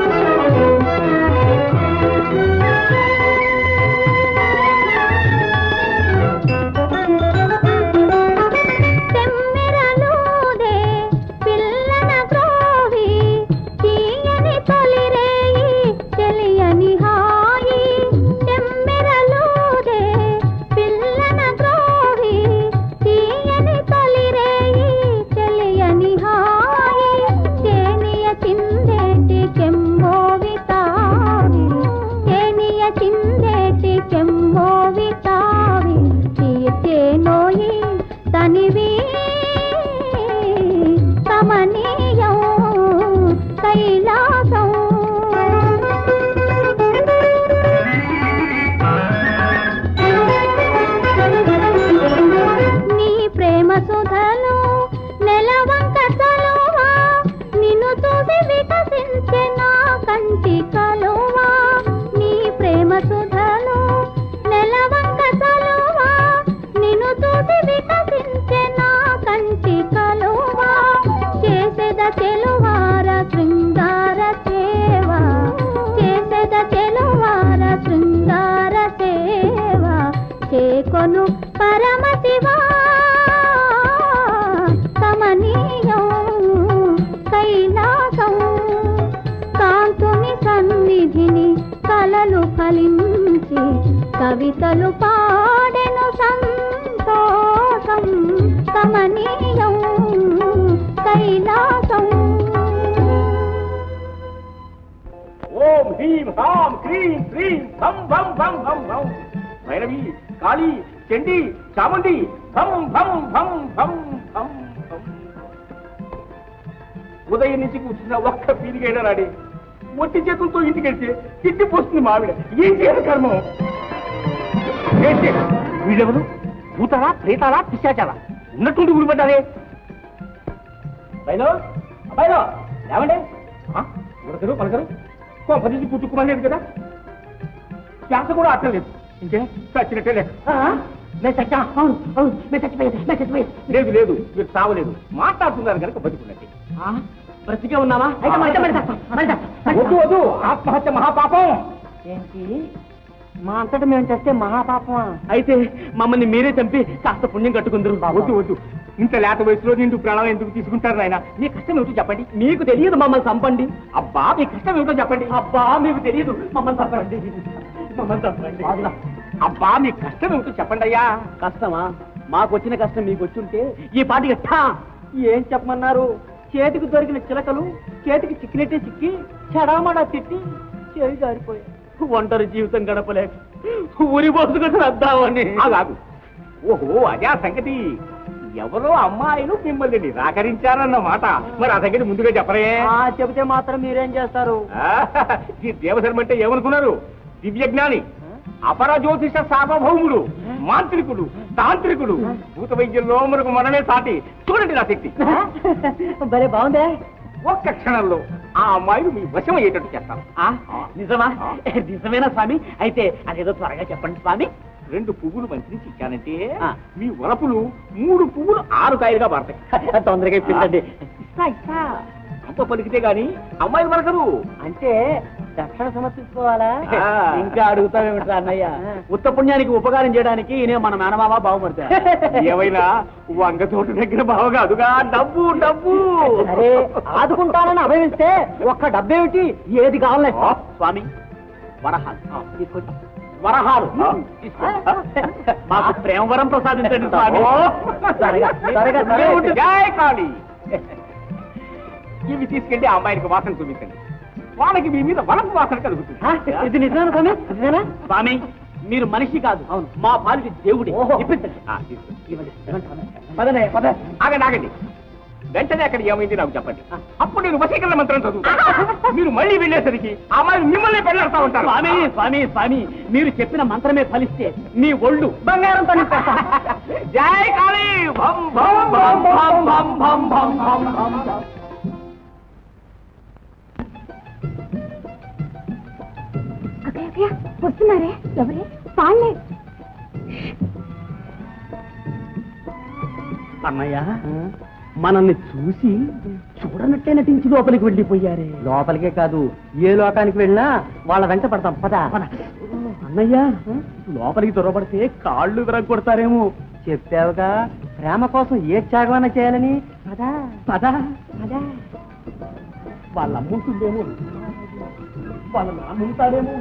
తెమ్మెరలోదే పిల్లన గ్రోవి తీయని తొలిరేయి తెలియని హాయి. తెమ్మెరలోదే పిల్లన గ్రోవి తీయని తొలిరేయి తెలియని హాయి. తేనియ చిందేటి కెమ్మోవి తావి తేనియ చిందేటి కెమ్మోవి తావి తీర్చేనోయి తనివి కమనీయం కైలాసం. నీ ప్రేమ సుధలు నెలవంక చలువా నిన్ను చూసి వికసించే నా కంటి కలువా. నీ ప్రేమ సుధలు నెలవంక చలువా నిన్ను చూసి వికసించే నా కంటి కలువా. చేసేద చెలువార శృంగార సేవ చేసేద చెలువార శృంగార సేవ చేకొను పరమశివా కమనీయం కైలాసం. కాంతుని సన్నిధిని కలలు ఫలించి కవితలు పాడెను సంతోషం కమనీయం కైలాసం. ఓం హ్రీం హాం క్రీం శ్రీం భం భం భం భం భం. భైరవి, కాళీ, చండి, చాముండి భం భం భం భం భం భం. ఉదయం నుంచి కూర్చున్న ఒక్క పీరిగైనా రాడి ఒట్టి చేతులతో ఇంటికి వెళ్తే తిట్టి పోస్తుంది మావిడ. ఏం చేయాలి కర్మం? వీళ్ళెవరు? భూతాలా, ప్రేతాలా, పిశాచాలా? ఉన్నట్టుండి గురిపడ్డారే. బయలో బయలో ఏమండి ఉడకరు పలకరు కొంపదీసి పుట్టుకుమలేదు కదా. శ్వాస కూడా అట్టలేదు. ఇంకే చచ్చినట్టే లేదు. నేను చచ్చా. అవును అవును నేను చచ్చిపోయాను నేను చచ్చిపోయాను. లేదు లేదు మీరు చావలేదు, మాట్లాడుతున్నారు కనుక బతుకున్నట్టు. బ్రతికే ఉన్నావా? వద్దు వద్దు, ఆత్మహత్య మహాపాపం. ఏంటి మా అంతటా మేము చేస్తే మహాపాపమా? అయితే మమ్మల్ని మీరే చంపి కాస్త పుణ్యం కట్టుకుందరు. వద్దు వద్దు, ఇంత లేత వయసులో నిండు ప్రాణం ఎందుకు తీసుకుంటారు నాయన? మీ కష్టం ఏమిటో చెప్పండి. మీకు తెలియదు మమ్మల్ని చంపండి. అబ్బా మీ కష్టం ఏమిటో చెప్పండి. అబ్బా మీకు తెలియదు మమ్మల్ని చంపండి మమ్మల్ని చంపండి. అబ్బా మీ కష్టం ఏమిటో చెప్పండి అయ్యా. కష్టమా? మాకు వచ్చిన కష్టం మీకు వచ్చుంటే ఈ పాటికి ఠా ఏం చెప్పమన్నారు? చేతికి దొరికిన చిలకలు చేతికి చిక్కినట్టే చిక్కి చెడామడా తిట్టి చేయి జారిపోయాయి. ఒంటరి జీవితం గడపలేక ఊరి బోసుకొని వద్దామని. కాదు. ఓహో అదే ఆ సంగతి. ఎవరో అమ్మాయిలు మిమ్మల్ని నిరాకరించారన్నమాట. మరి ఆ సంగతి ముందుగా చెప్పరే? చెబితే మాత్రం మీరేం చేస్తారు? ఈ దేవధర్మ అంటే ఏమనుకున్నారు? దివ్యజ్ఞాని, అపర జ్యోతిష సార్వభౌముడు, మాంత్రికుడు, తాంత్రికుడు, భూత వైద్యంలో మనకు మనమే సాటి. చూడండి నా శక్తి. భలే బాగుందే. ఒక్క క్షణంలో ఆ అమ్మాయిని మీ వశం అయ్యేటట్టు చేస్తాను. నిజమా? నిజమేనా స్వామి? అయితే అదేదో త్వరగా చెప్పండి స్వామి. రెండు పువ్వులు మంచి ఇచ్చానంటే మీ వలపులు మూడు పువ్వులు ఆరు కాయలుగా మారతాయి. తొందరగా ఇప్పించండి. అంత పలికితే గాని అమ్మాయిలు పలకరు. అంటే దక్షిణ సమర్పించుకోవాలా? ఇంకా అడుగుతావేమిట్రా అన్నయ్య? ఉత్త పుణ్యానికి ఉపకారం చేయడానికి నేను మన మేనమామ బాగుపడతా. ఏమైనా వంగ తోట దగ్గర బావగా అదుగా డబ్బు డబ్బు. అరే ఆదుకుంటానని అభవిస్తే ఒక్క డబ్బేమిటి, ఏది కావాలే స్వామి? వరహాలు తీసుకోండి. వరహాలు మాకు ప్రేమవరం ప్రసాదించండి స్వామి. జై కాళీ. ఇవి తీసుకెళ్లి ఆ అమ్మాయికి వాసన చూపించండి. వాళ్ళకి మీ మీద వలపు వాసన కలుగుతుంది. ఇది నిజమేనా స్వామి? నిజమేనా స్వామి? మీరు మనిషి కాదు, అవును మా పాలిటి దేవుడి. ఆగండి ఆగండి, వెంటనే అక్కడ ఏమైంది నాకు చెప్పండి. అప్పుడు నేను వశీకరణ మంత్రం చదువుతాను. మీరు మళ్ళీ వెళ్ళేసరికి ఆ అమ్మాయిలు మిమ్మల్ని పెళ్ళాడుతూ ఉంటారు. స్వామి స్వామి స్వామి మీరు చెప్పిన మంత్రమే ఫలిస్తే మీ ఒళ్ళు బంగారం పని. జై కాళీ. భం భం భం భం భం భం భం భం భం భం. వస్తున్నారే? ఎవరే? పాలే. అన్నయ్య మనల్ని చూసి చూడనట్టే నటించి లోపలికి వెళ్ళిపోయారే. లోపలికే కాదు, ఏ లోకానికి వెళ్ళినా వాళ్ళ వెంట పడతాం. పద అన్నయ్య, లోపలికి దొరబడితే కాళ్ళు విరగొడతారేమో. చెప్పావుగా ప్రేమ కోసం ఏ త్యాగమైనా చేయాలని. పద పద పద. వాళ్ళ అమ్ముంటుందేమో, వాళ్ళ నాన్న ఉంటాడేమో.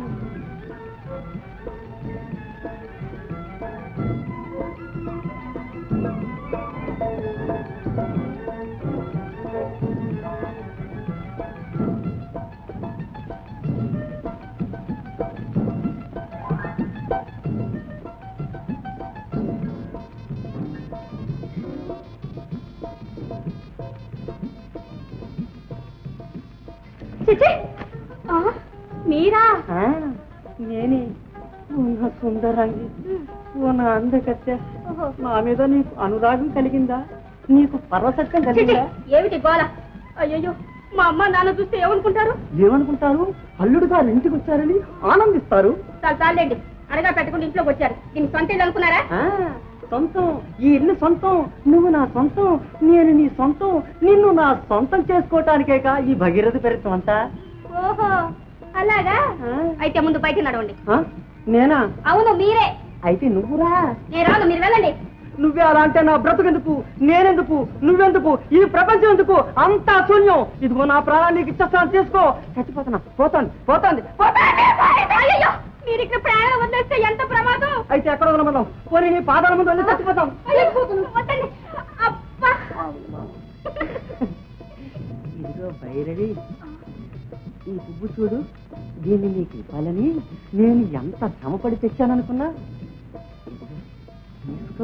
మీరా? నేనే. నా సుందరంగి, ఓ నా అందకత్తె, నా మీద నీకు అనురాగం కలిగిందా? నీకు పరవశత్వం కలిగిందా? ఏమిటి గోల? అయ్యో, మా అమ్మ నాన్న చూస్తే ఏమనుకుంటారు? ఏమనుకుంటారు? అల్లుడు గారు ఇంటికి వచ్చారని ఆనందిస్తారు. చాలా చాలండి, అడగా పెట్టకుండా ఇంట్లోకి వచ్చారు. దీన్ని సొంత ఇల్లు అనుకున్నారా? సొంతం, ఈ ఇల్లు సొంతం. నువ్వు నా సొంతం, నేను నీ సొంతం. నిన్ను నా సొంతం చేసుకోవటానికేగా ఈ భగీరథ పెరతం అంతా. ఓహో అలాగా? అయితే ముందు బయట నడవండి. నేనా? అవును మీరే. అయితే నువ్వురా. నేను రాను, మీరు వెళ్ళండి. నువ్వే అలా అంటే నా బ్రతుకెందుకు, నేనెందుకు, నువ్వెందుకు, ఈ ప్రపంచం ఎందుకు? అంతా శూన్యం. ఇదిగో నా ప్రాణానికి ఇచ్చేస్తాను, చేసుకో. చచ్చిపోతున్నా. పోతాంది పోతాంది మీరు ఇక్కడ ప్రాణం వదిలేస్తే ఎంత ప్రమాదం. అయితే ఎక్కడ వదలమన్నాం? పోనీ నీ పాదాల ముందు వెళ్ళి చచ్చిపోతాం. ఇదిగో భైరవి, ఈ పువ్వు చూడు. దీన్ని నీకు ఇవ్వాలని నేను ఎంత శ్రమపడి తెచ్చాననుకున్నా. తీసుకో.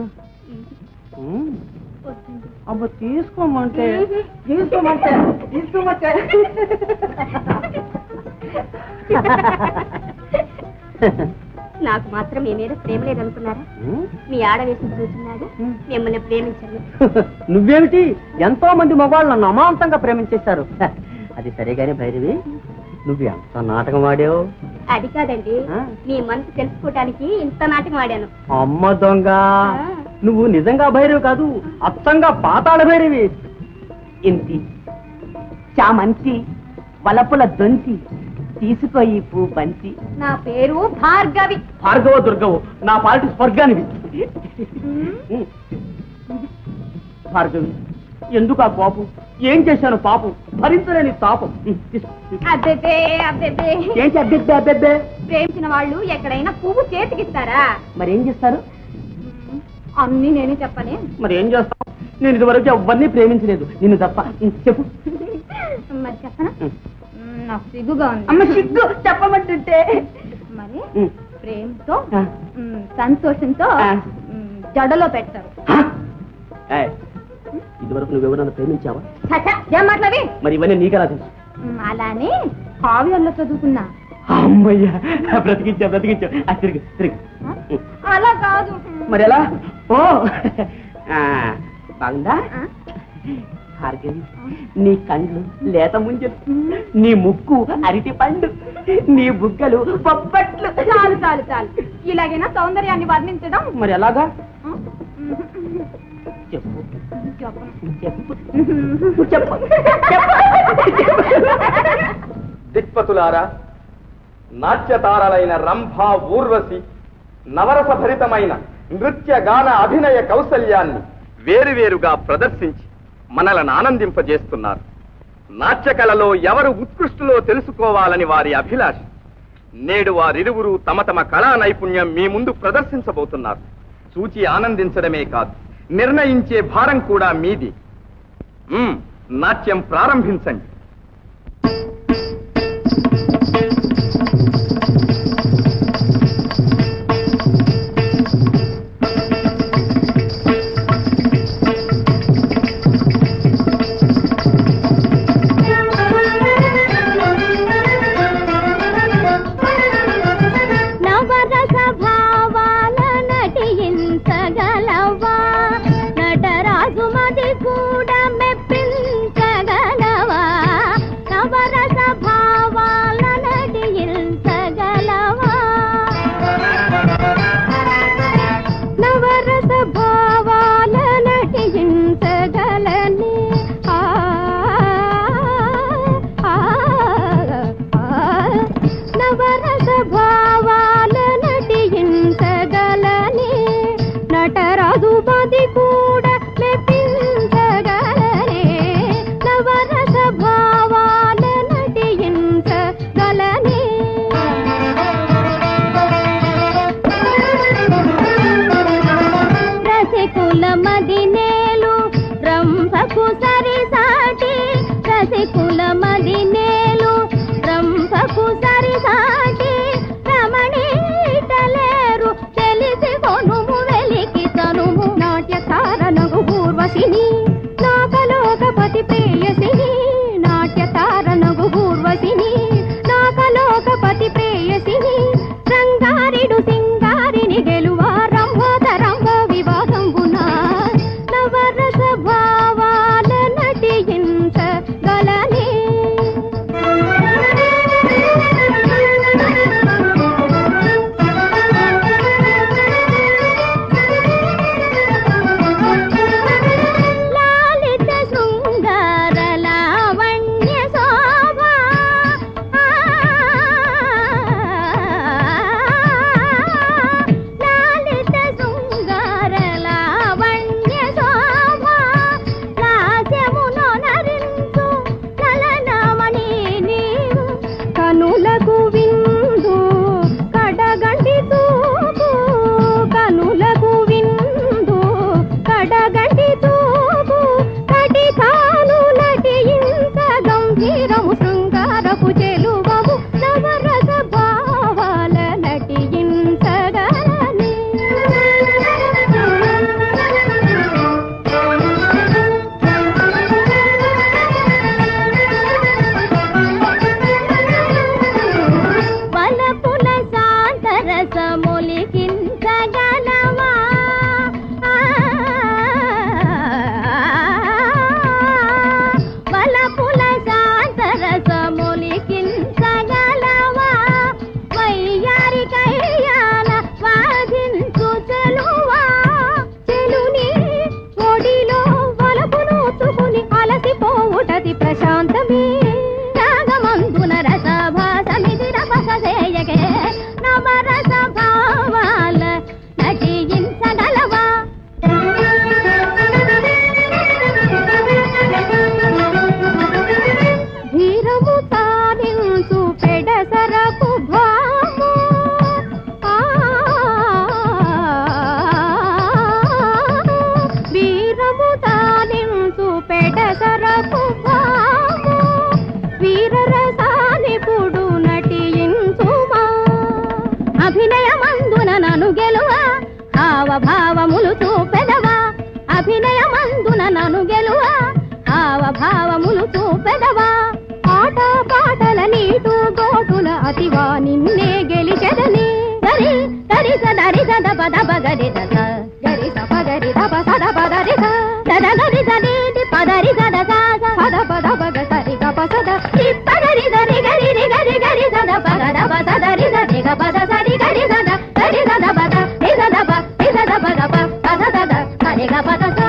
అబ్బా తీసుకోమంటే తీసుకోమంటే తీసుకోమంటే నాకు మాత్రం మీ మీద ప్రేమ లేదనుకున్నారా? మీ ఆడవేసి చూస్తున్నాడు, మిమ్మల్ని ప్రేమించండి. నువ్వేమిటి, ఎంతో మంది మగవాళ్ళు నన్ను అమాంతంగా ప్రేమించేశారు. అది సరేగానే భైరవి, నువ్వు ఎంత నాటకం ఆడావు. అది కాదండి, మీ మనసు తెలుసుకోవటానికి ఇంత నాటకం ఆడాను. అమ్మ దొంగ, నువ్వు నిజంగా భైరవి కాదు, అచ్చంగా పాతాళ భైరవి. ఇంతి చామంతి వలపుల దొంతి, తీసుకో ఈ పూ బంతి. నా పేరు భార్గవి. భార్గవ దుర్గవు, నా పాలిటి స్వర్గానివి. భార్గవి, ఎందుకు ఆ కోపం? ఏం చేశాను పాపం? భరించలేని తాపం. అబ్బెబ్బే అబ్బెబ్బే. ఏంటి అబ్బెబ్బే అబ్బెబ్బే? ప్రేమించిన వాళ్ళు ఎక్కడైనా పువ్వు చేతికిస్తారా? మరి ఏం చేస్తారు? అన్ని నేనే చెప్పనే. మరి ఏం చేస్తావు? నేను ఇదివరకు ఎవరిని ప్రేమించలేదు, నిన్ను తప్ప. చెప్పు. మరి చెప్పనా? నాకు సిగ్గుగా ఉంది. అమ్మ సిగ్గు చెప్పమంటుంటే. మరి ప్రేమతో సంతోషంతో జడలో పెడతారు. ఇదివరకు నువ్వెవరన్నా ప్రేమించావా? ఏం మాట్లాడి? మరి ఇవన్నీ నీకెలా తెలుసు? అలానే కావ్యంలో చదువుకున్నా. అమ్మయ్యా, బ్రతికించా బ్రతికించా. తిరిగి తిరిగి. అలా కాదు. మరి ఎలా? ఓ బాగుందా? భార్గవి, నీ కళ్ళు లేత ముంజలు, నీ ముక్కు అరటి పండు, నీ బుగ్గలు బొబ్బట్లు. చాలు చాలు చాలు, ఇలాగైనా సౌందర్యాన్ని వర్ణించడం. మరి ఎలాగా? చెప్పు చెప్పు చెప్పు. దిక్పతులారా, నాట్యతారలైన రంభ, ఊర్వశి నవరస భరితమైన నృత్య గాన అభినయ కౌశల్యాన్ని వేరువేరుగా ప్రదర్శించి మనలను ఆనందింపజేస్తున్నారు. నాట్యకళలో ఎవరు ఉత్కృష్టులో తెలుసుకోవాలని వారి అభిలాష. నేడు వారిరువురు తమ తమ కళా నైపుణ్యం మీ ముందు ప్రదర్శించబోతున్నారు. చూచి ఆనందించడమే కాదు, నిర్ణయించే భారం కూడా మీది. మ్మ్, నాట్యం ప్రారంభించండి. పదరి సద పద పగ సరి గ ప సద చిత్త గరి దరి గరి రి గరి గరి సద పగ ద ప సద రి సరి గ పద సరి గరి సద సరి సద పద రి సద ప రి సద పగ ప పద సద సరి గ పద స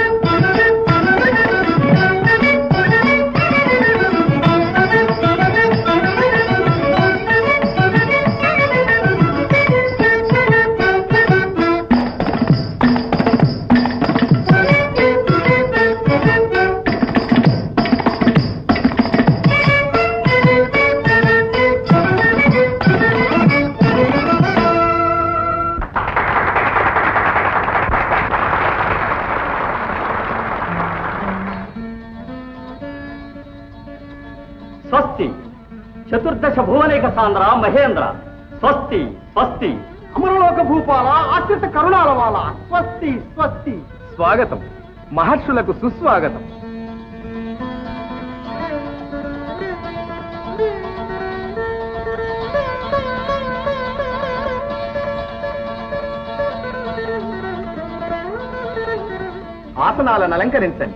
స్వస్తి చతుర్దశ భువనేక సాంద్ర మహేంద్ర స్వస్తి స్వస్తి అమరలోక భూపాల ఆశ్రిత కరుణాలవాల స్వస్తి స్వస్తి. స్వాగతం, మహర్షులకు సుస్వాగతం. ఆసనాలను అలంకరించండి.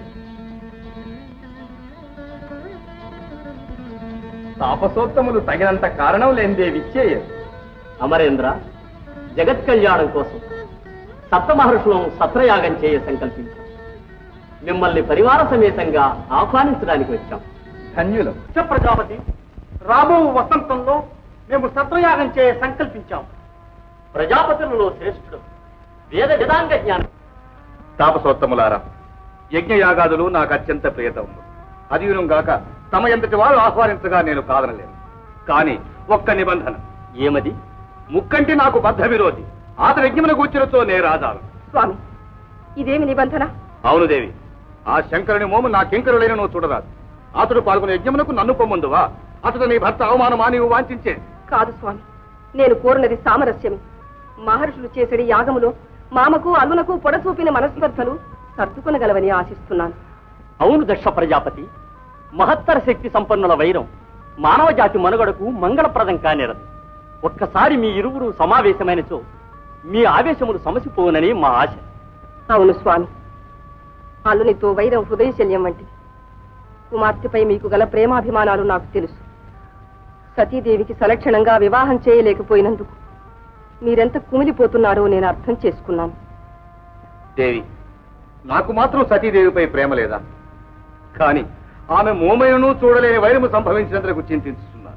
తాపసోత్తములు తగినంత కారణం లేనిదే విచ్చేయరు. అమరేంద్ర, జగత్ కళ్యాణం కోసం సప్త మహర్షులను సత్రయాగం చేయ సంకల్పించాం. మిమ్మల్ని పరివార సమేతంగా ఆహ్వానించడానికి వచ్చాం. ధన్యులం. ప్రజాపతి, రాబో వసంతంలో మేము సత్రయాగం చేయ సంకల్పించాం. ప్రజాపతులలో శ్రేష్ఠుడు, వేద వేదాంగ జ్ఞానం. తాపసోత్తములారా, యజ్ఞయాగాదులు నాకు అత్యంత ప్రియతము. అదియునుగాక తమ ఎంతటి వారు ఆహ్వానించగా నేను కాదనలేను. కానీ ఒక్క నిబంధన. ఏమది? ముక్కంటి నాకు బద్ధ విరోధి. అతడు యజ్ఞమును కూర్చులతో నే రాజాను. స్వామి, ఇదేమి నిబంధన? అవును దేవి, ఆ శంకరుని మోము నా కింకరులైన నువ్వు చూడరాదు. అతడు పాల్గొనే యజ్ఞమునకు నన్ను పొమ్మందువా? అతడు నీ భర్త అవమానమా నీవు వాంఛించే? కాదు స్వామి, నేను కోరినది సామరస్యమే. మహర్షులు చేసడి యాగములో మామకు అల్లునకు పొడసూపిన మనస్పర్ధలు సర్దుకొనగలవని ఆశిస్తున్నాను. అవును దక్ష ప్రజాపతి, మహత్తర శక్తి సంపన్నుల వైరం మానవ జాతి మనుగడకు మంగళప్రదం కానేరదు. ఒక్కసారి మీ ఇరువురు సమావేశమైనచో మీ ఆవేశములు సమసిపోవునని మా ఆశ. అవును స్వామి, అల్లునితో వైరం హృదయశల్యం వంటి. కుమార్తెపై మీకు గల ప్రేమాభిమానాలు నాకు తెలుసు. సతీదేవికి సలక్షణంగా వివాహం చేయలేకపోయినందుకు మీరెంత కుమిలిపోతున్నారో నేను అర్థం చేసుకున్నాను. దేవి, నాకు మాత్రం సతీదేవిపై ప్రేమ లేదా? కానీ ఆమె మోమయును చూడలేని వైరము సంభవించినందుకు చింతిస్తున్నాను.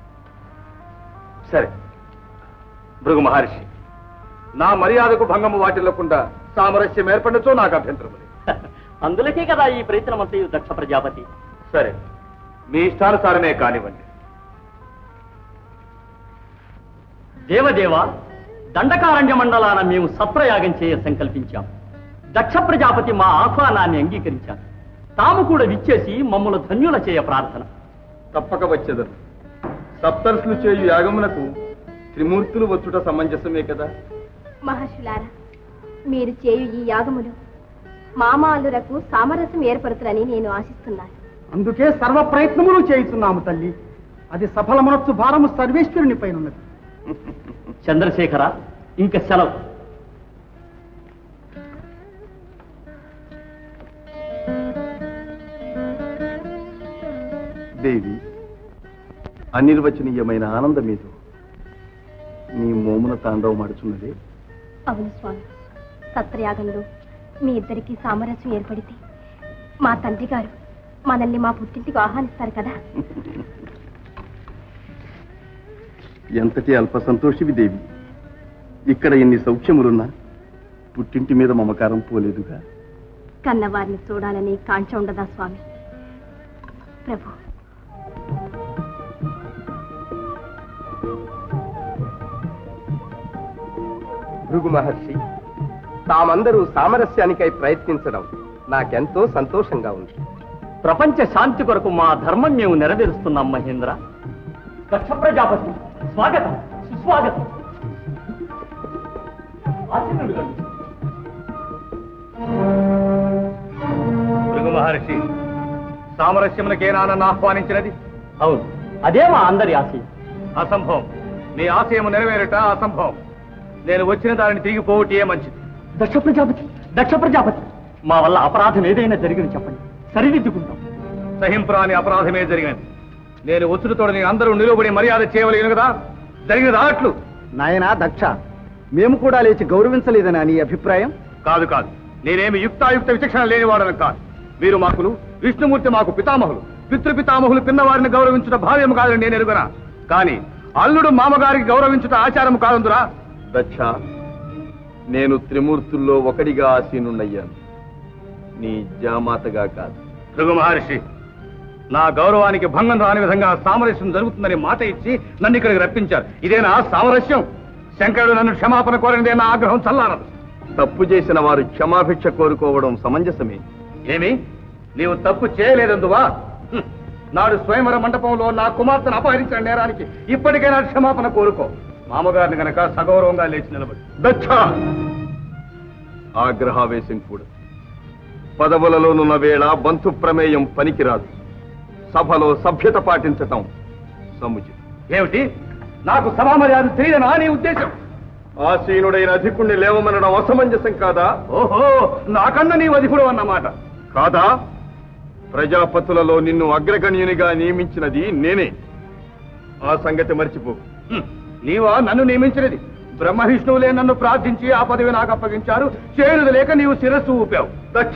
సరే భృగు మహర్షి, నా మర్యాదకు భంగము వాటిల్లకుండా సామరస్యం ఏర్పడచ్చో నాకు అభ్యంతరం లేదు. అందులకే కదా ఈ ప్రయత్నమంతయు దక్ష ప్రజాపతి. సరే, మీ ఇష్టానుసారమే కానివ్వండి. దేవదేవ, దండకారణ్య మండలాన మేము సత్రయాగం చేయ సంకల్పించాం. దక్ష ప్రజాపతి మా ఆహ్వానాన్ని అంగీకరించారు. తాము కూడా విచ్చేసి మమ్మల్ని ధన్యుల చేయ ప్రార్థన. తప్పక వచ్చేదరు. సప్తర్షులు చేయు యాగమునకు త్రిమూర్తులు వచ్చుట సమంజసమే కదా. మహర్షులారా, మీరు చేయు ఈ యాగములు మామాలురకు సామరస్యం ఏర్పడుతుందని నేను ఆశిస్తున్నాను. అందుకే సర్వ ప్రయత్నములు చేయిస్తున్నాము తల్లి. అది సఫలమనొచ్చు భారము సర్వేశ్వరుని పైన ఉన్నది. చంద్రశేఖర, ఇంక సెలవు. దేవి, అనిర్వచనీయమైన ఆనందమేదో నీ మోమున తాండవమాడుచున్నదే. అవును స్వామి, సత్రయాగంలో మీ ఇద్దరికి సామరస్యం ఏర్పడితే మా తండ్రి గారు మనల్ని మా పుట్టింటికి ఆహ్వానిస్తారు కదా. ఎంతటి అల్ప సంతోషివి దేవి. ఇక్కడ ఎన్ని సౌఖ్యములున్నా పుట్టింటి మీద మమకారం పోలేదుగా. కన్నవారిని చూడాలని కాంక్ష ఉండదా స్వామి? ప్రభు, భృగు మహర్షి, తామందరూ సామరస్యానికై ప్రయత్నించడం నాకెంతో సంతోషంగా ఉంది. ప్రపంచ శాంతి కొరకు మా ధర్మం మేము నెరవేరుస్తున్నాం మహేంద్ర. దక్ష ప్రజాపతి, స్వాగతం, సుస్వాగతం. భృగు మహర్షి, సామరస్యమునకేనా నన్ను ఆహ్వానించినది? అవును, అదే మా అందరి ఆశయం. అసంభవం. మీ ఆశయము నెరవేరట అసంభవం. నేను వచ్చిన దానిని తిరిగి పోవటే మంచిది. దక్ష ప్రజాపతి, దక్ష ప్రజాపతి, మా వల్ల అపరాధం ఏదైనా జరిగింది చెప్పండి, సరిదిద్దుకుంటాం. సహింపురాని అపరాధమే జరిగినది. నేను ఒత్తుడితోడని అందరూ నిలువబడి మర్యాద చేయవలేను కదా, జరిగిన రాట్లు. నాయనా దక్ష, మేము కూడా లేచి గౌరవించలేదని నీ అభిప్రాయం? కాదు కాదు, నేనేమి యుక్తాయుక్త విచక్షణ లేనివాడను కాదు. మీరు మాకులు, విష్ణుమూర్తి మాకు పితామహులు, పితృపితామహులు పిన్నవారిని గౌరవించుట భావ్యం కాదని నేను ఎరుగునా. కానీ అల్లుడు మామగారికి గౌరవించుట ఆచారం కాదందురా. దక్ష, నేను త్రిమూర్తుల్లో ఒకడిగా ఆసీనున్నయ్యాను, నీ జామాతగా కాదు. భృగు మహర్షి, నా గౌరవానికి భంగం రాని విధంగా సామరస్యం జరుగుతుందని మాట ఇచ్చి నన్ను ఇక్కడికి రప్పించారు. ఇదేనా సామరస్యం? శంకరుడు నన్ను క్షమాపణ కోరినదే నా ఆగ్రహం చల్లారదు. తప్పు చేసిన వారు క్షమాభిక్ష కోరుకోవడం సమంజసమే. ఏమి, నీవు తప్పు చేయలేదందువా? నాడు స్వయంవర మండపంలో నా కుమార్తెను అపహరించిన నేరానికి ఇప్పటికైనా క్షమాపణ కోరుకో. మామగారిని గనక సగౌరవంగా లేచి నిలబడి. దక్ష, ఆగ్రహావేశం కూడా పదవులలోనున్న వేళ బంధు ప్రమేయం పనికిరాదు. సభలో సభ్యత పాటించటం సముచితం. ఏమిటి, నాకు సభామర్యాద తెలియనా నీ ఉద్దేశం? ఆసీనుడైన అధికుణ్ణి లేవమనడం అసమంజసం కాదా? ఓహో, నాకన్నా నీవు అధికుడు అన్నమాట. కాదా? ప్రజాపతులలో నిన్ను అగ్రగణ్యునిగా నియమించినది నేనే. ఆ సంగతి మర్చిపో. నీవా నన్ను నియమించినది? బ్రహ్మవిష్ణువులే నన్ను ప్రార్థించి ఆ పదవి నాకు అప్పగించారు. చేరుదు లేక నీవు శిరస్సు ఊపావు. దక్ష,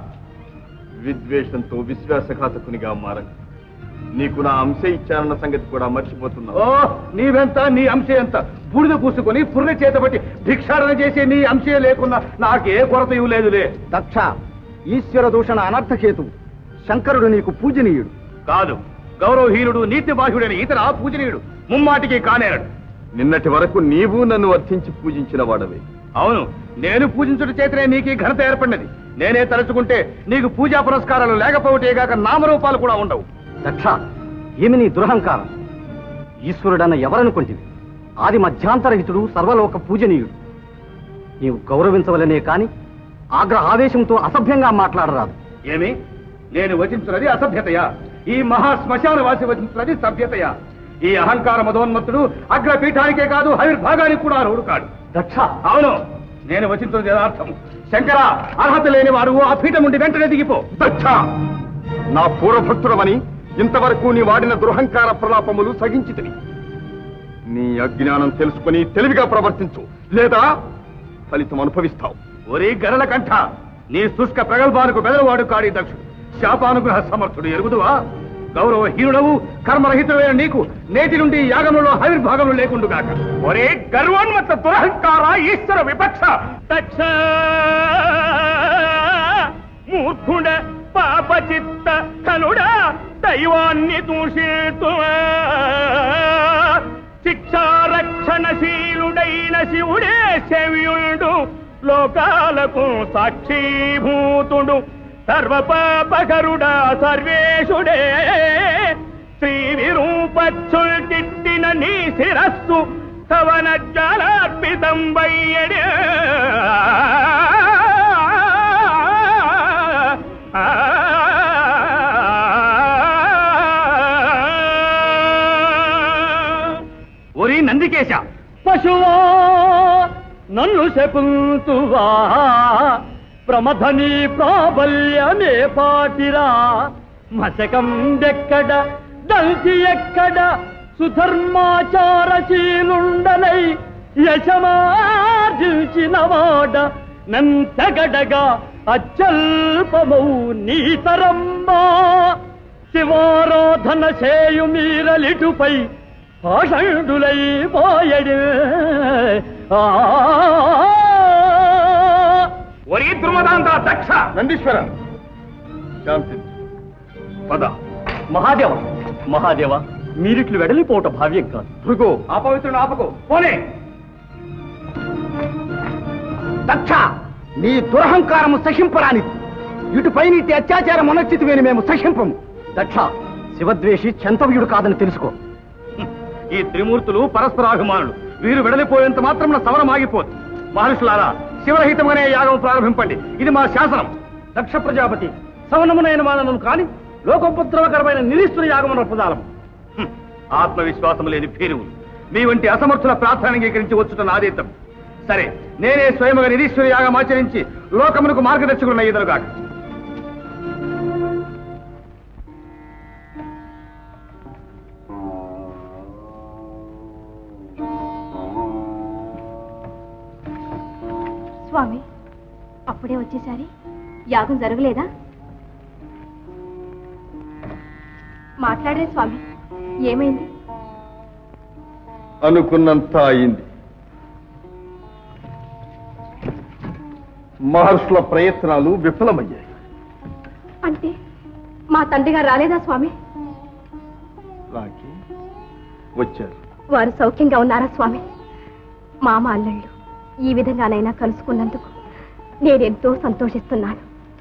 విద్వేషంతో విశ్వాసఘాతకునిగా మారని నీకు నా అంశ ఇచ్చానన్న సంగతి కూడా మర్చిపోతున్నావు. ఓ, నీవెంత, నీ అంశే ఎంత? బూడిద పూసుకొని పుర్రె చేతబట్టి భిక్షాటన చేసే నీ అంశే లేకున్నా నాకే కొరత ఇవ్వలేదులే. దక్ష, ఈశ్వర దూషణ అనర్థకేతు. శంకరుడు నీకు పూజనీయుడు కాదు, గౌరవహీనుడు, నీతి బాహ్యుడని ఇతర పూజనీయుడు ముమ్మాటికి కానేరడు. నిన్నటి వరకు నీవు నన్ను అర్థించి పూజించిన వాడవే. అవును, నేను పూజించుట చేతనే నీకు ఈ ఘనత ఏర్పడినది. నేనే తలుచుకుంటే నీకు పూజా పురస్కారాలు లేకపోతేగాక నామరూపాలు కూడా ఉండవు. దక్ష, ఏమి నీ దురహంకారం? ఈశ్వరుడన్న ఎవరనుకుంటివి? ఆది మధ్యాంతరహితుడు, సర్వలోక పూజనీయుడు. నీవు గౌరవించవలనే కాని ఆగ్రహావేశంతో అసభ్యంగా మాట్లాడరాదు. ఏమి, నేను వచించున్నది అసభ్యతయా? ఈ మహా శ్మశాన వాసి వచించున్నది సభ్యతయా? ఈ అహంకార మదోన్మత్తుడు అగ్రపీఠానికే కాదు హవిర్భాగానికి కూడా అర్హుడు కాడు. దక్ష, అవును, నేను వచించున్నది యథార్థము. శంకర, అర్హత లేని వారు ఆ పీఠం నుండి వెంటనే దిగిపో. దక్ష, నా పూర్వభక్తుడమని ఇంతవరకు నీ వాడిన దురహంకార ప్రలాపములు సగించితిని. నీ అజ్ఞానం తెలుసుకుని తెలివిగా ప్రవర్తించు, లేదా ఫలితం అనుభవిస్తావు. ఒరే గరళ కంఠ, నీ శుష్క ప్రగల్భాలకు బెదరవాడు కాడి దక్షుడు, శాపానుగ్రహ సమర్థుడు ఎరుగుదువా? గౌరవహీనుడవు, కర్మరహితుడైన నీకు నేటి నుండి యాగములో హవిర్భాగములు లేకుండుగాక. ఒరే గర్వోన్మత్త దురహంకార ఈశ్వర విపక్ష! దక్ష, మూర్ఖుడ, పాపచిత్త కనుడా, దైవాన్ని దూషితు శిక్షారక్షణశీలుడైన శివుడే శవ్యుడు, లోకాలకు సాక్షీభూతుడు, సర్వపాపకరుడా సర్వేశుడే, శ్రీ విరూపచ్చుల్టిట్టిన నీ శిరస్సు కవన జలార్పితం వయ్యడి. ఒరి నందికేశ, పశువా నన్ను శకుంతువా, ప్రమథని ప్రాబల్యమే పాటిరా, మశకం దెక్కడ దంతి ఎక్కడ, సుధర్మాచారశీలుండలై యశమార్జించిన వాడ, నంతగడగా అత్యల్పమౌ నీతరమ్మా, శివారాధన చేయు మీరలిటుపై పాషండులై పోయడు. ఒరి దుర్మదాంత దక్ష! నందీశ్వర, శాంతి పద. మహాదేవ, మహాదేవ, మీరిట్లు వెడలిపోవట భావ్యం కాదు. భృగు, అపవిత్రుడు ఆపకు, పోనే. దక్ష, నీ దురహంకారము సహింపరానిది. ఇటుపై నీటి అత్యాచారం అనొచ్చితివేని మేము సహింపము. దక్ష, శివద్వేషి చెంతవ్యుడు కాదని తెలుసుకో. ఈ త్రిమూర్తులు పరస్పరాభిమానులు. వీరు వెడలిపోయేంత మాత్రం సమరం ఆగిపోదు. మహర్షులారా, శివరహితమనే యాగం ప్రారంభింపండి. ఇది మా శాసనం. దక్ష ప్రజాపతి, సవనమునైన మానను కాని లోకోపద్రవకరమైన నిరీశ్వర యాగమున ప్రదానం. ఆత్మవిశ్వాసం లేని భీరువులు మీ వంటి అసమర్థుల ప్రార్థన అంగీకరించి వచ్చుట నాదేతం. సరే, నేనే స్వయముగా నిరీశ్వర యాగం ఆచరించి లోకమునకు మార్గదర్శకులను ఎదురుగాక. స్వామి అప్పుడే వచ్చేసారి యాగం జరగలేదా? మాట్లాడరే స్వామి, ఏమైంది? అనుకున్నంత అయింది. మహర్షుల ప్రయత్నాలు విఫలమయ్యాయి. అంటే మా తండ్రి గారు రాలేదా స్వామి? రాకి వచ్చారు. వారు సౌఖ్యంగా ఉన్నారా స్వామి? మామ అల్లుళ్ళు ఈ విధంగానైనా కలుసుకున్నందుకు నేనెంతో సంతోషిస్తున్నాను.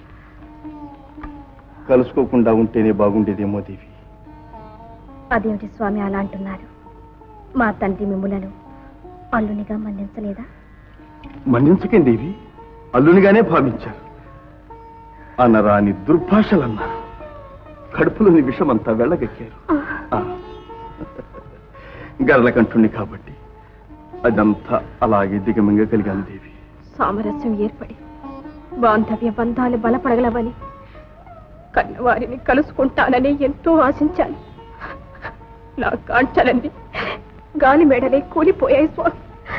కలుసుకోకుండా ఉంటేనే బాగుండేదేమో దేవి. అదేమిటి స్వామి అలా అంటున్నారు? మా తండ్రి మిమ్ములను అల్లునిగా మన్నించలేదా? మన్నించకేం దేవి, అల్లునిగానే భావించారు. అనరాని దుర్భాషలన్నారు. కడుపులోని విషమంతా వెళ్ళగక్కారు. గరళకంఠుణ్ణి కాబట్టి అదంతా అలాగే దిగమింగగలిగాను దేవి. సామరస్యం ఏర్పడి బాంధవ్య బంధాలు బలపడగలవని, కన్నవారిని కలుసుకుంటానని ఎంతో ఆశించాను. నా కాంచలన్నీ గాలి మేడలే కూలిపోయాయి స్వామి.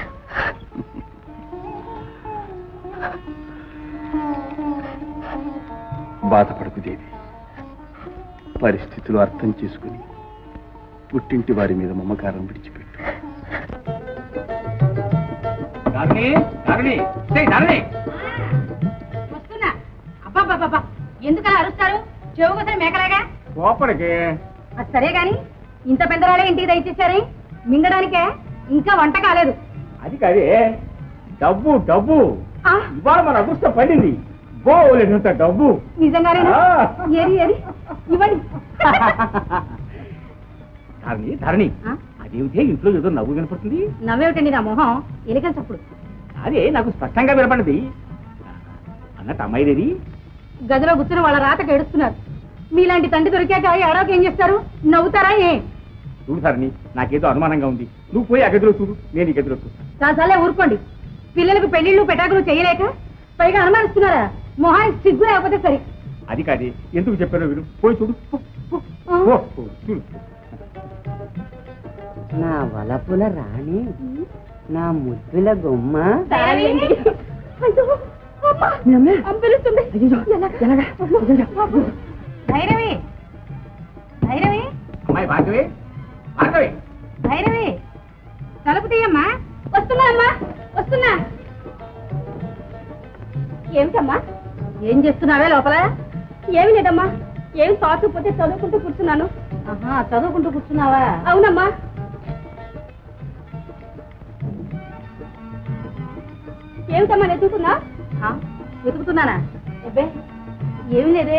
బాధపడకు దేవి. పరిస్థితులు అర్థం చేసుకుని పుట్టింటి వారి మీద మమకారం విడిచిపెట్టు. వస్తున్నా. అబ్బాబ్బాబ్బా, ఎందుకలా అరుస్తారు? చెవుగొసరి మేకలాగా. లోపలికి అది సరే గాని ఇంత పెద్దరాలే ఇంటికి దయచేశారే? మింగడానికే ఇంకా వంట కాలేదు. అది కదే డబ్బు డబ్బు ఇవాళ మన అదృష్టం పడింది. బోలేనంత డబ్బు. నిజంగానేనా? ఏరి ఏరి ఇవ్వండి. ధరణి ధరణి అదేమిటే ఇంట్లో ఏదో నవ్వు వినపడుతుంది? నవ్వేమిటండి నా మొహం? ఎలికల చప్పుడు. అదే నాకు స్పష్టంగా వినపడింది. అన్నట్టు అమ్మాయిదేది? గదిలో కూర్చుని వాళ్ళ రాతకు ఏడుస్తున్నారు. మీలాంటి తండ్రి దొరికాక ఏడవకి ఏం చేస్తారు? నవ్వుతారా? ఏ చూడు ధరణి, నాకేదో అనుమానంగా ఉంది. నువ్వు పోయి ఆ గదిలో చూడు, నేను ఈ గదిలో చూస్తాను. చాలాసార్లే ఊరుకోండి. పిల్లలకు పెళ్లిళ్ళు పెటాకులు చేయలేక పైగా అనుమానిస్తున్నారా? మొహానికి సిగ్గు లేకపోతే సరి. అది కాదే, ఎందుకు చెప్పారో వీరు. పోయి చూడు. చూడు. నా వలపుల రాణి, నా ముద్దుల గుమ్మ. భైరవి భైరవి అమ్మాయి భార్గవి భార్గవి భైరవి తలుపు తీయమ్మా. వస్తున్నా అమ్మా, వస్తున్నా. ఏమిటమ్మా? ఏం చేస్తున్నావే లోపల? ఏమి లేదమ్మా, ఏం తోచకపోతే చదువుకుంటూ కూర్చున్నాను. ఆహా, చదువుకుంటూ కూర్చున్నావా? అవునమ్మా. ఏమిటమ్మా వెతుకుతున్నా? వెతుకుతున్నానా? అబ్బే ఏమి లేదే.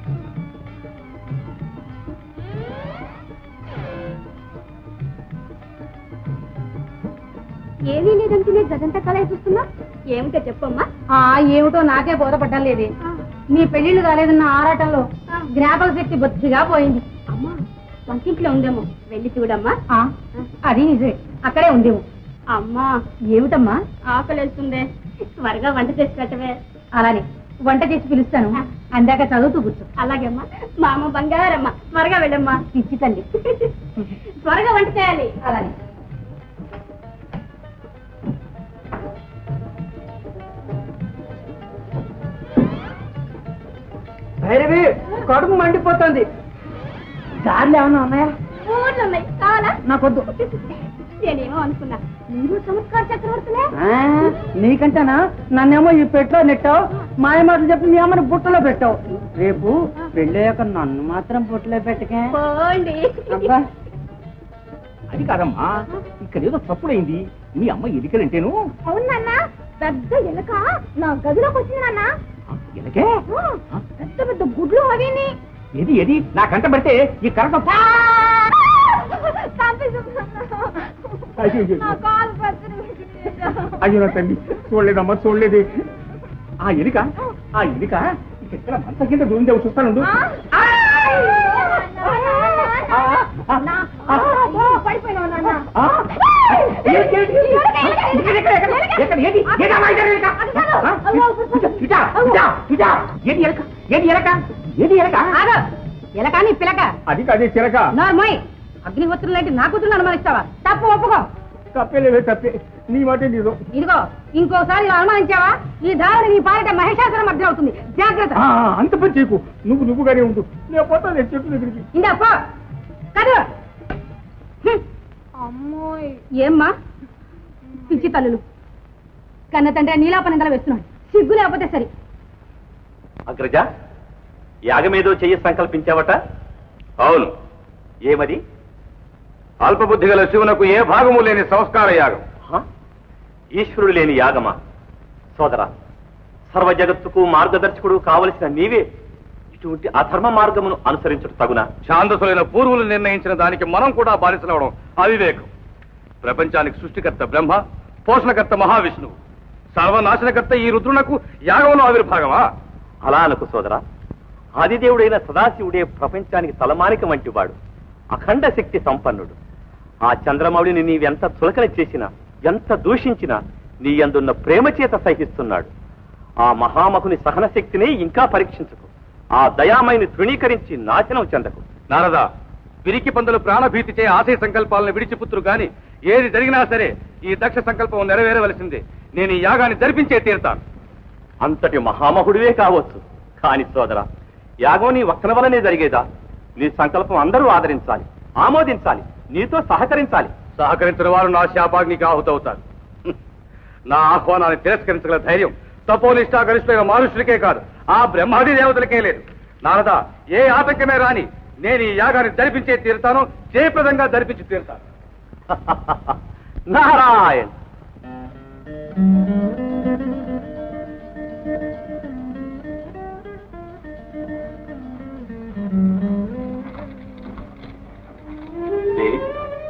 ఏమీ లేదంటే గదంతా కళ చూస్తున్నా. ఏమిటో చెప్పమ్మా. ఆ ఏమిటో నాకే బోధపడ్డం లేదే. నీ పెళ్లిళ్ళు కాలేదన్న ఆరాటంలో జ్ఞాపక శక్తి బొత్తిగా పోయింది. అమ్మా, వంటింట్లో ఉందేమో, వెళ్ళి చూడమ్మా. అది నిజమే, అక్కడే ఉందేమో. అమ్మా, ఏమిటమ్మా? ఆకలి వేస్తుందే, త్వరగా వంట చేసి పెట్టవే. అలానే వంట చేసి పిలుస్తాను. అందాక చదువుతూ కూర్చో. అలాగే అమ్మా. మా అమ్మ బంగారమ్మ, త్వరగా వెళ్ళమ్మా. పిచ్చి తల్లి, త్వరగా వంట చేయాలి. అలానే. భైరవి, కడుపు మండిపోతుంది. దారిలో ఏమన్నా ఉన్నాయా? ఉన్నాయి, కావాలా? నాకొద్దు. నేనేమో అనుకున్నా, మీరు చమత్కార చక్రవర్తులే. నీకంటేనా నన్నేమో ఈ పెట్టలో నెట్టావు, మాయ మాటలు చెప్పి నీ అమ్మని బుట్టలో పెట్టావు. రేపు పెళ్ళయ్యాక నన్ను మాత్రం బుట్టలో పెట్టకే. అబ్బా, అది కాదమ్మా, ఇక్కడ ఏదో తప్పుడైంది. మీ అమ్మ ఎలికలంటేను. అవునన్నా, పెద్ద ఎలక నా గదిలోకి వచ్చింది నాన్న. ఎలకే? పెద్ద పెద్ద గుడ్లు అవిని. ఏది ఏది నా కంట పడితే ఈ కరట. అయ్యో నా తల్లి, చూడలేదమ్మా, చూడలేదు. ఆ ఎలిక ఆ ఎలిక ఇక్కడ మంత కింద దూరిందేవు, చూస్తాను. ఎలకా నీ పిలక? అది కాదే చిలక. నార్మోయ్, అగ్నిహోత్రులు లాంటి నా కూతురు అనుమానిస్తావా? తప్పు ఒప్పుకో. తప్పేలేవే తప్పే నీ మాట నీదో. ఇదిగో ఇంకోసారి ఇలా అనుమానించావా ఈ దారిని నీ పాలిట మహిషాసురం మధ్య అవుతుంది. జాగ్రత్త. అంత పని చేయకు, నువ్వు నువ్వుగానే ఉండు. నేను పోతాను చెట్టు దగ్గరికి. ఇందా పో కదు. అమ్మోయ్ ఏమ్మా పిచ్చి తల్లులు కన్న తండ్రి నీలాపనిందల వేస్తున్నాడు. సిగ్గు లేకపోతే సరి. అగ్రజ, యాగమేదో చెయ్యి సంకల్పించావట? అవును. ఏమది? అల్పబుద్ధి గల శివునకు ఏ భాగము లేని సంస్కార యాగం. ఈశ్వరుడు లేని యాగమా? సోదరా, సర్వ జగత్తుకు మార్గదర్శకుడు కావలసిన నీవే ఇటువంటి అధర్మ మార్గమును అనుసరించడం తగునా? ఛాందసులైన పూర్వులు నిర్ణయించిన దానికి మనం కూడా బానిసలవడం అవివేకం. ప్రపంచానికి సృష్టికర్త బ్రహ్మ, పోషణకర్త మహావిష్ణువు, సర్వనాశనకర్త ఈ రుద్రునకు యాగంలో ఆవిర్భాగమా? అలా అనుకు సోదరా. ఆదిదేవుడైన సదాశివుడే ప్రపంచానికి తలమానిక వంటివాడు, అఖండ శక్తి సంపన్నుడు. ఆ చంద్రమౌళిని నీవెంత చులకన చేసినా, ఎంత దూషించినా నీ యందున్న ప్రేమ చేత సహిస్తున్నాడు. ఆ మహామహుని సహన శక్తిని ఇంకా పరీక్షించకు. ఆ దయామయిని తృణీకరించి నాశనం చెందకు. నారదా, పిరికి పందులు ప్రాణభీతిచే ఆశయ సంకల్పాలను విడిచిపుత్రు గాని ఏది జరిగినా సరే ఈ దక్ష సంకల్పం నెరవేరవలసిందే. నేను ఈ యాగాన్ని జరిపించే తీరుతాను. అంతటి మహామహుడివే కావచ్చు, కాని సోదరా, యాగం నీ ఒక్కన వలనే జరిగేదా? నీ సంకల్పం అందరూ ఆదరించాలి, ఆమోదించాలి, నీతో సహకరించాలి. సహకరించిన వారు నా శాపాగ్నికి ఆహుతవుతారు. నా ఆహ్వానాన్ని తిరస్కరించగల ధైర్యం తపోనిష్టా గరిష్ఠులైన మనుషులకే కాదు, ఆ బ్రహ్మాది దేవతలకే లేదు. నారదా, ఏ ఆటంకమే రాని నేను ఈ యాగాన్ని జరిపించే తీరుతాను, జయప్రదంగా జరిపించి తీరుతాను. నారాయణ. దేవి,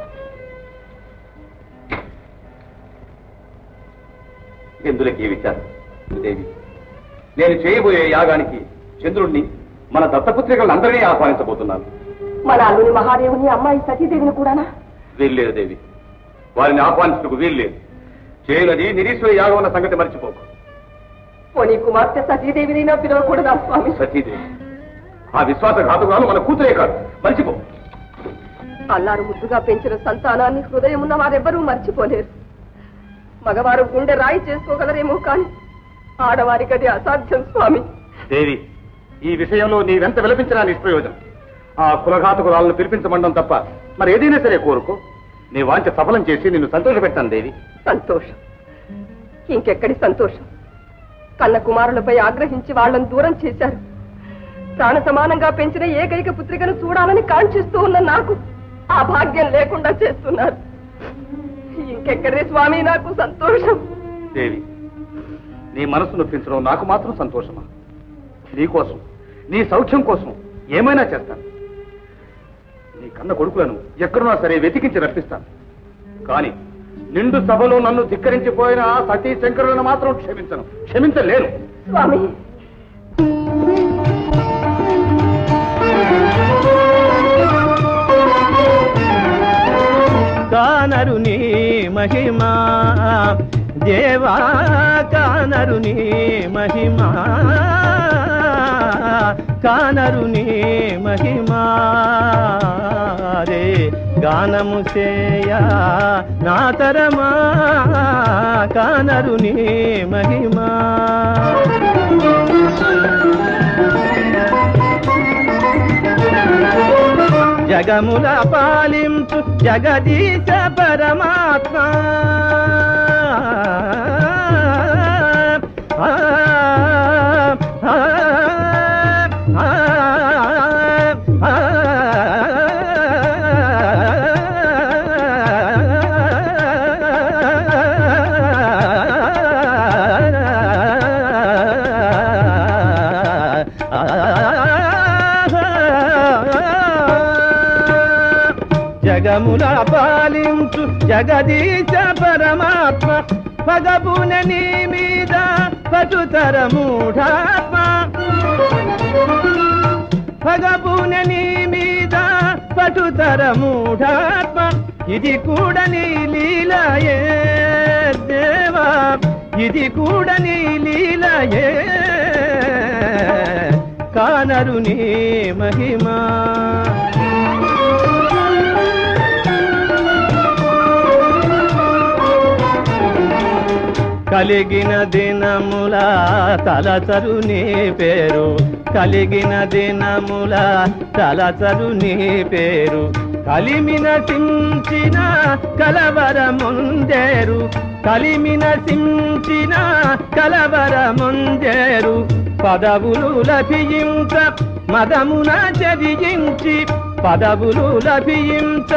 ఎందులకి ఏ విచారం? దేవి, నేను చేయబోయే యాగానికి చంద్రుణ్ణి, మన దత్తపుత్రికలందరినీ ఆహ్వానించబోతున్నాను. మన అల్లుని మహాదేవుని అమ్మాయి సతీదేవిని కూడానా? వీల్లేదు దేవి, వారిని ఆహ్వానించుటకు వీల్లేదు. చేయనది నిరీశ్వర యాగం అన్న సంగతి మర్చిపోకు. పోనీ కుమార్తె సతీదేవినైనా పిలవకూడదా స్వామి? సతీదేవి ఆ విశ్వాసఘాతుకురాలు మన కూతురే కాదు, మర్చిపో. అల్లారు ముద్దుగా పెంచిన సంతానాన్ని హృదయం ఉన్న వారెవ్వరూ మర్చిపోలేరు. మగవారు గుండె రాయి చేసుకోగలరేమో కాని ఆడవారికి అది అసాధ్యం స్వామి. దేవి, ఈ విషయంలో నీవెంత విలపించినా నిష్ప్రయోజనం. ఆ కులఘాతకురాలను పిలిపించమండం తప్ప మరి ఏదైనా సరే కోరుకో. నీ వాంఛ సఫలం చేసి నిన్ను సంతోషపెట్టాను దేవి. సంతోషం? ఇంకెక్కడి సంతోషం? కన్న కుమారులపై ఆగ్రహించి వాళ్ళను దూరం చేశారు. ప్రాణ సమానంగా పెంచిన ఏకైక పుత్రికను చూడాలని కాంక్షిస్తూ ఉన్న నాకు ఆ భాగ్యం లేకుండా చేస్తున్నారు. ఇంకెక్కడే స్వామి నాకు సంతోషం? దేవి, నీ మనసు నొప్పించడం నాకు మాత్రం సంతోషమా? నీ కోసం, నీ సౌఖ్యం కోసం ఏమైనా చేస్తాను. నీ కన్న కొడుకులను ఎక్కడున్నా సరే వెతికించి రప్పిస్తాను. కానీ నిండు సభలో నన్ను ధిక్కరించిపోయిన ఆ సతీ శంకరులను మాత్రం క్షమించను, క్షమించలేను. స్వామి, కానరుని మహిమా దేవా, కానరుని మహిమా, కానరుని మహిమా రే గానము సేయ నా తరమా, కానరుని మహిమా. జగముల పాలించు జగదీశ పరమాత్మ, ఆ, ఆ, ఆ, ఆ, జగముల పాలించు జగదీశ పరమాత్మ, పగబున నీ మీద పటుతర మూఢాత్మ, పగబున నీ మీద పటుతర మూఢాత్మ, ఇది కూడా నీ లీలయే దేవా, ఇది కూడా నీ లీలయే, కానరుని మహిమా. కలిగిన దినముల తలచరు నీ పేరు కలిగిన దినముల తలచరు నీ పేరు కలిమిన సించిన కలవరముందేరు కలిమిన సించిన కలవరముందేరు పదవులు లభించ మదమున చదించి పదవులు లభించ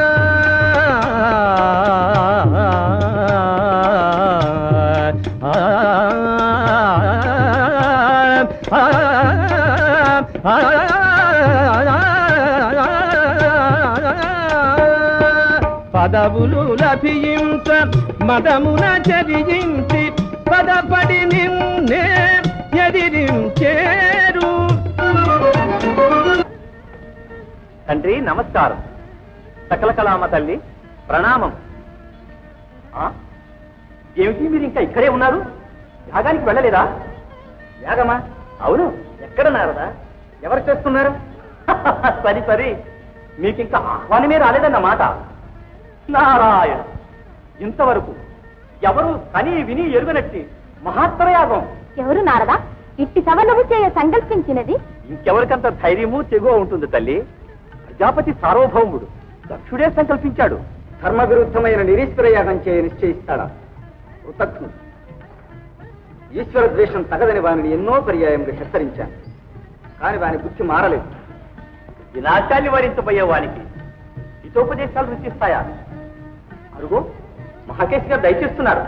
పదవులు లభించ మదమున చదించి పదపడి నిన్నే ఎదిరించేరు. తండ్రి నమస్కారం. సకల కళామ తల్లి ప్రణామం. ఏమిటి మీరు ఇంకా ఇక్కడే ఉన్నారు? యాగానికి వెళ్ళలేదా? యాగమా? అవును. ఎక్కడ నారదా? ఎవరు చేస్తున్నారు? సరి సరి మీకు ఇంకా ఆహ్వానమే రాలేదన్నమాట. నారాయణ, ఇంతవరకు ఎవరు కని విని ఎరుగనట్టి మహాత్తర యాగం. ఎవరు నారదా ఇట్టి సవనము చేయ సంకల్పించినది? ఇంకెవరికంత ధైర్యము తెగువ ఉంటుంది తల్లి. ప్రజాపతి సార్వభౌముడు దక్షుడే సంకల్పించాడు. ధర్మ విరుద్ధమైన నిరీశ్వర యాగం చేయ నిశ్చయిస్తాడా? కృతజ్ఞుడు. ఈశ్వర ద్వేషం తగదని వారిని ఎన్నో పర్యాయములు హెచ్చరించాను, కానీ వాని బుద్ధి మారలేదు. వినాశాన్ని వరించబోయే వానికి హితోపదేశాలు రుచిస్తాయా? అరుగో మహాకేశ్ గారు దయచేస్తున్నారు.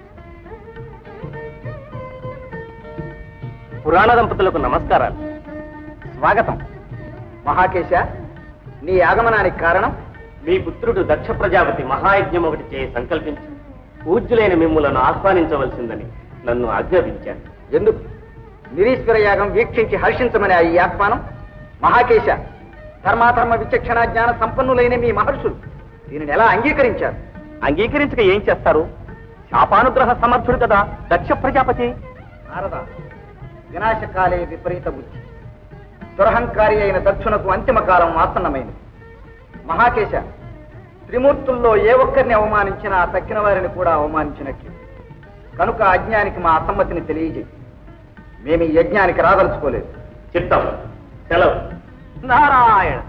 పురాణ దంపతులకు నమస్కారాలు. స్వాగతం. మహాకేశ, నీ ఆగమనానికి కారణం? మీ పుత్రుడు దక్ష ప్రజాపతి మహాయజ్ఞం ఒకటి చేయ సంకల్పించి పూజ్యులైన మిమ్ములను ఆహ్వానించవలసిందని నన్ను ఆజ్ఞాపించారు. ఎందుకు? నిరీశ్వర యాగం వీక్షించి హర్షించమని ఈ ఆహ్వానం? మహాకేశ, ధర్మాధర్మ విచక్షణ జ్ఞాన సంపన్నులైన మీ మహర్షులు దీనిని ఎలా అంగీకరించారు? అంగీకరించక ఏం చేస్తారు? శాపానుగ్రహ సమర్థుడు కదా దక్ష ప్రజాపతి. నారద, వినాశకాలే విపరీత బుద్ధి. దురహంకారి అయిన దక్షునకు అంతిమ కాలం ఆసన్నమైనది. మహాకేశ, త్రిమూర్తుల్లో ఏ ఒక్కరిని అవమానించినా తక్కిన వారిని కూడా అవమానించినట్లు. కనుక అజ్ఞానికి మా అసమ్మతిని తెలియజేయి. మేము ఈ యజ్ఞానికి రాదలుచుకోలేదు. చిత్తం. సెలవు. నారాయణ.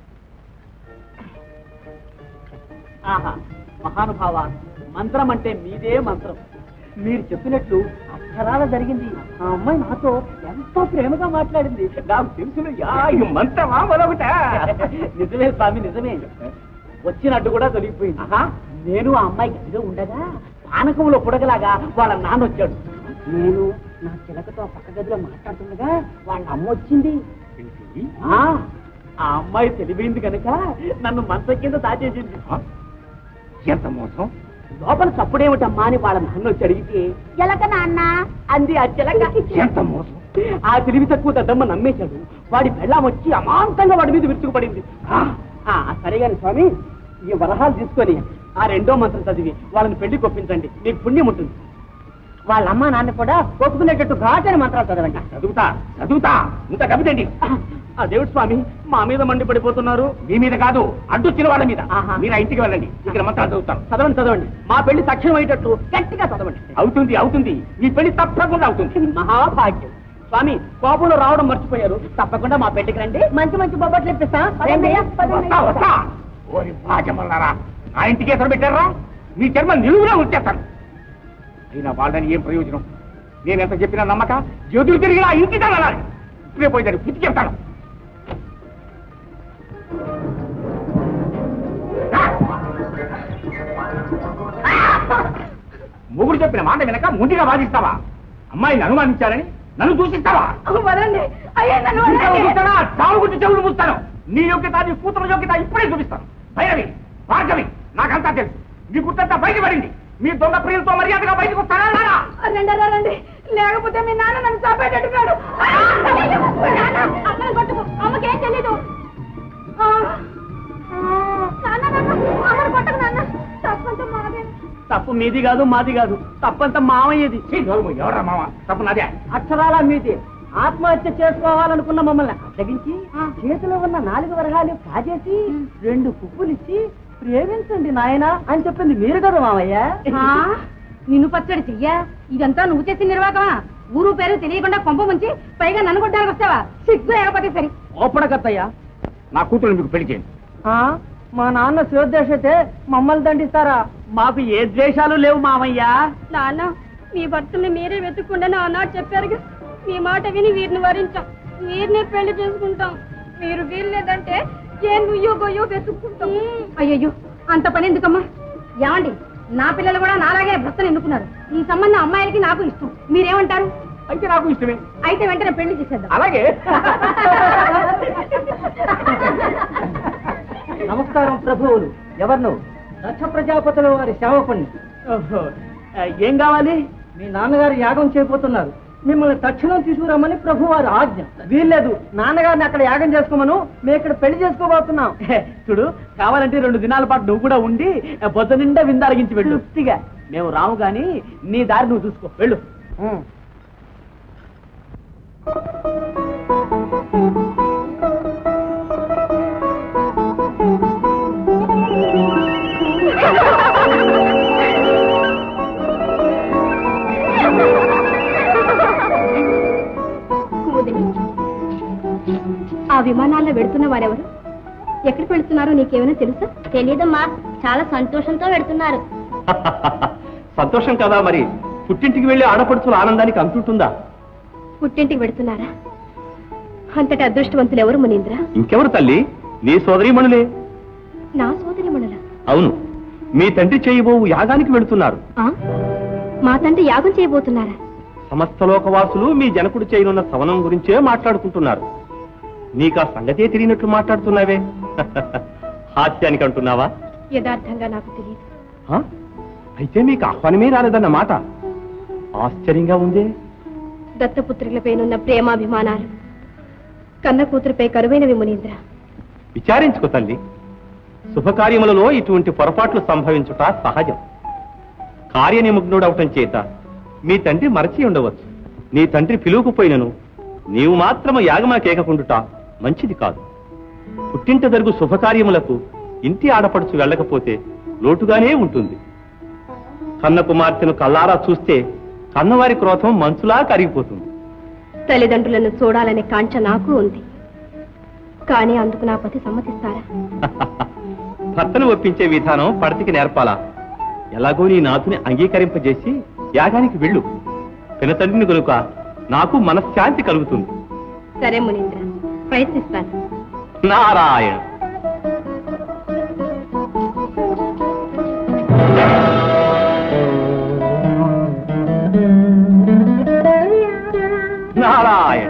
ఆహా, మహానుభావ, మంత్రం అంటే మీదే మంత్రం. మీరు చెప్పినట్లు అక్షరాల జరిగింది. ఆ అమ్మాయి నాతో ఎంతో ప్రేమగా మాట్లాడింది. నాకు తెలుసును. మంత్రమా మరొకట? నిజమే స్వామి, నిజమే. వచ్చినట్టు కూడా తొలగిపోయింది. నేను ఆ అమ్మాయి గదిలో ఉండగా పానకంలో పుడగలాగా వాళ్ళ నాన్న వచ్చాడు. నేను నా చిలకతో పక్క గదిలో మాట్లాడుతుండగా వాళ్ళ అమ్మ వచ్చింది. ఆ అమ్మాయి తెలివైంది కనుక నన్ను మంచం కింద దాచేసింది. ఎంత మోసం! లోపల చప్పుడేమిటమ్మా అని వాళ్ళ నాన్న వచ్చి అడిగితే ఎలక నాన్న అంది ఆ చిలక. ఎంత మోసం! ఆ తెలివి తక్కువ దద్దమ్మ నమ్మేశాడు. వాడి బెళ్ళం వచ్చి అమాంతంగా వాడి మీద విరుచుకుపడింది. సరే గాని స్వామి, ఈ వరహాలు తీసుకొని ఆ రెండో మంత్రం చదివి వాళ్ళని పెళ్లి కొప్పించండి, మీకు పుణ్యం ఉంటుంది. వాళ్ళ అమ్మ నాన్న కూడా ఒప్పుకునేటట్టు ఘాటని మంత్రాలు చదవండి. చదువుతా చదువుతా ఇంత కవితండి. ఆ దేవుడు స్వామి మా మీద మండి పడిపోతున్నారు. మీ మీద కాదు, అడ్డొచ్చిన వాళ్ళ మీద. మీరు ఆ ఇంటికి వెళ్ళండి, ఇక్కడ మంత్రాలు చదువుతాను. చదవండి చదవండి. మా పెళ్లి తక్షణం అయ్యేటట్టు గట్టిగా చదవండి. అవుతుంది అవుతుంది, మీ పెళ్లి తప్పకుండా అవుతుంది. మహాభాగ్యం. స్వామి కోపంలో రావడం మర్చిపోయారు. తప్పకుండా మా పెళ్లికి రండి, మంచి మంచి బొబ్బట్లు ఇప్పిస్తా. నా ఇంటికి ఎసరు పెట్టారా? మీ చర్మ నిలువుగా ఉంచేస్తాను. అయినా వాళ్ళని ఏం ప్రయోజనం? నేను ఎంత చెప్పినా నమ్మక జ్యోతులు తిరిగి ఆ ఇంటికి వెళ్ళాలి. ఇప్పుడే పోయిదాన్ని పుట్టి చెప్తాను. మొగుడు చెప్పిన మాట వెనక ముందుగా వాదిస్తావా? అమ్మాయిని అనుమానించాలని నన్ను దూషిస్తావా? చావుగుట్టి చెవులు మూస్తాను. నీ యోగ్యత, నీ కూతురు యోగ్యత ఇప్పుడే చూపిస్తాను. భైరవి, భార్గవి, నాకంతా తెలుసు. మీ గుర్తంతా బయట పడింది. మీ దొంగ ప్రియులతో మర్యాదగా బయటకు వస్తారా? రండి, లేకపోతే మీ నాన్న నన్ను చాపేటట్టున్నాడు. అమ్మకేం తెలీదు. తప్పు మీది కాదు, మాది కాదు. తప్పంతా మామయ్యది. ఎవరా మామ? తప్పు నాదే. అక్షరాల మీది. ఆత్మహత్య చేసుకోవాలనుకున్న మమ్మల్ని అడ్డగించి చేతిలో ఉన్న నాలుగు వరహాలు కాజేసి రెండు పువ్వులు ఇచ్చి ప్రేమించండి నాయన అని చెప్పింది మీరు కదా మామయ్య. నిన్ను పచ్చడి చెయ్యా? ఇదంతా నువ్వు చేసిన నిర్వాహకమా? ఊరు పేరు తెలియకుండా కొంప ముంచి పైగా నన్ను కొట్టడానికి వస్తావా? సిగ్గు లేకపోతే సరి. ఓపడకత్తయ్యా, నా కూతురు మీకు పెళ్లి చేయండి. మా నాన్న శివద్వేషతే మమ్మల్ని దండిస్తారా? మాకు ఏ ద్వేషాలు లేవు మామయ్య. నాన్న, మీ భర్తని మీరే వెతుక్కుండని ఆనాడు చెప్పారుగా. మీ మాట విని వీరిని వరించాం, వీరిని పెళ్లి చేసుకుంటాం. మీరు వీల్లేదంటే ఏ నుయ్యో గొయ్యో వెతుక్కుంటాం. అయ్యయ్యో, అంత పని ఎందుకమ్మా? ఏమండి, నా పిల్లలు కూడా నాలాగే భర్తను ఎన్నుకున్నారు. ఈ సంబంధం అమ్మాయిలకి నాకు ఇష్టం. మీరేమంటారు? అయితే నాకు ఇష్టమే. అయితే వెంటనే పెళ్లి చేసేద్దాం. అలాగే. నమస్కారం ప్రభువులు. ఎవరు? దక్ష ప్రజాపతుల వారి సేవకుణ్ణి. ఏం కావాలి? మీ నాన్నగారు యాగం చేయబోతున్నారు, మిమ్మల్ని తక్షణం తీసుకురమ్మని ప్రభు వారి ఆజ్ఞ. వీల్లేదు, నాన్నగారిని అక్కడ యాగం చేసుకోమను, మేము ఇక్కడ పెళ్లి చేసుకోబోతున్నాం. చూడు, కావాలంటే రెండు దినాల పాటు నువ్వు కూడా ఉండి పొద్దు నిండా విందారగించి వెళ్ళు. తృప్తిగా మేము రాము గాని నీ దారి నువ్వు చూసుకో, వెళ్ళు. ఆ విమానాల్లో వెడుతున్న వారెవరు? ఎక్కడికి వెళుతున్నారో నీకేమైనా తెలుసా? తెలీదమ్మా, చాలా సంతోషంతో వెడుతున్నారు. సంతోషం కదా మరి, పుట్టింటికి వెళ్లి ఆడపడుచుల ఆనందానికి అంతుంటుందా? పుట్టింటికి వెడుతున్నారా? అంతటి అదృష్టవంతులు ఎవరు మునీంద్ర? ఇంకెవరు తల్లి, నీ సోదరీమణులే. నా సోదరి మణుల? అవును, మీ తండ్రి చేయబోవు యాగానికి వెళుతున్నారు. మా తండ్రి యాగం చేయబోతున్నారా? సమస్త లోకవాసులు మీ జనకుడు చేయనున్న సవనం గురించే మాట్లాడుకుంటున్నారు. నీకు ఆ సంగతే తెలియనట్లు మాట్లాడుతున్నావే. హాస్యానికి అంటున్నావా? యథార్థంగా నాకు తెలియదు. అయితే మీకు ఆహ్వానమే రాలేదన్న మాట. ఆశ్చర్యంగా ఉందే. దత్తపుత్రులపైనున్న ప్రేమాభిమానాలు కన్న కూతురుపై కరువైనవి మునీంద్ర. విచారించుకో తల్లి, శుభకార్యములలో ఇటువంటి పొరపాట్లు సంభవించుట సహజం. కార్యనిమగ్నుడవటం చేత మీ తండ్రి మరచి ఉండవచ్చు. నీ తండ్రి పిలువకుపోయినను నీవు మాత్రము యాగమా కేకకుండుట మంచిది కాదు. పుట్టింట జరుగు శుభకార్యములకు ఇంటి ఆడపడుచు వెళ్ళకపోతే లోటుగానే ఉంటుంది. కన్న కుమార్తెను కల్లారా చూస్తే కన్నవారి క్రోధం మంచులా కరిగిపోతుంది. తల్లిదండ్రులను చూడాలనే కాంక్ష నాకు ఉంది, కానీ అందుకు నా పతి సమ్మతిస్తారా? భర్తను ఒప్పించే విధానం పడతికి నేర్పాలా? ఎలాగో నీ నాథుని అంగీకరింపజేసి యాగానికి వెళ్ళు. పినతండ్రిని కనుక నాకు మనశ్శాంతి కలుగుతుంది. సరే మునీంద్ర, ప్రయత్నిస్తాను. నారాయణ. నారాయణ.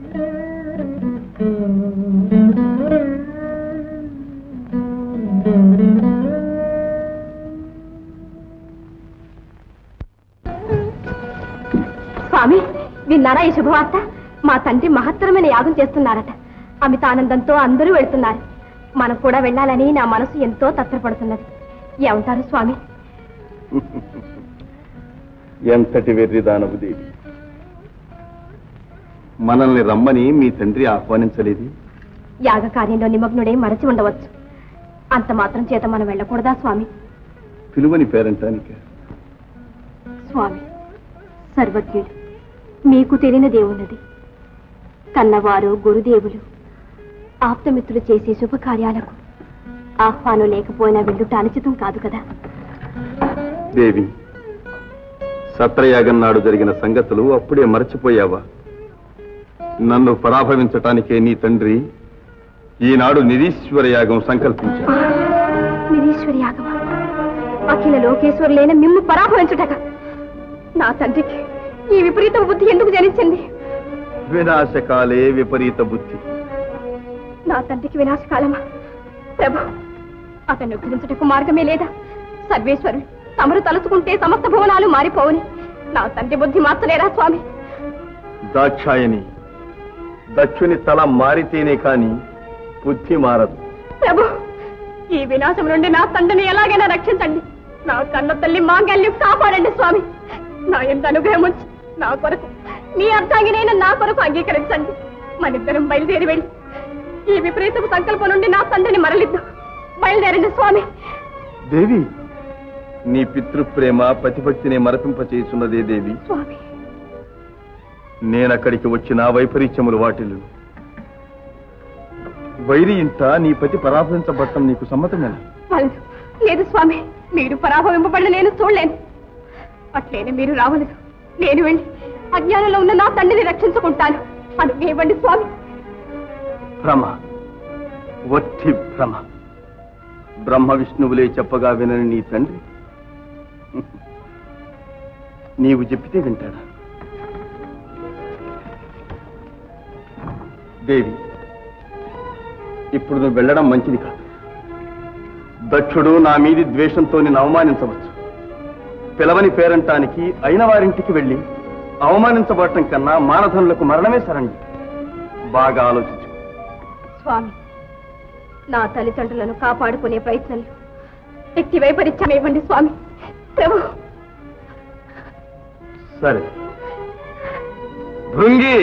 స్వామి, విన్నారా ఈ శుభవార్త? మా తండ్రి మహత్తరమైన యాగం చేస్తున్నారట. అమితానందంతో అందరూ వెళ్తున్నారు. మనం కూడా వెళ్ళాలని నా మనసు ఎంతో తత్పరపడుతున్నది. ఏమంటారు స్వామి? ఎంతటి వెర్రిదానవు దేవి, మనల్ని రమ్మని మీ తండ్రి ఆహ్వానించలేదు. యాగ కార్యంలో నిమగ్నుడే మరచి ఉండవచ్చు. అంత మాత్రం చేత మనం వెళ్ళకూడదా స్వామి? పిలువని పేరంటానిక? స్వామి సర్వజ్ఞుడు, మీకు తెలియనిదేమున్నది? కన్నవారు, గురుదేవులు, ఆప్తమిత్రులు చేసే శుభకార్యాలకు ఆహ్వానం లేకపోయినా వెళ్ళుట అనుచితం కాదు కదా. దేవి, సత్రయాగం నాడు జరిగిన సంగతులు అప్పుడే మరచిపోయావా? నన్ను పరాభవించటానికే నీ తండ్రి ఈనాడు నిరీశ్వర యాగం సంకల్పించాడు. నిరీశ్వర యాగమా? అఖిల లోకేశ్వరులైన మిమ్ము పరాభవించుటక నా తండ్రికి ఈ విపరీత బుద్ధి ఎందుకు జనించింది? వినాశకాలే విపరీత బుద్ధి. నా తండ్రికి వినాశకాలమా? ప్రభు, అతన్ని ఉద్ధరించుటకు మార్గమే లేదా? సర్వేశ్వరుడు తమరు తలుచుకుంటే సమస్త భువనాలు మారిపోవని నా తండ్రి బుద్ధి మార్చలేరా స్వామి? దాక్షాయని, దక్షుని తల మారితేనే కాని బుద్ధి మారదు. ప్రభు, ఈ వినాశం నుండి నా తండ్రిని ఎలాగైనా రక్షించండి. నా కన్న తల్లి మాంగల్యం కాపాడండి స్వామి. నా ఎంత అనుగ్రహం ఉంచి నా కొరకు, మీ అర్థాంగినైనా నా కొరకు అంగీకరించండి. మనిద్దరం బయలుదేరి వెళ్ళి ఈ విపరీతపు సంకల్పం నుండి నా తండ్రిని మరలిద్దాం. బయలుదేరండి స్వామి. దేవి, నీ పితృప్రేమ ప్రతిభక్తిని మరపింప చేస్తున్నదే దేవి. నేనక్కడికి వచ్చిన వైపరీత్యములు వాటిల్లు వైరి ఇంట నీ పతి పరాభవించబట్టం నీకు సమ్మతమేనా? లేదు స్వామి, మీరు పరాభవింపబడిన నేను చూడలేను. అట్లేనే మీరు రావలేదు. నేను వెళ్ళి అజ్ఞానంలో ఉన్న నా తండ్రిని రక్షించుకుంటాను. అనుగేవ్వండి స్వామి. భ్రమ, వట్టి భ్రమ. బ్రహ్మ విష్ణువులే చెప్పగా వినని నీ తండ్రి నీవు చెప్పితే వింటాడా? దేవి, ఇప్పుడు నువ్వు వెళ్ళడం మంచిది కాదు. దక్షుడు నా మీది ద్వేషంతో నేను అవమానించవచ్చు. పిలవని పేరంటానికి అయిన వారింటికి వెళ్ళి అవమానించబడటం కన్నా మానధనులకు మరణమే సరండి. బాగా ఆలోచించు. స్వామి, నా తల్లిదండ్రులను కాపాడుకునే ప్రయత్నంలో వ్యక్తి వైపరీత్యం ఇవ్వండి స్వామి. ప్రభు. సరే భృంగి,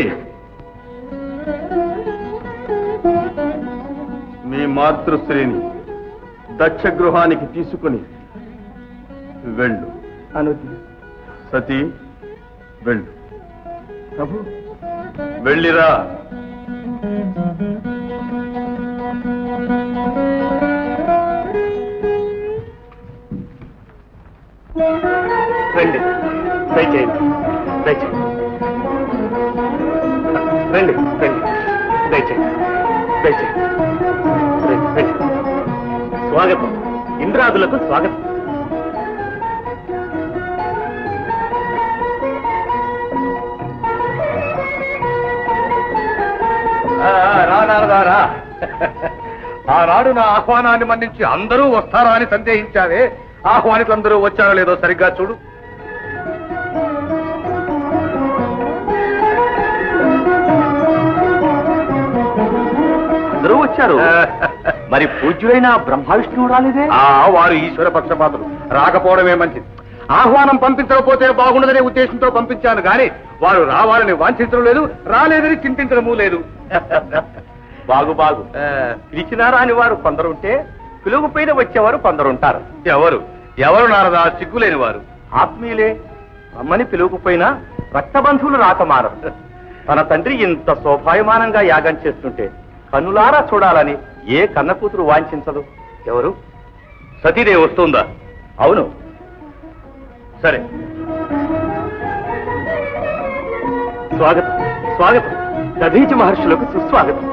మీ మాతృశ్రీని దక్ష గృహానికి తీసుకుని వెళ్ళు. అనుజ్ఞ. సతీ వెళ్ళు. ప్రభు వెళ్ళిరా. రండి, దయచేయండి, దయచేయండి. రండి, రండి, దయచేయండి, దయచేయండి. రండి, రండి. స్వాగతం, ఇంద్రాదులకు స్వాగతం. రానారదారా, ఆనాడు నా ఆహ్వానాన్ని మన్నించి అందరూ వస్తారా అని సందేహించావే. ఆహ్వానితులందరూ వచ్చారో లేదో సరిగ్గా చూడు. అందరూ వచ్చారు. మరి పూజ్యుడైన బ్రహ్మ విష్ణువు రాలేదే? ఆ వారు ఈశ్వర పక్షపాతులు, రాకపోవడమే మంచిది. ఆహ్వానం పంపించకపోతే బాగుండదనే ఉద్దేశంతో పంపించాను గాని వారు రావాలని వాంఛించడం లేదు, రాలేదని చింతించడమూ లేదు. బాగు బాగు. పిలిచినారా అని వారు కొందరుంటే పిలుగు పైన వచ్చేవారు కొందరుంటారు. ఎవరు ఎవరు నారదా? సిగ్గులేని వారు. ఆత్మీయులే. రమ్మని పిలువకపోయినా రక్తబంధువులు రాకమానరు. తన తండ్రి ఇంత శోభాయమానంగా యాగం చేస్తుంటే కనులారా చూడాలని ఏ కన్న కూతురు వాంఛించదు. ఎవరు? సతీదేవి వస్తుందా? అవును. సరే, స్వాగతం, స్వాగతం. దధీచి మహర్షులకు సుస్వాగతం.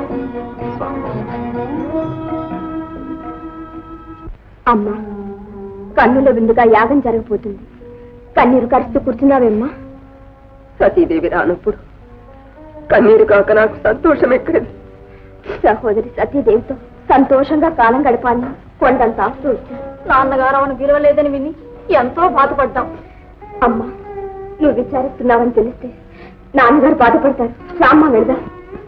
అమ్మా, కన్నుల విందుగా యాగం జరగబోతుంది. కన్నీరు కరుస్తూ కూర్చున్నావేమ్మా? సతీదేవి రానప్పుడు కన్నీరు కాక నాకు సంతోషం ఎక్కడది. సహోదరి సతీదేవితో సంతోషంగా కాలం గడపాలని కొండంత ఆస్తూ వచ్చాను. నాన్నగారు ఆమెను విలువలేదని విని ఎంతో బాధపడ్డాం. అమ్మా, నువ్వు విచారిస్తున్నావని తెలిస్తే నాన్నగారు బాధపడతారు. రామ్మ వెళ్దాం.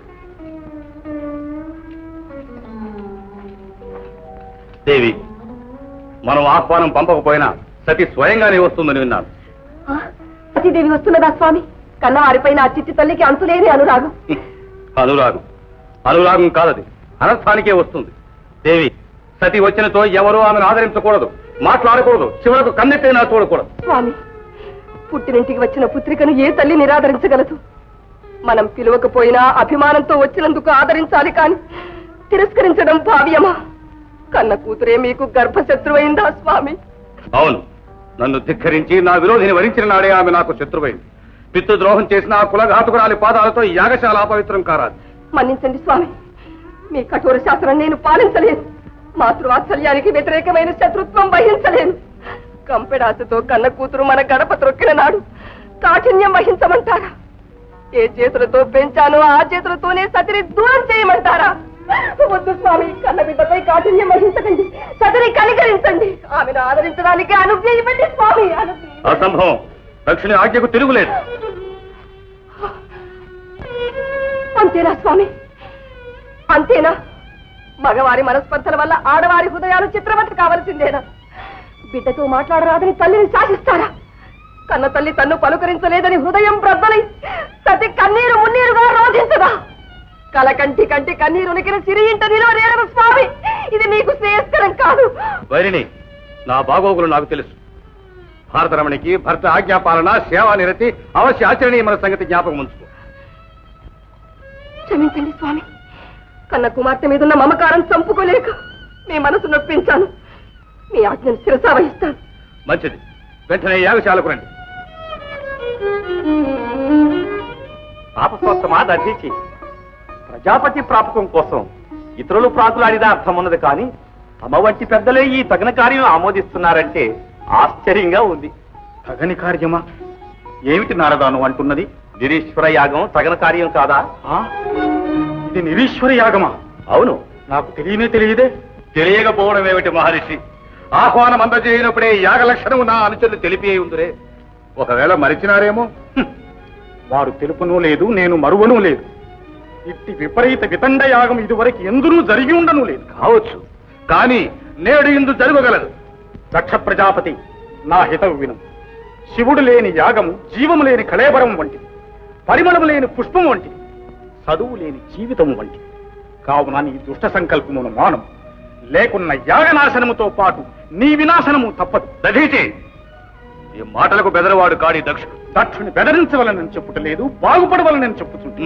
దేవి, మనం ఆహ్వానం పంపకపోయినా సతీ స్వయంగానే వస్తుందని విన్నాను. సతీదేవి వస్తున్నదా స్వామి? కన్నవారిపైన ఆ చిట్టి తల్లికి అంతులేని అనురాగం. అనురాగం అనురాగం కాదది, అనర్థానికే వస్తుంది. దేవి, సతీ వచ్చినతో ఎవరూ ఆమెను ఆదరించకూడదు, మాట్లాడకూడదు, చివరకు కన్నెట్టైనా చూడకూడదు. స్వామి, పుట్టినింటికి వచ్చిన పుత్రికను ఏ తల్లి నిరాదరించగలదు? మనం పిలవకపోయినా అభిమానంతో వచ్చినందుకు ఆదరించాలి కాని తిరస్కరించడం భావ్యమా? కన్న కూతురే మీకు గర్భశత్రువైందా స్వామి? అవును, నన్ను ధిక్కరించి నా విరోధిని వరించిన నాడే ఆమె నాకు శత్రువైంది. పితృద్రోహం చేసిన ఆ కులఘాతుకురాలి పాదాలతో యాగశాల అపవిత్రం కారాదు. మన్నించండి స్వామి, మీ కఠోర శాస్త్రం నేను పాలించలేను. మాతృవాత్సల్యానికి వ్యతిరేకమైన శత్రుత్వం వహించలేను. కంపెడాసతో కన్న కూతురు మన గడప త్రొక్కిన నాడు కాఠిన్యం వహించమంటారా? ఏ చేతులతో పెంచానో ఆ చేతులతోనే సతిని దూరం చేయమంటారా? వద్దు స్వామి, కన్న బిడ్డపై కాఠిన్యం వహించకండి. సతిని కనికరించండి. ఆమెను ఆదరించడానికి అనుజ్ఞ ఇవ్వండి స్వామి. అసంభవం. దక్షిణ ఆజ్ఞకు తిరుగులేదు. అంతేనా స్వామి? అంతేనా? మగవారి మనస్పర్ధల వల్ల ఆడవారి హృదయాలు చిత్రవతి కావలసిందేనా? బిడ్డతో మాట్లాడరాదని తల్లిని శాసిస్తారా? కన్న తల్లి తన్ను పలుకరించలేదని హృదయం బ్రద్దలై సతి కన్నీరు మున్నీరుగా రోధించదా? కలకంటి కంటి కన్నీరు ఉనికిన సిరి ఇంట నిలవరేరదు స్వామి. ఇది నీకు శ్రేయస్కరం కాదు. వైరిని, నా బాగోగులు నాకు తెలుసు. భారతరమణికి భర్త ఆజ్ఞాపాలన సేవా నిరతి అవశ్య ఆచరణీయమైన సంగతి జ్ఞాపకం ఉంచుకో. క్షమించండి స్వామి, కన్న కుమార్తె మీదున్న మమకారం చంపుకోలేక మీ మనసు నొప్పించాను. మీ ఆజ్ఞను శిరసా వహిస్తాను. మంచిది, వెంటనే యాగశాలకు రండి. పాపస్వత్తమా దర్శించి ప్రజాపతి ప్రాపకం కోసం ఇతరులు ప్రాకులాడిన అర్థం ఉన్నది, కానీ తమ వంటి పెద్దలే ఈ తగిన కార్యం ఆమోదిస్తున్నారంటే ఆశ్చర్యంగా ఉంది. తగని కార్యమా? ఏమిటి నారదాను అంటున్నది? నిరీశ్వర యాగం తగిన కార్యం కాదా? ఇది నిరీశ్వర యాగమా? అవును. నాకు తెలియనే తెలియదే. తెలియకపోవడం ఏమిటి మహర్షి? ఆహ్వానం అందజేయనప్పుడే యాగ లక్షణము నా అనుచరులు తెలిపి ఉందిరే. ఒకవేళ మరిచినారేమో. వారు తెలుపునూ లేదు, నేను మరువనూ లేదు. ఇట్టి విపరీత వితండ యాగం ఇదివరకు ఎందునూ జరిగి ఉండనూ లేదు. కావచ్చు, కానీ నేడు ఇందు జరగగలదు. దక్ష ప్రజాపతి, నా హితవు విను. శివుడు లేని యాగము జీవము లేని కళేబరం వంటిది, పరిమళము లేని పుష్పం వంటిది, చదువు లేని జీవితము వంటిది. కావున నీ దుష్ట సంకల్పమును మానం, లేకున్న యాగనాశనముతో పాటు నీ వినాశనము తప్పదు. దధీచి, ఈ మాటలకు బెదరవాడు కాడి దక్షుడు. దక్షుని బెదరించవలనని చెప్పుటలేదు, బాగుపడవలనని చెప్పుచుంటు.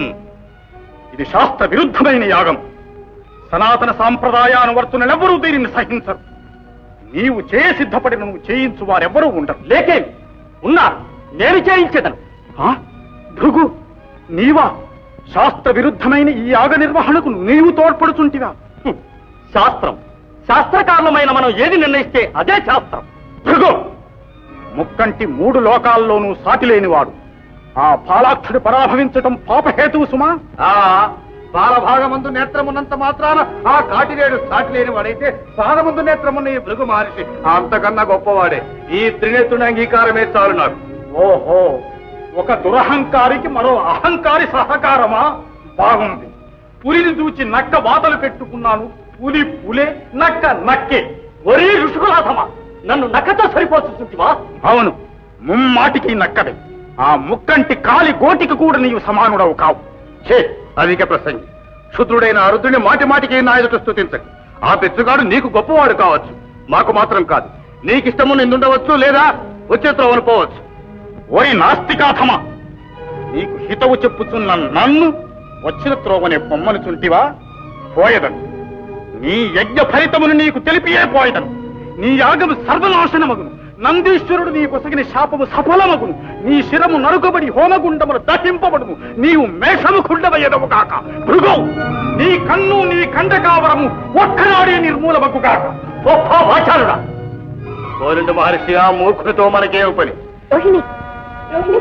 ఇది శాస్త్ర విరుద్ధమైన యాగం. సనాతన సాంప్రదాయానువర్తులెవ్వరూ దీనిని సహించరు. నీవు చేయ సిద్ధపడి నువ్వు చేయించు వారెవ్వరూ ఉండరు. లేకే ఉన్నారు, నేను చేయించేదను. భృగు, నీవా? శాస్త్ర విరుద్ధమైన ఈ యాగ నిర్వహణకు నీవు తోడ్పడుచుంటివా? శాస్త్రం, శాస్త్రకారణమైన మనం ఏది నిర్ణయిస్తే అదే శాస్త్రం. భృగు, ముక్కంటి మూడు లోకాల్లోనూ సాటి లేనివాడు. ఆ బాలాక్షుడు పరాభవించటం పాపహేతువు సుమా. ఆ బాలభాగమందు నేత్రమున్నంత మాత్రాన ఆ కాటిరేడు సాటి లేని వాడైతే పాదముందు నేత్రమున్న ఈ భృగు మహర్షి అంతకన్నా గొప్పవాడే. ఈ త్రినేత్రుని అంగీకారమే చాలు నాకు. ఓహో, ఒక దురహంకారికి మరో అహంకారి సహకారమా? బాగుంది. పులిని చూచి నక్క వాతలు పెట్టుకున్నాను. పులి పులే, నక్క నక్కే. ఒరే ఋషుకులాథమా, నన్ను నక్కతో సరిపోతుంటివా? అవును, ముమ్మాటికి నక్కదే. ఆ ముక్కంటి కాలి గోటికి కూడా నీవు సమానుడవు కావు. చే అధిక ప్రసంగి, శుద్రుడైన అరుద్రుని మాటి మాటికి నా ఎదుట స్తుతించకు. ఆ పెచ్చుగాడు నీకు గొప్పవాడు కావచ్చు, మాకు మాత్రం కాదు. నీకిష్టము నిందుండవచ్చు, లేదా వచ్చే త్రోవను పోవచ్చు. ఓరి నాస్తికాథమా, నీకు హితవు చెప్పుచున్న నన్ను వచ్చిన త్రోవనే పొమ్మని చుంటివా? పోయదను. నీ యజ్ఞ ఫలితమును నీకు తెలిపియే పోయదను. నీ యాగము సర్వనాశనమగును. నందీశ్వరుడు నీ కొసగిన శాపము సఫలమగును. నీ శిరము నరుకబడి హోమగుండమును దహింపబడును. నీవు మేషము కుండవయ్యదవు కాక. భృగౌ, నీ కన్ను నీ కండకావరము ఒక్కనాడే నిర్మూలమగు కాక. వాచారుడా, గోవింద మహర్షి, ఆ మూర్ఖునితో మనకేం పని? రోహిణి, రోహిణి,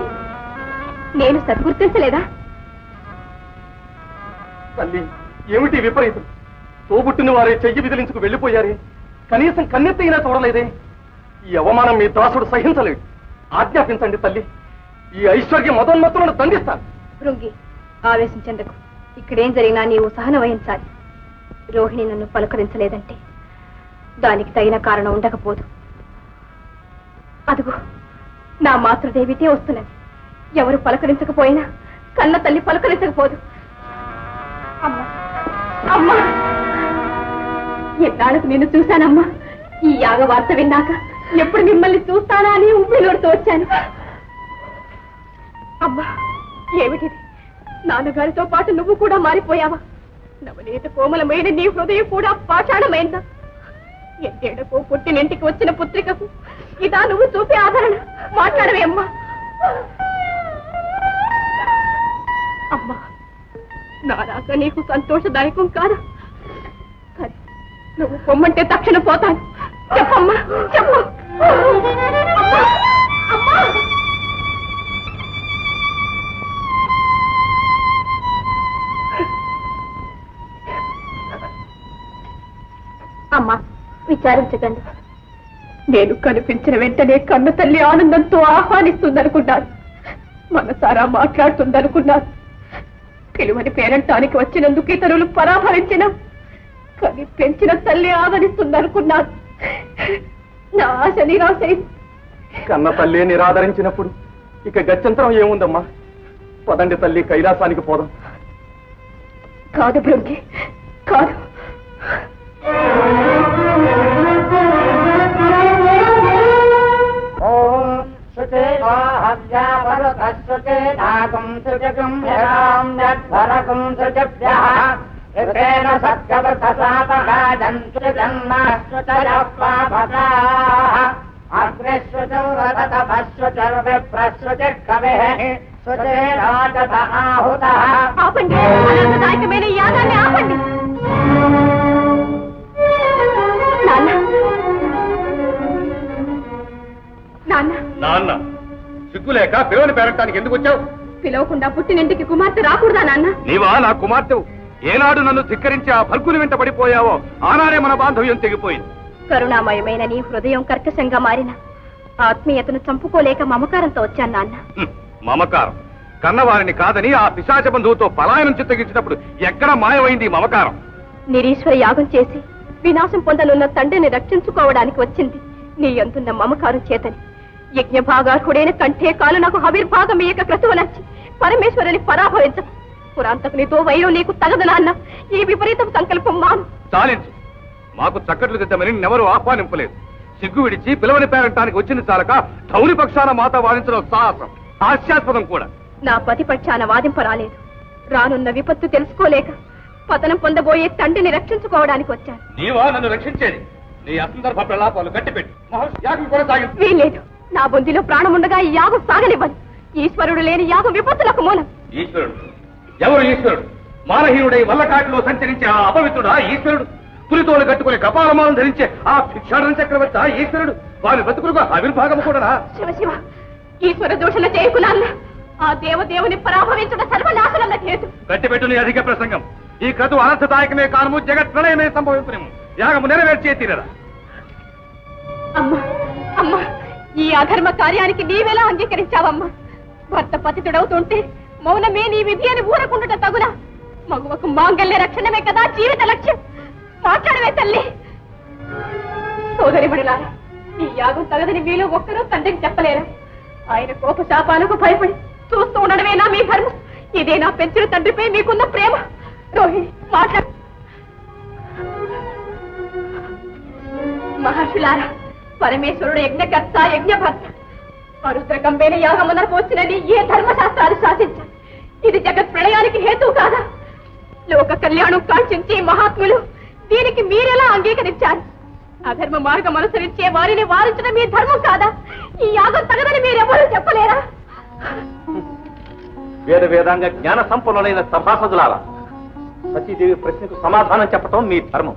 నేను సద్గుర్తించలేదా? తల్లి, ఏమిటి విపరీతం? తోబుట్టిన వారే చెయ్యి విదిలించుకు వెళ్ళిపోయారే, కనీసం కన్నెత్తైనా చూడలేదే. ఈ అవమానం మీ దాసుడు సహించలేడు. ఆజ్ఞాపించండి తల్లి, ఈ ఐశ్వర్య మదోన్మత్తులను దండిస్తాను. భృంగి, ఆవేశించేందుకు. ఇక్కడేం జరిగినా నీవు సహన వహించాలి. రోహిణి నన్ను పలుకరించలేదంటే దానికి తగిన కారణం ఉండకపోదు. అదుగో నా మాతృదేవితే వస్తున్నది. ఎవరు పలకరించకపోయినా కన్న తల్లి పలకరించకపోదు. అమ్మా, అమ్మా, ఎన్నాళ్ళకు నేను చూశానమ్మా. ఈ యాగ వార్త విన్నాక ఎప్పుడు మిమ్మల్ని చూస్తానా అని ఉప్పిలోడుతూ వచ్చాను. అమ్మా, ఏమిటిది? నాన్నగారితో పాటు నువ్వు కూడా మారిపోయావా? నవనీత కోమలమైన నీ హృదయం కూడా పాషాణమైందా? ఎన్నేళ్లకు పుట్టినింటికి వచ్చిన పుత్రికకు ఇదా నువ్వు చూపే ఆదరణ? మాట్లాడవే అమ్మా. అమ్మా, నా రాక నీకు సంతోషదాయకం కాదా? సరే, నువ్వు పొమ్మంటే తక్షణ పోతాను. చెప్పమ్మా, చెప్పు. అమ్మా, విచారించకండి. నేను కనిపించిన వెంటనే కన్న తల్లి ఆనందంతో ఆహ్వానిస్తుందనుకున్నాను. మనసారా మాట్లాడుతుందనుకున్నాను. పిలువని పేరంటానికి వచ్చినందుకు ఇతరులు పరాభవించిన కానీ పెంచిన తల్లి ఆదరిస్తుందనుకున్నాను. నా ఆశ నిరాశైంది. కన్న తల్లి నిరాదరించినప్పుడు ఇక గత్యంతరం ఏముందమ్మా? పదండి తల్లి, కైలాసానికి పోదాం. కాదు భృంగి, కాదు. ఓం మరుతశ్రుతేనాగం సుజగం యరాం యద్భరగం సుజభ్యః ఋతేన సత్కవతసాపగాదంతు జన్మాశ్రుతయః పాపకాః అగ్రేశ్రుతం రథతపశ్రుచర్విప్రశ్రుతిః కవిః సుచేరాజత ఆహుతః. ఆపండి, అనంతదాయకమైన ఈ యాగాన్ని ఆపండి. నాన్న నాన్న నాన్న సిగ్గులేక పిలువని పేరటానికి ఎందుకు వచ్చావు? పిలవకుండా పుట్టినింటికి కుమార్తె రాకూడదా నాన్న? నీవా నా కుమార్తెవు? ఏనాడు నన్ను ధిక్కరించి ఆ భర్గుని వెంట పడిపోయావో ఆనాడే మన బాంధవ్యం తెగిపోయింది. కరుణామయమైన నీ హృదయం కర్కశంగా మారిన ఆత్మీయతను చంపుకోలేక మమకారంతో వచ్చాను నాన్న. హ్మ్, మమకారం కన్నవారిని కాదని ఆ పిశాచ బంధువుతో పలాయనం చిత్తగించినప్పుడు ఎక్కడ మాయమైంది ఈ మమకారం? నిరీశ్వర యాగం చేసి వినాశం పొందనున్న తండ్రిని రక్షించుకోవడానికి వచ్చింది నీ అందున్న మమకారం చేతని. యజ్ఞ భాగార్హుడైన కంఠే కాలు నాకు హవిర్భాగం ఇయక క్రతువనచ్చి పరమేశ్వరుని పరాభవించ పురాంతకునితో వైరం నీకు తగదు నాన్న. ఈ విపరీతం సంకల్పం మాను. చాలించు. మాకు చక్కట్లు దిద్దమని నెవరూ ఆహ్వానింపలేదు. సిగ్గు విడిచి పిలవని పేరంటానికి వచ్చింది చాలక ధౌని పక్షాన మాత వాదించడం సాహసం, హాస్యాస్పదం కూడా. నా పతి పక్షాన వాదింపరాలేదు. రానున్న విపత్తు తెలుసుకోలేక పతనం పొందబోయే తండ్రిని రక్షించుకోవడానికి వచ్చాను. నీవా నన్ను రక్షించేది? నీ అసందర్భ ప్రలాపాలు గట్టిపెట్టి మహర్షి యాగం కొనసాగించు. వీల్లేదు. నా బొందిలో ప్రాణముండగా ఈ యాగం సాగనివ్వను. ఈశ్వరుడు లేని యాగం విపత్తులకు మూలం. ఈశ్వరుడు? ఎవరు ఈశ్వరుడు? మానహీనుడై వల్లకాటిలో సంచరించే ఆ అపవిత్రుడా ఈశ్వరుడు? పులితోలు కట్టుకుని కపాలమాలను ధరించే ఆ భిక్షాటన చక్రవర్తి ఈశ్వరుడు? వారి బతుకులుగా ఆవిర్భాగం కూడా. శివ శివ, ఈశ్వర దూషణ చేయకున్నాన్న. ఆ దేవదేవుని పరాభవించుట సర్వనాశనం హేతు. గట్టిపెట్టు నీ అధిక ప్రసంగం. ఈ కథ అనర్థదాయకమే కానము, జగత్ ప్రళయమే సంభవించునేము. యాగము నెరవేర్చే తీరరా. అమ్మా అమ్మా, ఈ అధర్మ కార్యానికి నీవెలా అంగీకరించావమ్మా? భర్త పతితుడవుతుంటే మౌనమే నీ విధి అని ఊరకుండుట తగునా? మగువకు మాంగల్య రక్షణమే కదా జీవిత లక్ష్యం. మాట్లాడవే తల్లి. సోదరి మణులారా, ఈ యాగం తగదని మీలో ఒక్కరూ తండ్రికి చెప్పలేరా? ఆయన కోప శాపాలకు భయపడి చూస్తూ ఉండడమేనా మీ ధర్మం? ఇదే నా పెంచిన తండ్రిపై మీకున్న ప్రేమ. రోహిణి మాట్లాడు. మహర్షులారా, పరమేశ్వరుడు యజ్ఞకర్త యజ్ఞభర్త. పరుద్రకంబైన యాగమున పోసినని ఏ ధర్మశాస్త్రాలు శాసించారు? ఇది జగత్ ప్రళయానికి హేతువు కాదా? లోక కళ్యాణం కాంక్షించే మహాత్ములు దీనికి మీరెలా అంగీకరించారు? అధర్మ మార్గం అనుసరించే వారిని వారించడం మీ ధర్మం కాదా? ఈ యాగం తగదని మీరెవరూ చెప్పలేరా? వేద వేదాంగ జ్ఞాన సంపన్నులైన సభాసదులారా, సతీదేవి ప్రశ్నకు సమాధానం చెప్పటం మీ ధర్మం.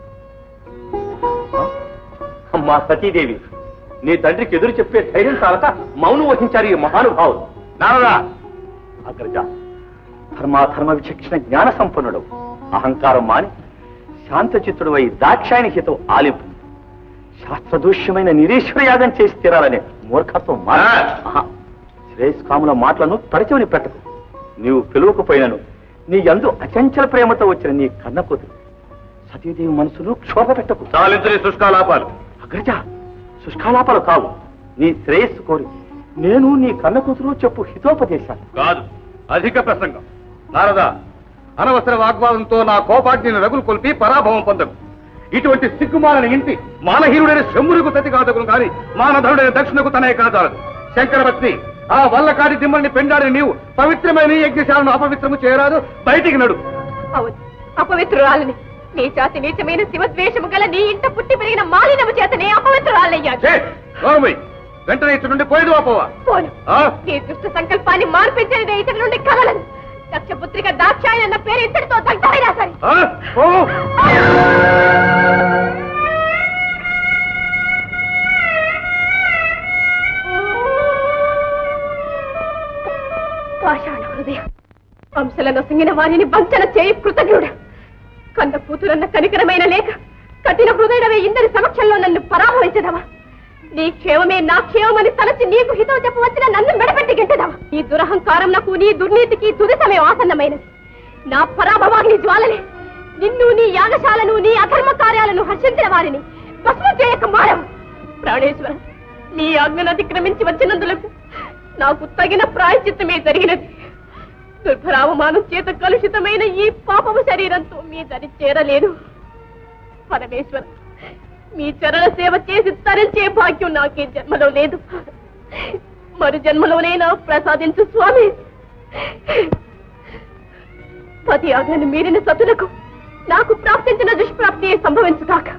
అమ్మా సతీదేవి, నీ తండ్రికి ఎదురు చెప్పే ధైర్యం చాలక మౌనం వహించారు ఈ మహానుభావులు. నారదా, అగ్రజ, ధర్మాధర్మ విచక్షణ జ్ఞాన సంపన్నుడు. అహంకారం మాని శాంతచిత్తుడు అయి దాక్షాయని హితం ఆలింపు. శాస్త్రదూష్యమైన నిరీశ్వర యాగం చేసి తీరాలనే మూర్ఖత్వం మా శ్రేయస్కాముల మాటలను తరచవని పెట్టకు. నీవు పిలువకపోయినను నీ యందు అచంచల ప్రేమతో వచ్చిన నీ కన్న కూతురు సతీదేవి మనసును క్షోభ పెట్టకు. చాలించని శుష్కాలాపాలు. అగ్రజ, శుష్కాలాపాలు కావు. నీ శ్రేయస్సు కోరి నేను నీ కన్న కూతురు చెప్పు హితోపదేశాలు కాదు, అధిక ప్రసంగం. నారదా, అనవసర వాగ్వాదంతో నా కోపాగ్నిని రగులు కొల్పి పరాభవం పొందకు. ఇటువంటి సిగ్గుమాలని ఇంటి మానహీనుడైన శంభులకు తతి కాదకును కాని మానధరుడైన దక్షిణకు తనే కాదాలదు. శంకరవత్ని, ఆ వల్లకాటి దిమ్మల్ని పెండాడిని నీవు పవిత్రమైన యజ్ఞశాలను అపవిత్రము చేయరాదు. బయటికి నడు. అవును, అపవిత్రురాలని. నీ జాతి నీచమైన శివద్వేషము గల నీ ఇంట పుట్టి పెరిగిన మాలినము చేతనే అపవిత్రురాలయ్యాడు. వెంటనే ఇటు నుండి పోయేది వాపోవా? పోను. నీ దుష్ట సంకల్పాన్ని మార్పించని ఇతడి నుండి కలలను. దక్షపుత్రిక దాక్షాయని అన్న పేరు ఇతడితో దగ్ధమైనా సరే. పాషాణ హృదయ, వంశలను సింగిన వారిని వంచన చేయి కృతజ్ఞుడా. కన్న కూతురన్న కనికరమైన లేక కఠిన హృదయుడవే ఇందరి సమక్షంలో నన్ను పరాభవించదవా? నీ క్షేమమే నా క్షేమమని తలచి నీకు హితం చెప్పవచ్చిన నన్ను మెడపెట్టి గెంటదవా? నీ దురహంకారం నాకు, నీ దుర్నీతికి తుది సమయం ఆసన్నమైనది. నా పరాభవాగ్ని జ్వాలలే నిన్ను, నీ యాగశాలను, నీ అధర్మ కార్యాలను హర్షించిన వారిని భస్మం చేయక మారవు. ప్రాణేశ్వర, నీ ఆజ్ఞను అతిక్రమించి వచ్చినందులకు నాకు తగిన ప్రాయశ్చిత్తమే జరిగినది. దుర్భరావమానం చేత కలుషితమైన ఈ పాపము శరీరంతో మీ దరి చేరలేదు. పరమేశ్వర, మీ చరణ సేవ చేసి తరించే భాగ్యం నాకే జన్మలో లేదు. మరి జన్మలోనైనా ప్రసాదించు స్వామి. పతి ఆజ్ఞను మీరిన సతులకు నాకు ప్రాప్తించిన దుష్ప్రాప్తి సంభవించుగాక.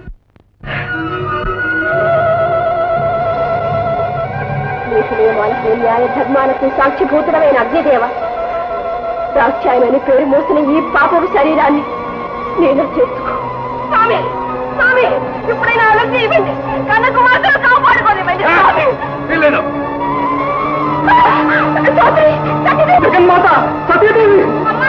నీకు నియమాలకు న్యాయ ధర్మాలకు సాక్షిభూతుడమైన అగ్నిదేవ, దాక్షాయణని పేరు మోసిన ఈ పాపపు శరీరాన్ని నేను చేసుకో. స్వామి స్వామి ఇప్పుడైనా అలసి ఇవ్వండి, కన్నకు మాత్రం కాపాడుకోనివ్వండి స్వామి. జగన్మాత సతీదేవి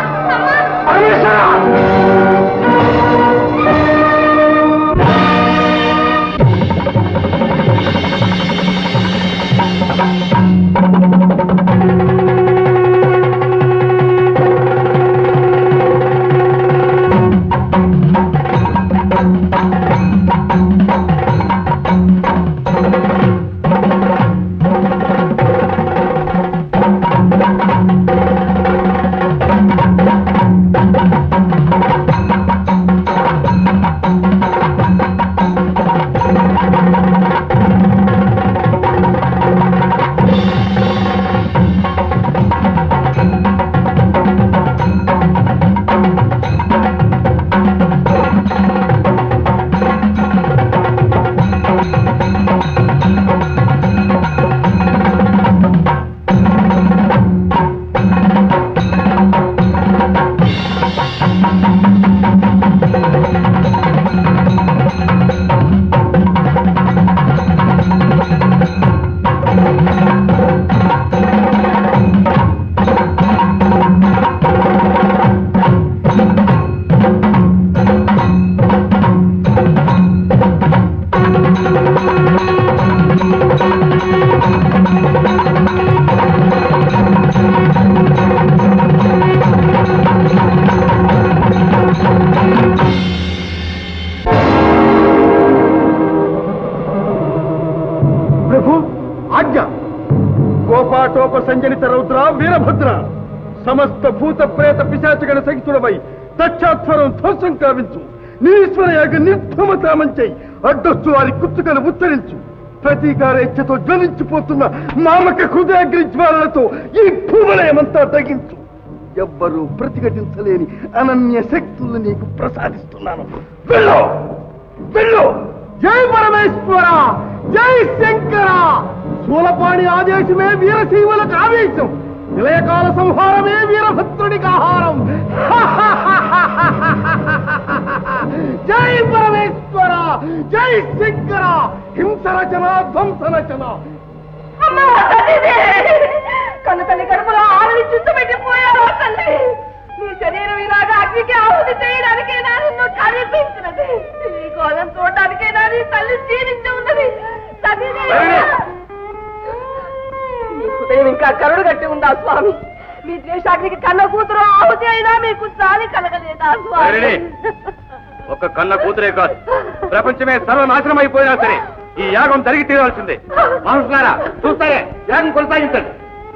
సంజనిత రౌద్ర వీరభద్ర సమస్త భూత ప్రేత పిశాచగణ సహితుడవై దక్షాధ్వరం ధ్వంసం కావించు. నీశ్వర యాగ నిర్ధమతామంచై అడ్డొచ్చు వారి కుత్తుకలు ఉత్తరించు. ప్రతీకారేచ్ఛతో జ్వలించిపోతున్న మామక హృదయాగ్ని జ్వాలలతో ఈ భూమలయమంతా తగ్గించు. ఎవ్వరూ ప్రతిఘటించలేని అనన్య శక్తులు నీకు ప్రసాదిస్తున్నాను. వెళ్ళు వెళ్ళు. జై పరమేశ్వర, జై శంకర. శూలపాణి ఆదేశమే వీరశైవులకు ఆవేశం, విలయకాల సంహారమే వీరభద్రుడికి ఆహారం. జై పరమేశ్వర, జై శంకర. హింస రచన, ధ్వంస రచన. కన్ను తల్లి కడుపులో ఆరుని చుట్టుపెట్టిపోయావు తల్లి. నీ శరీరం ఇలాగా అగ్నికి ఆహుతి చేయడానికైనా నిన్ను కనిపించినది. ఈ గోళం చూడడానికైనా నీ తల్లి జీవించి ఉన్నది. మీ హృదయం ఇంకా కరుడు కట్టి ఉందా స్వామి? మీ ద్వేషాగ్నికి కన్న కూతురు ఆహుతి అయినా మీకు జాలి కలగలేదా స్వామి? ఒక్క కన్న కూతురే కాదు, ప్రపంచమే సర్వనాశనం అయిపోయినా సరే ఈ యాగం జరిగి తీరవలసిందే. మనుషులారా చూస్తారే, యాగం కొనసాగించండి.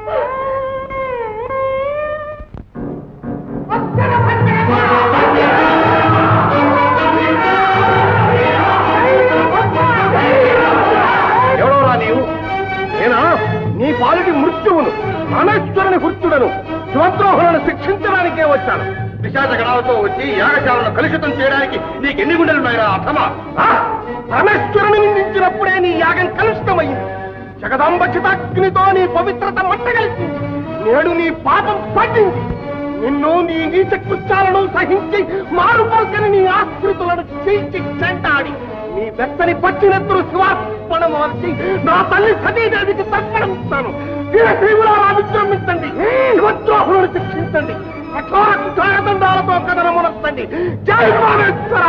ఎవడోరా నీవు? నేనా నీ పాలిటి మృత్యువును, రామేశ్వరుని హృత్యుడను, శివద్రోహులను శిక్షించడానికే వచ్చాను. పిశాచ గణాలతో వచ్చి యాగశాలను కలుషితం చేయడానికి నీకు ఎన్ని గుండెలున్నాయిరా అథమా? పరమేశ్వరుని నిందించినప్పుడే నీ యాగం కలుషితమైంది. జగదాంబ చితాగ్నితో నీ పవిత్రత మంటగలిసింది. నేడు నీ పాపం పట్టింది. నిన్ను నీ నీచ కృత్యాలను సహించి మారుపల్కని నీ ఆశ్రితులను చీల్చి చెంటాడి నీ వెచ్చని పచ్చినెత్తులు శివార్పణం వచ్చి నా తల్లి సతీదేవికి తర్పణిస్తాను. వీరశైవులారా విజృంభించండి, శివద్రోహులను శిక్షించండి, కఠోర కుఠారదండాలతో కథనమునొస్తండి. జై పరమేశ్వర.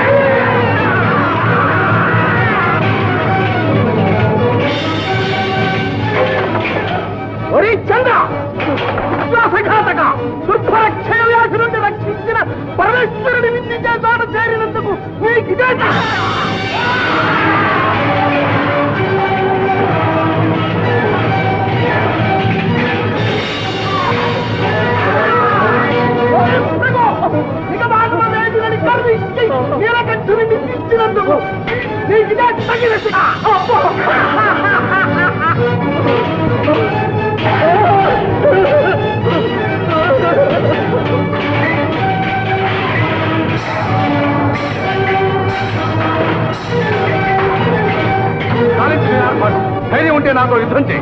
ఒరి చంద్ర, విశ్వాసఘాతక దుర్భర క్షయ వ్యాధి నుండి రక్షించిన పరమేశ్వరుని నిందించే చోట చేరినందుకు నీకిదే నీలకంఠుని నిందించినందుకు నీకిదే తగిన శిక్ష. ఉంటే నాతో యుద్ధం చేయి.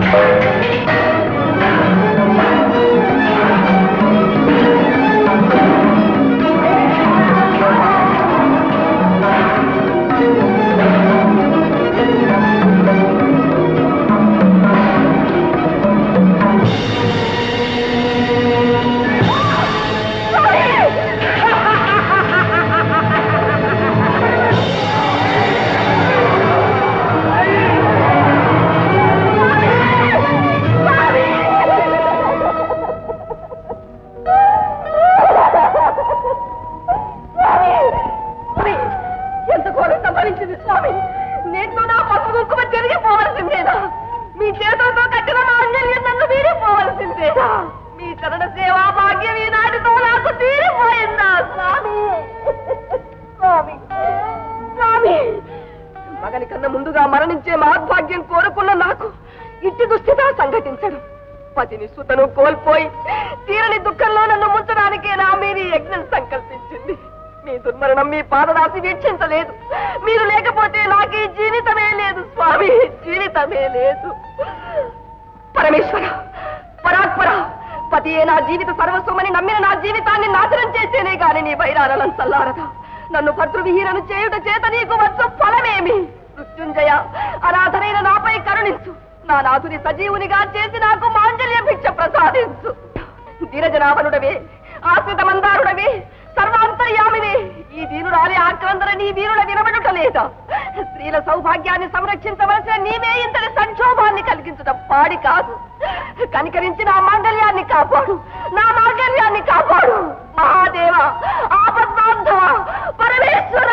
మగని కన్నా ముందుగా మరణించే మహద్భాగ్యం కోరుకున్న నాకు ఇట్టి దుస్థిత సంఘటించడం, పతిని సుతను కోల్పోయి తీరని దుఃఖంలో నన్ను ముంచడానికే నా మీరు యజ్ఞం సంకల్పించింది. మీ దుర్మరణం మీ పాదదాసి వీక్షించలేదు. మీరు లేకపోతే నాకు ఈ జీవితమే లేదు స్వామి, జీవితమే లేదు. పరమేశ్వర, పరాత్పర, పతియే నా జీవిత సర్వస్వమని నమ్మిన నా జీవితాన్ని నాశనం చేసేనే గాని నీ బైరాలను చల్లారదా. నన్ను భర్తృవిహీనను చేయుట చేత నీకు వచ్చు ఫలమేమి? మృత్యుంజయ, అనాథనైన నాపై కరుణించు. నా నాథుని సజీవునిగా చేసి నాకు మాంగళ్య భిక్ష ప్రసాదించు. ధీరజనాభనుడవే, ఆశ్రిత మందారుడవే, సర్వాంతర్యామివే, ఈ దీనురాలే ఆక్రందన నీ వీరుల వినబడుట లేదా? స్త్రీల సౌభాగ్యాన్ని సంరక్షించవలసిన నీవే ఇంతటి సంక్షోభాన్ని కలిగించడం పాడి కాదు. కనికరించి నా మాంగళ్యాన్ని కాపాడు, నా మాంగళ్యాన్ని కాపాడు. మహాదేవ, ఆపద్బాంధవ, పరమేశ్వర.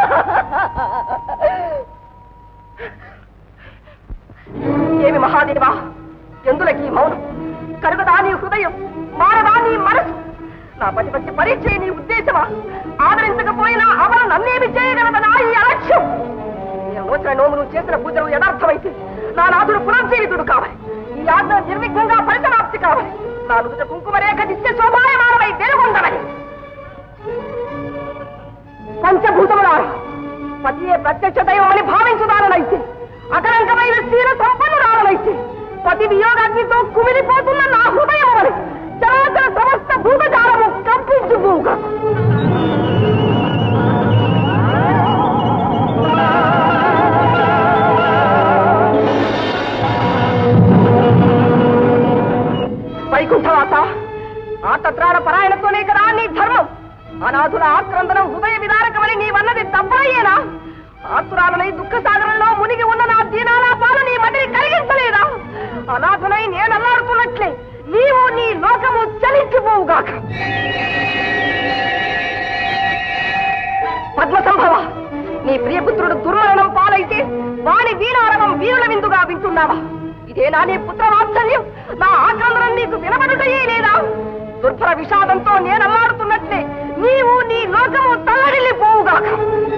ఏమి మహాదేవా, ఎందులకి మౌనం? కరుగదా నీ హృదయం, మారదా నీ మనసు? నా పతి పట్టి పరీక్ష నీ ఉద్దేశమా? ఆదరించకపోయినా అవను నన్నేమి చేయగలదనా ఈ అలక్ష్యం? నేను నోచిన నోమును చేసిన పూజలు యథార్థమైతే నా నాథుడు పునర్జీవితుడు కావాలి. ఈ ఆజ్ఞ నిర్విఘ్నంగా పరిసమాప్తి కావాలి. నా నుదుట కుంకుమ రేఖ నిత్య శోభాయమానమై వెలుగొందమని. పంచభూతములారా, పతియే ప్రత్యక్ష దైవమని భావించుదానైతే, అకలంకమైన క్షీర సంపన్నురాలనైతే, పతి వియోగాగ్నితో కుమిలిపోతున్న నా హృదయం అని చరాచర సమస్త భూతజాలము కంపించుగా. వైకుంఠవాస, ఆర్తత్రాణ పరాయణతోనే కదా నీ ధర్మం. అనాథుల ఆక్రందనం హృదయ విదారకమని నీవన్నది తప్పయ్యేనా? ఆతురాలనై దుఃఖ సాగరంలో మునిగి ఉన్న నా దీనాలాపాలు నీ మదిని కలిగించలేదా? అనాథనై నేనల్లాడుతున్నట్లే నీవు నీ లోకము చలించిపోవుగాక. పద్మ సంభవ, నీ ప్రియపుత్రుడు దుర్మరణం పాలైతే వాని వీణారవం వీరుల విందుగా వింటున్నావా? ఇదేనా నీ పుత్ర వాత్సల్యం? నా ఆక్రందనం నీకు వినబడుటయే లేదా? దుర్భర విషాదంతో నేనల్లాడుతున్నట్లే నీవు నీ లోకము తల్లడిల్లిపోవుగాక.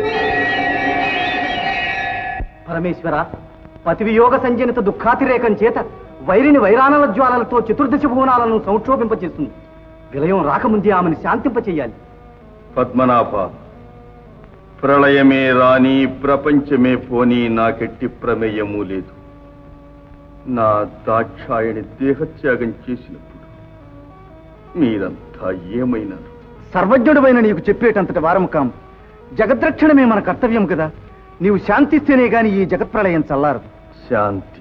పరమేశ్వర, పతివియోగ సంజనిత దుఃఖాతిరేకం చేత వైరిని వైరానల జ్వాలలతో చతుర్దశి భువనాలను సంక్షోభింపచేస్తుంది. విలయం రాకముందే ఆమెను శాంతింపచేయాలి. పద్మనాభ, ప్రళయమే రాని ప్రపంచమే పోని నాకెట్టి ప్రమేయము లేదు. నా దాక్షాయణి దేహత్యాగం చేసినప్పుడు మీరంతా ఏమైనారు? సర్వజ్ఞుడమైన నీకు చెప్పేటంతటి వారము కాము. జగద్రక్షణమే మన కర్తవ్యం కదా. నీవు శాంతిస్తేనే గాని ఈ జగత్ప్రళయం చల్లారు. శాంతి?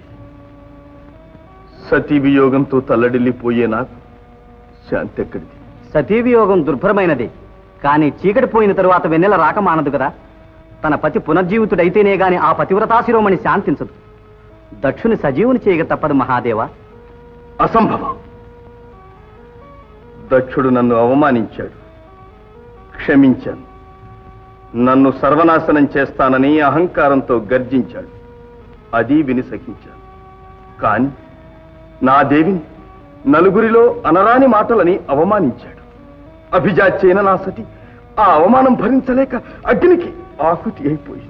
సతీ వియోగంతో తల్లడిల్లిపోయే నాకు శాంతి ఎక్కడిది? సతీ వియోగం దుర్భరమైనదే, కానీ చీకటి పోయిన తరువాత వెన్నెల రాక మానదు కదా. తన పతి పునర్జీవితుడైతేనే గాని ఆ పతివ్రతాశిరోమణి శాంతించదు. దక్షుని సజీవుని చేయక తప్పదు మహాదేవ. అసంభవం. దక్షుడు నన్ను అవమానించాడు, క్షమించాను. నన్ను సర్వనాశనం చేస్తానని అహంకారంతో గర్జించాడు, అది విని సహించాను. కాని నా దేవిని నలుగురిలో అనరాని మాటలని అవమానించాడు. అభిజాత్యైన నా సతి ఆ అవమానం భరించలేక అగ్నికి ఆకుతి అయిపోయింది.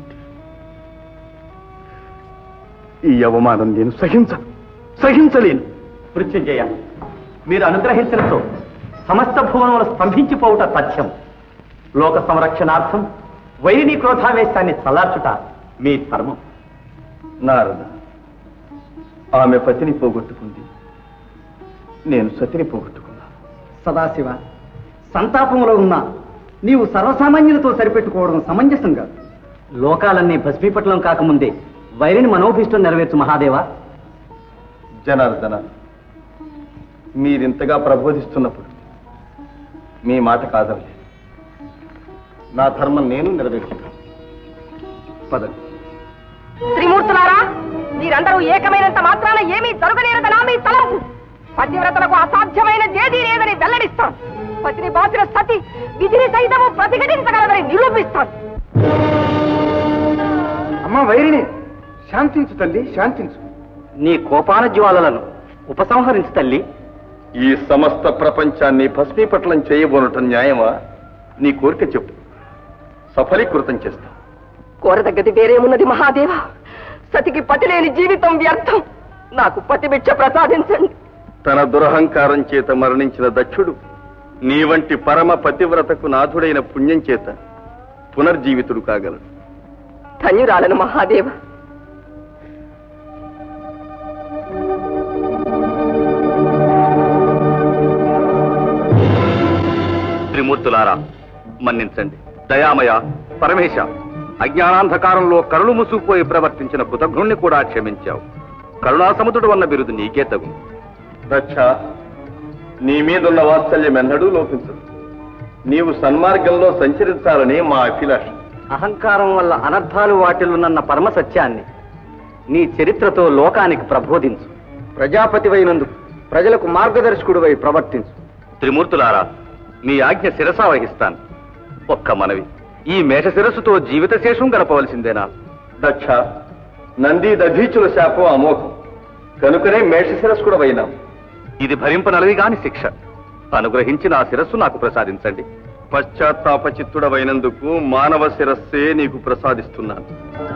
ఈ అవమానం నేను సహించను, సహించలేను. మృత్యుంజయ, మీరు అనుగ్రహించినతో సమస్త భువనములు స్తంభించిపోవుట తథ్యం. లోక సంరక్షణార్థం వైరిని క్రోధావేశాన్ని చల్లార్చుట మీ ధర్మం. నారద, ఆమె పతిని పోగొట్టుకుంది, నేను సతిని పోగొట్టుకున్నా. సదాశివ, సంతాపంలో ఉన్నా నీవు సర్వసామాన్యులతో సరిపెట్టుకోవడం సమంజసం కాదు. లోకాలన్నీ భస్మీపట్లం కాకముందే వైరిని మనోభీష్టం నెరవేర్చు మహాదేవా. జనార్దన, మీరింతగా ప్రబోధిస్తున్నప్పుడు మీ మాట కాదలే. నా ధర్మం నేను నెరవేర్చుతాను. పదండి. త్రిమూర్తులారా, మీరందరూ ఏకమైనంత మాత్రాన ఏమీ జరగలేరదనా మీ తలంపు? పతివ్రతలకు అసాధ్యమైన ఏదీ లేదని వెల్లడిస్తాను. పతిని బాసిన సతి విధిని సైతము ప్రతిఘటించగలదని నిరూపిస్తాను. అమ్మ వైరిని, శాంతించు తల్లి, శాంతించు. నీ కోపాన జ్వాలలను ఉపసంహరించు తల్లి. ఈ సమస్త ప్రపంచాన్ని భస్మీపట్లం చేయబోనటం న్యాయమా? నీ కోరిక చెప్పు, సఫలీకృతం చేస్తా. కోరదగ్గది వేరేమున్నది మహాదేవ. సతికి పతి లేని జీవితం వ్యర్థం. నాకు పతి భిక్ష ప్రసాదించండి. తన దురహంకారం చేత మరణించిన దక్షుడు నీ వంటి పరమ పతివ్రతకు నాథుడైన పుణ్యం చేత పునర్జీవితుడు కాగలడు. ధన్యురాలను మహాదేవ. త్రిమూర్తులారా, మన్నించండి. దయామయ, పరమేశ, అజ్ఞానాంధకారంలో కరుಳು మూసుకుపోయి ప్రవర్తించిన కృతజ్ఞుణ్ణి కూడా క్షమించావు. కరుణాసముద్రుడు అన్న బిరుదు నీకే తగు. దక్ష, నీ మీదున్న వాత్సల్యం ఎన్నడూ లోపించదు. నీవు సన్మార్గంలో సంచరించాలని మా అభిలాష. అహంకారం వల్ల అనర్థాలు వాటిల్లునన్న పరమ సత్యాన్ని నీ చరిత్రతో లోకానికి ప్రబోధించు. ప్రజాపతివైనందుకు ప్రజలకు మార్గదర్శకుడివై ప్రవర్తించు. త్రిమూర్తులారా, మీ ఆజ్ఞ శిరసా వహిస్తాను. ఒక్క మనవి, ఈ మేష శిరస్సుతో జీవిత శేషం గడపవలసిందేనా? దక్ష, నంది దధీచుల శాపం అమోఘం కనుకనే మేష శిరస్కుడు అయినాం. ఇది భరింపనలవి గాని శిక్ష. అనుగ్రహించి నా శిరస్సు నాకు ప్రసాదించండి. పశ్చాత్తాపచిత్తుడవైనందుకు మానవ శిరస్సే నీకు ప్రసాదిస్తున్నాను.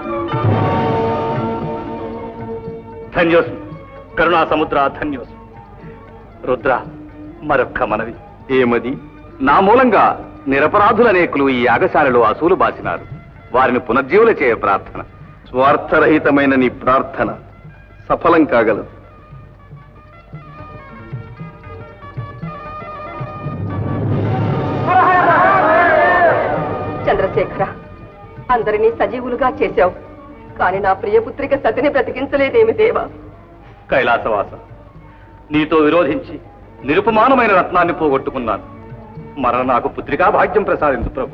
ధన్యోస్మి కరుణా సముద్ర, ధన్యోస్మి. రుద్ర, మరొక్క మనవి. ఏమది? నా మూలంగా నిరపరాధులనేకులు ఈ యాగశాలలో అసూలు బాసినారు. వారిని పునర్జీవులు చేయ ప్రార్థన. స్వార్థరహితమైన నీ ప్రార్థన సఫలం కాగలదు. చంద్రశేఖర, అందరినీ సజీవులుగా చేశావు, కాని నా ప్రియపుత్రిక సతిని బ్రతికించలేదేమి దేవా? కైలాసవాస, నీతో విరోధించి నిరుపమానమైన రత్నాన్ని పోగొట్టుకున్నాను. మరణ నాకు పుత్రికా భాగ్యం ప్రసాదించు ప్రభు.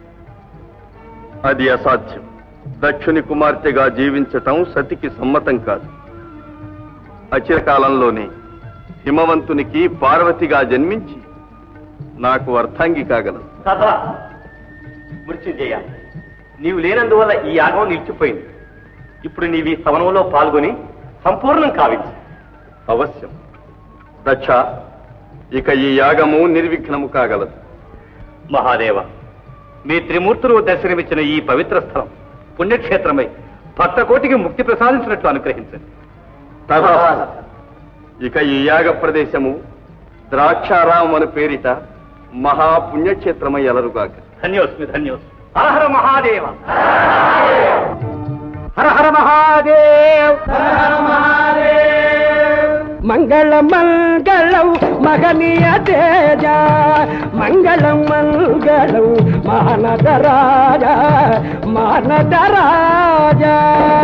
అది అసాధ్యం. దక్షుని కుమార్తెగా జీవించటం సతికి సమ్మతం కాదు. అచిరకాలంలోనే హిమవంతునికి పార్వతిగా జన్మించి నాకు అర్థాంగి కాగలదు. మృత్యుంజయ, నీవు లేనందువల్ల ఈ యాగం నిలిచిపోయింది. ఇప్పుడు నీవు ఈ స్థవనంలో పాల్గొని సంపూర్ణం కావించు. అవశ్యం. దక్ష, ఇక ఈ యాగము నిర్విఘ్నము కాగలదు. మహాదేవ, మీ త్రిమూర్తులు దర్శనమిచ్చిన ఈ పవిత్ర స్థలం పుణ్యక్షేత్రమై భక్త కోటికి ముక్తి ప్రసాదించినట్లు అనుగ్రహించండి. తథా. ఇక ఈ యాగ ప్రదేశము ద్రాక్షారామం అని పేరిట మహాపుణ్యక్షేత్రమై అలరుగాక. ధన్యోస్మి, ధన్యోస్మి. హర హర మహాదేవ. హర హర మహాదేవ్. మంగళం మంగళం మగనీయ తేజ, మంగళం మంగళం మానద రాజా, మానద రాజా.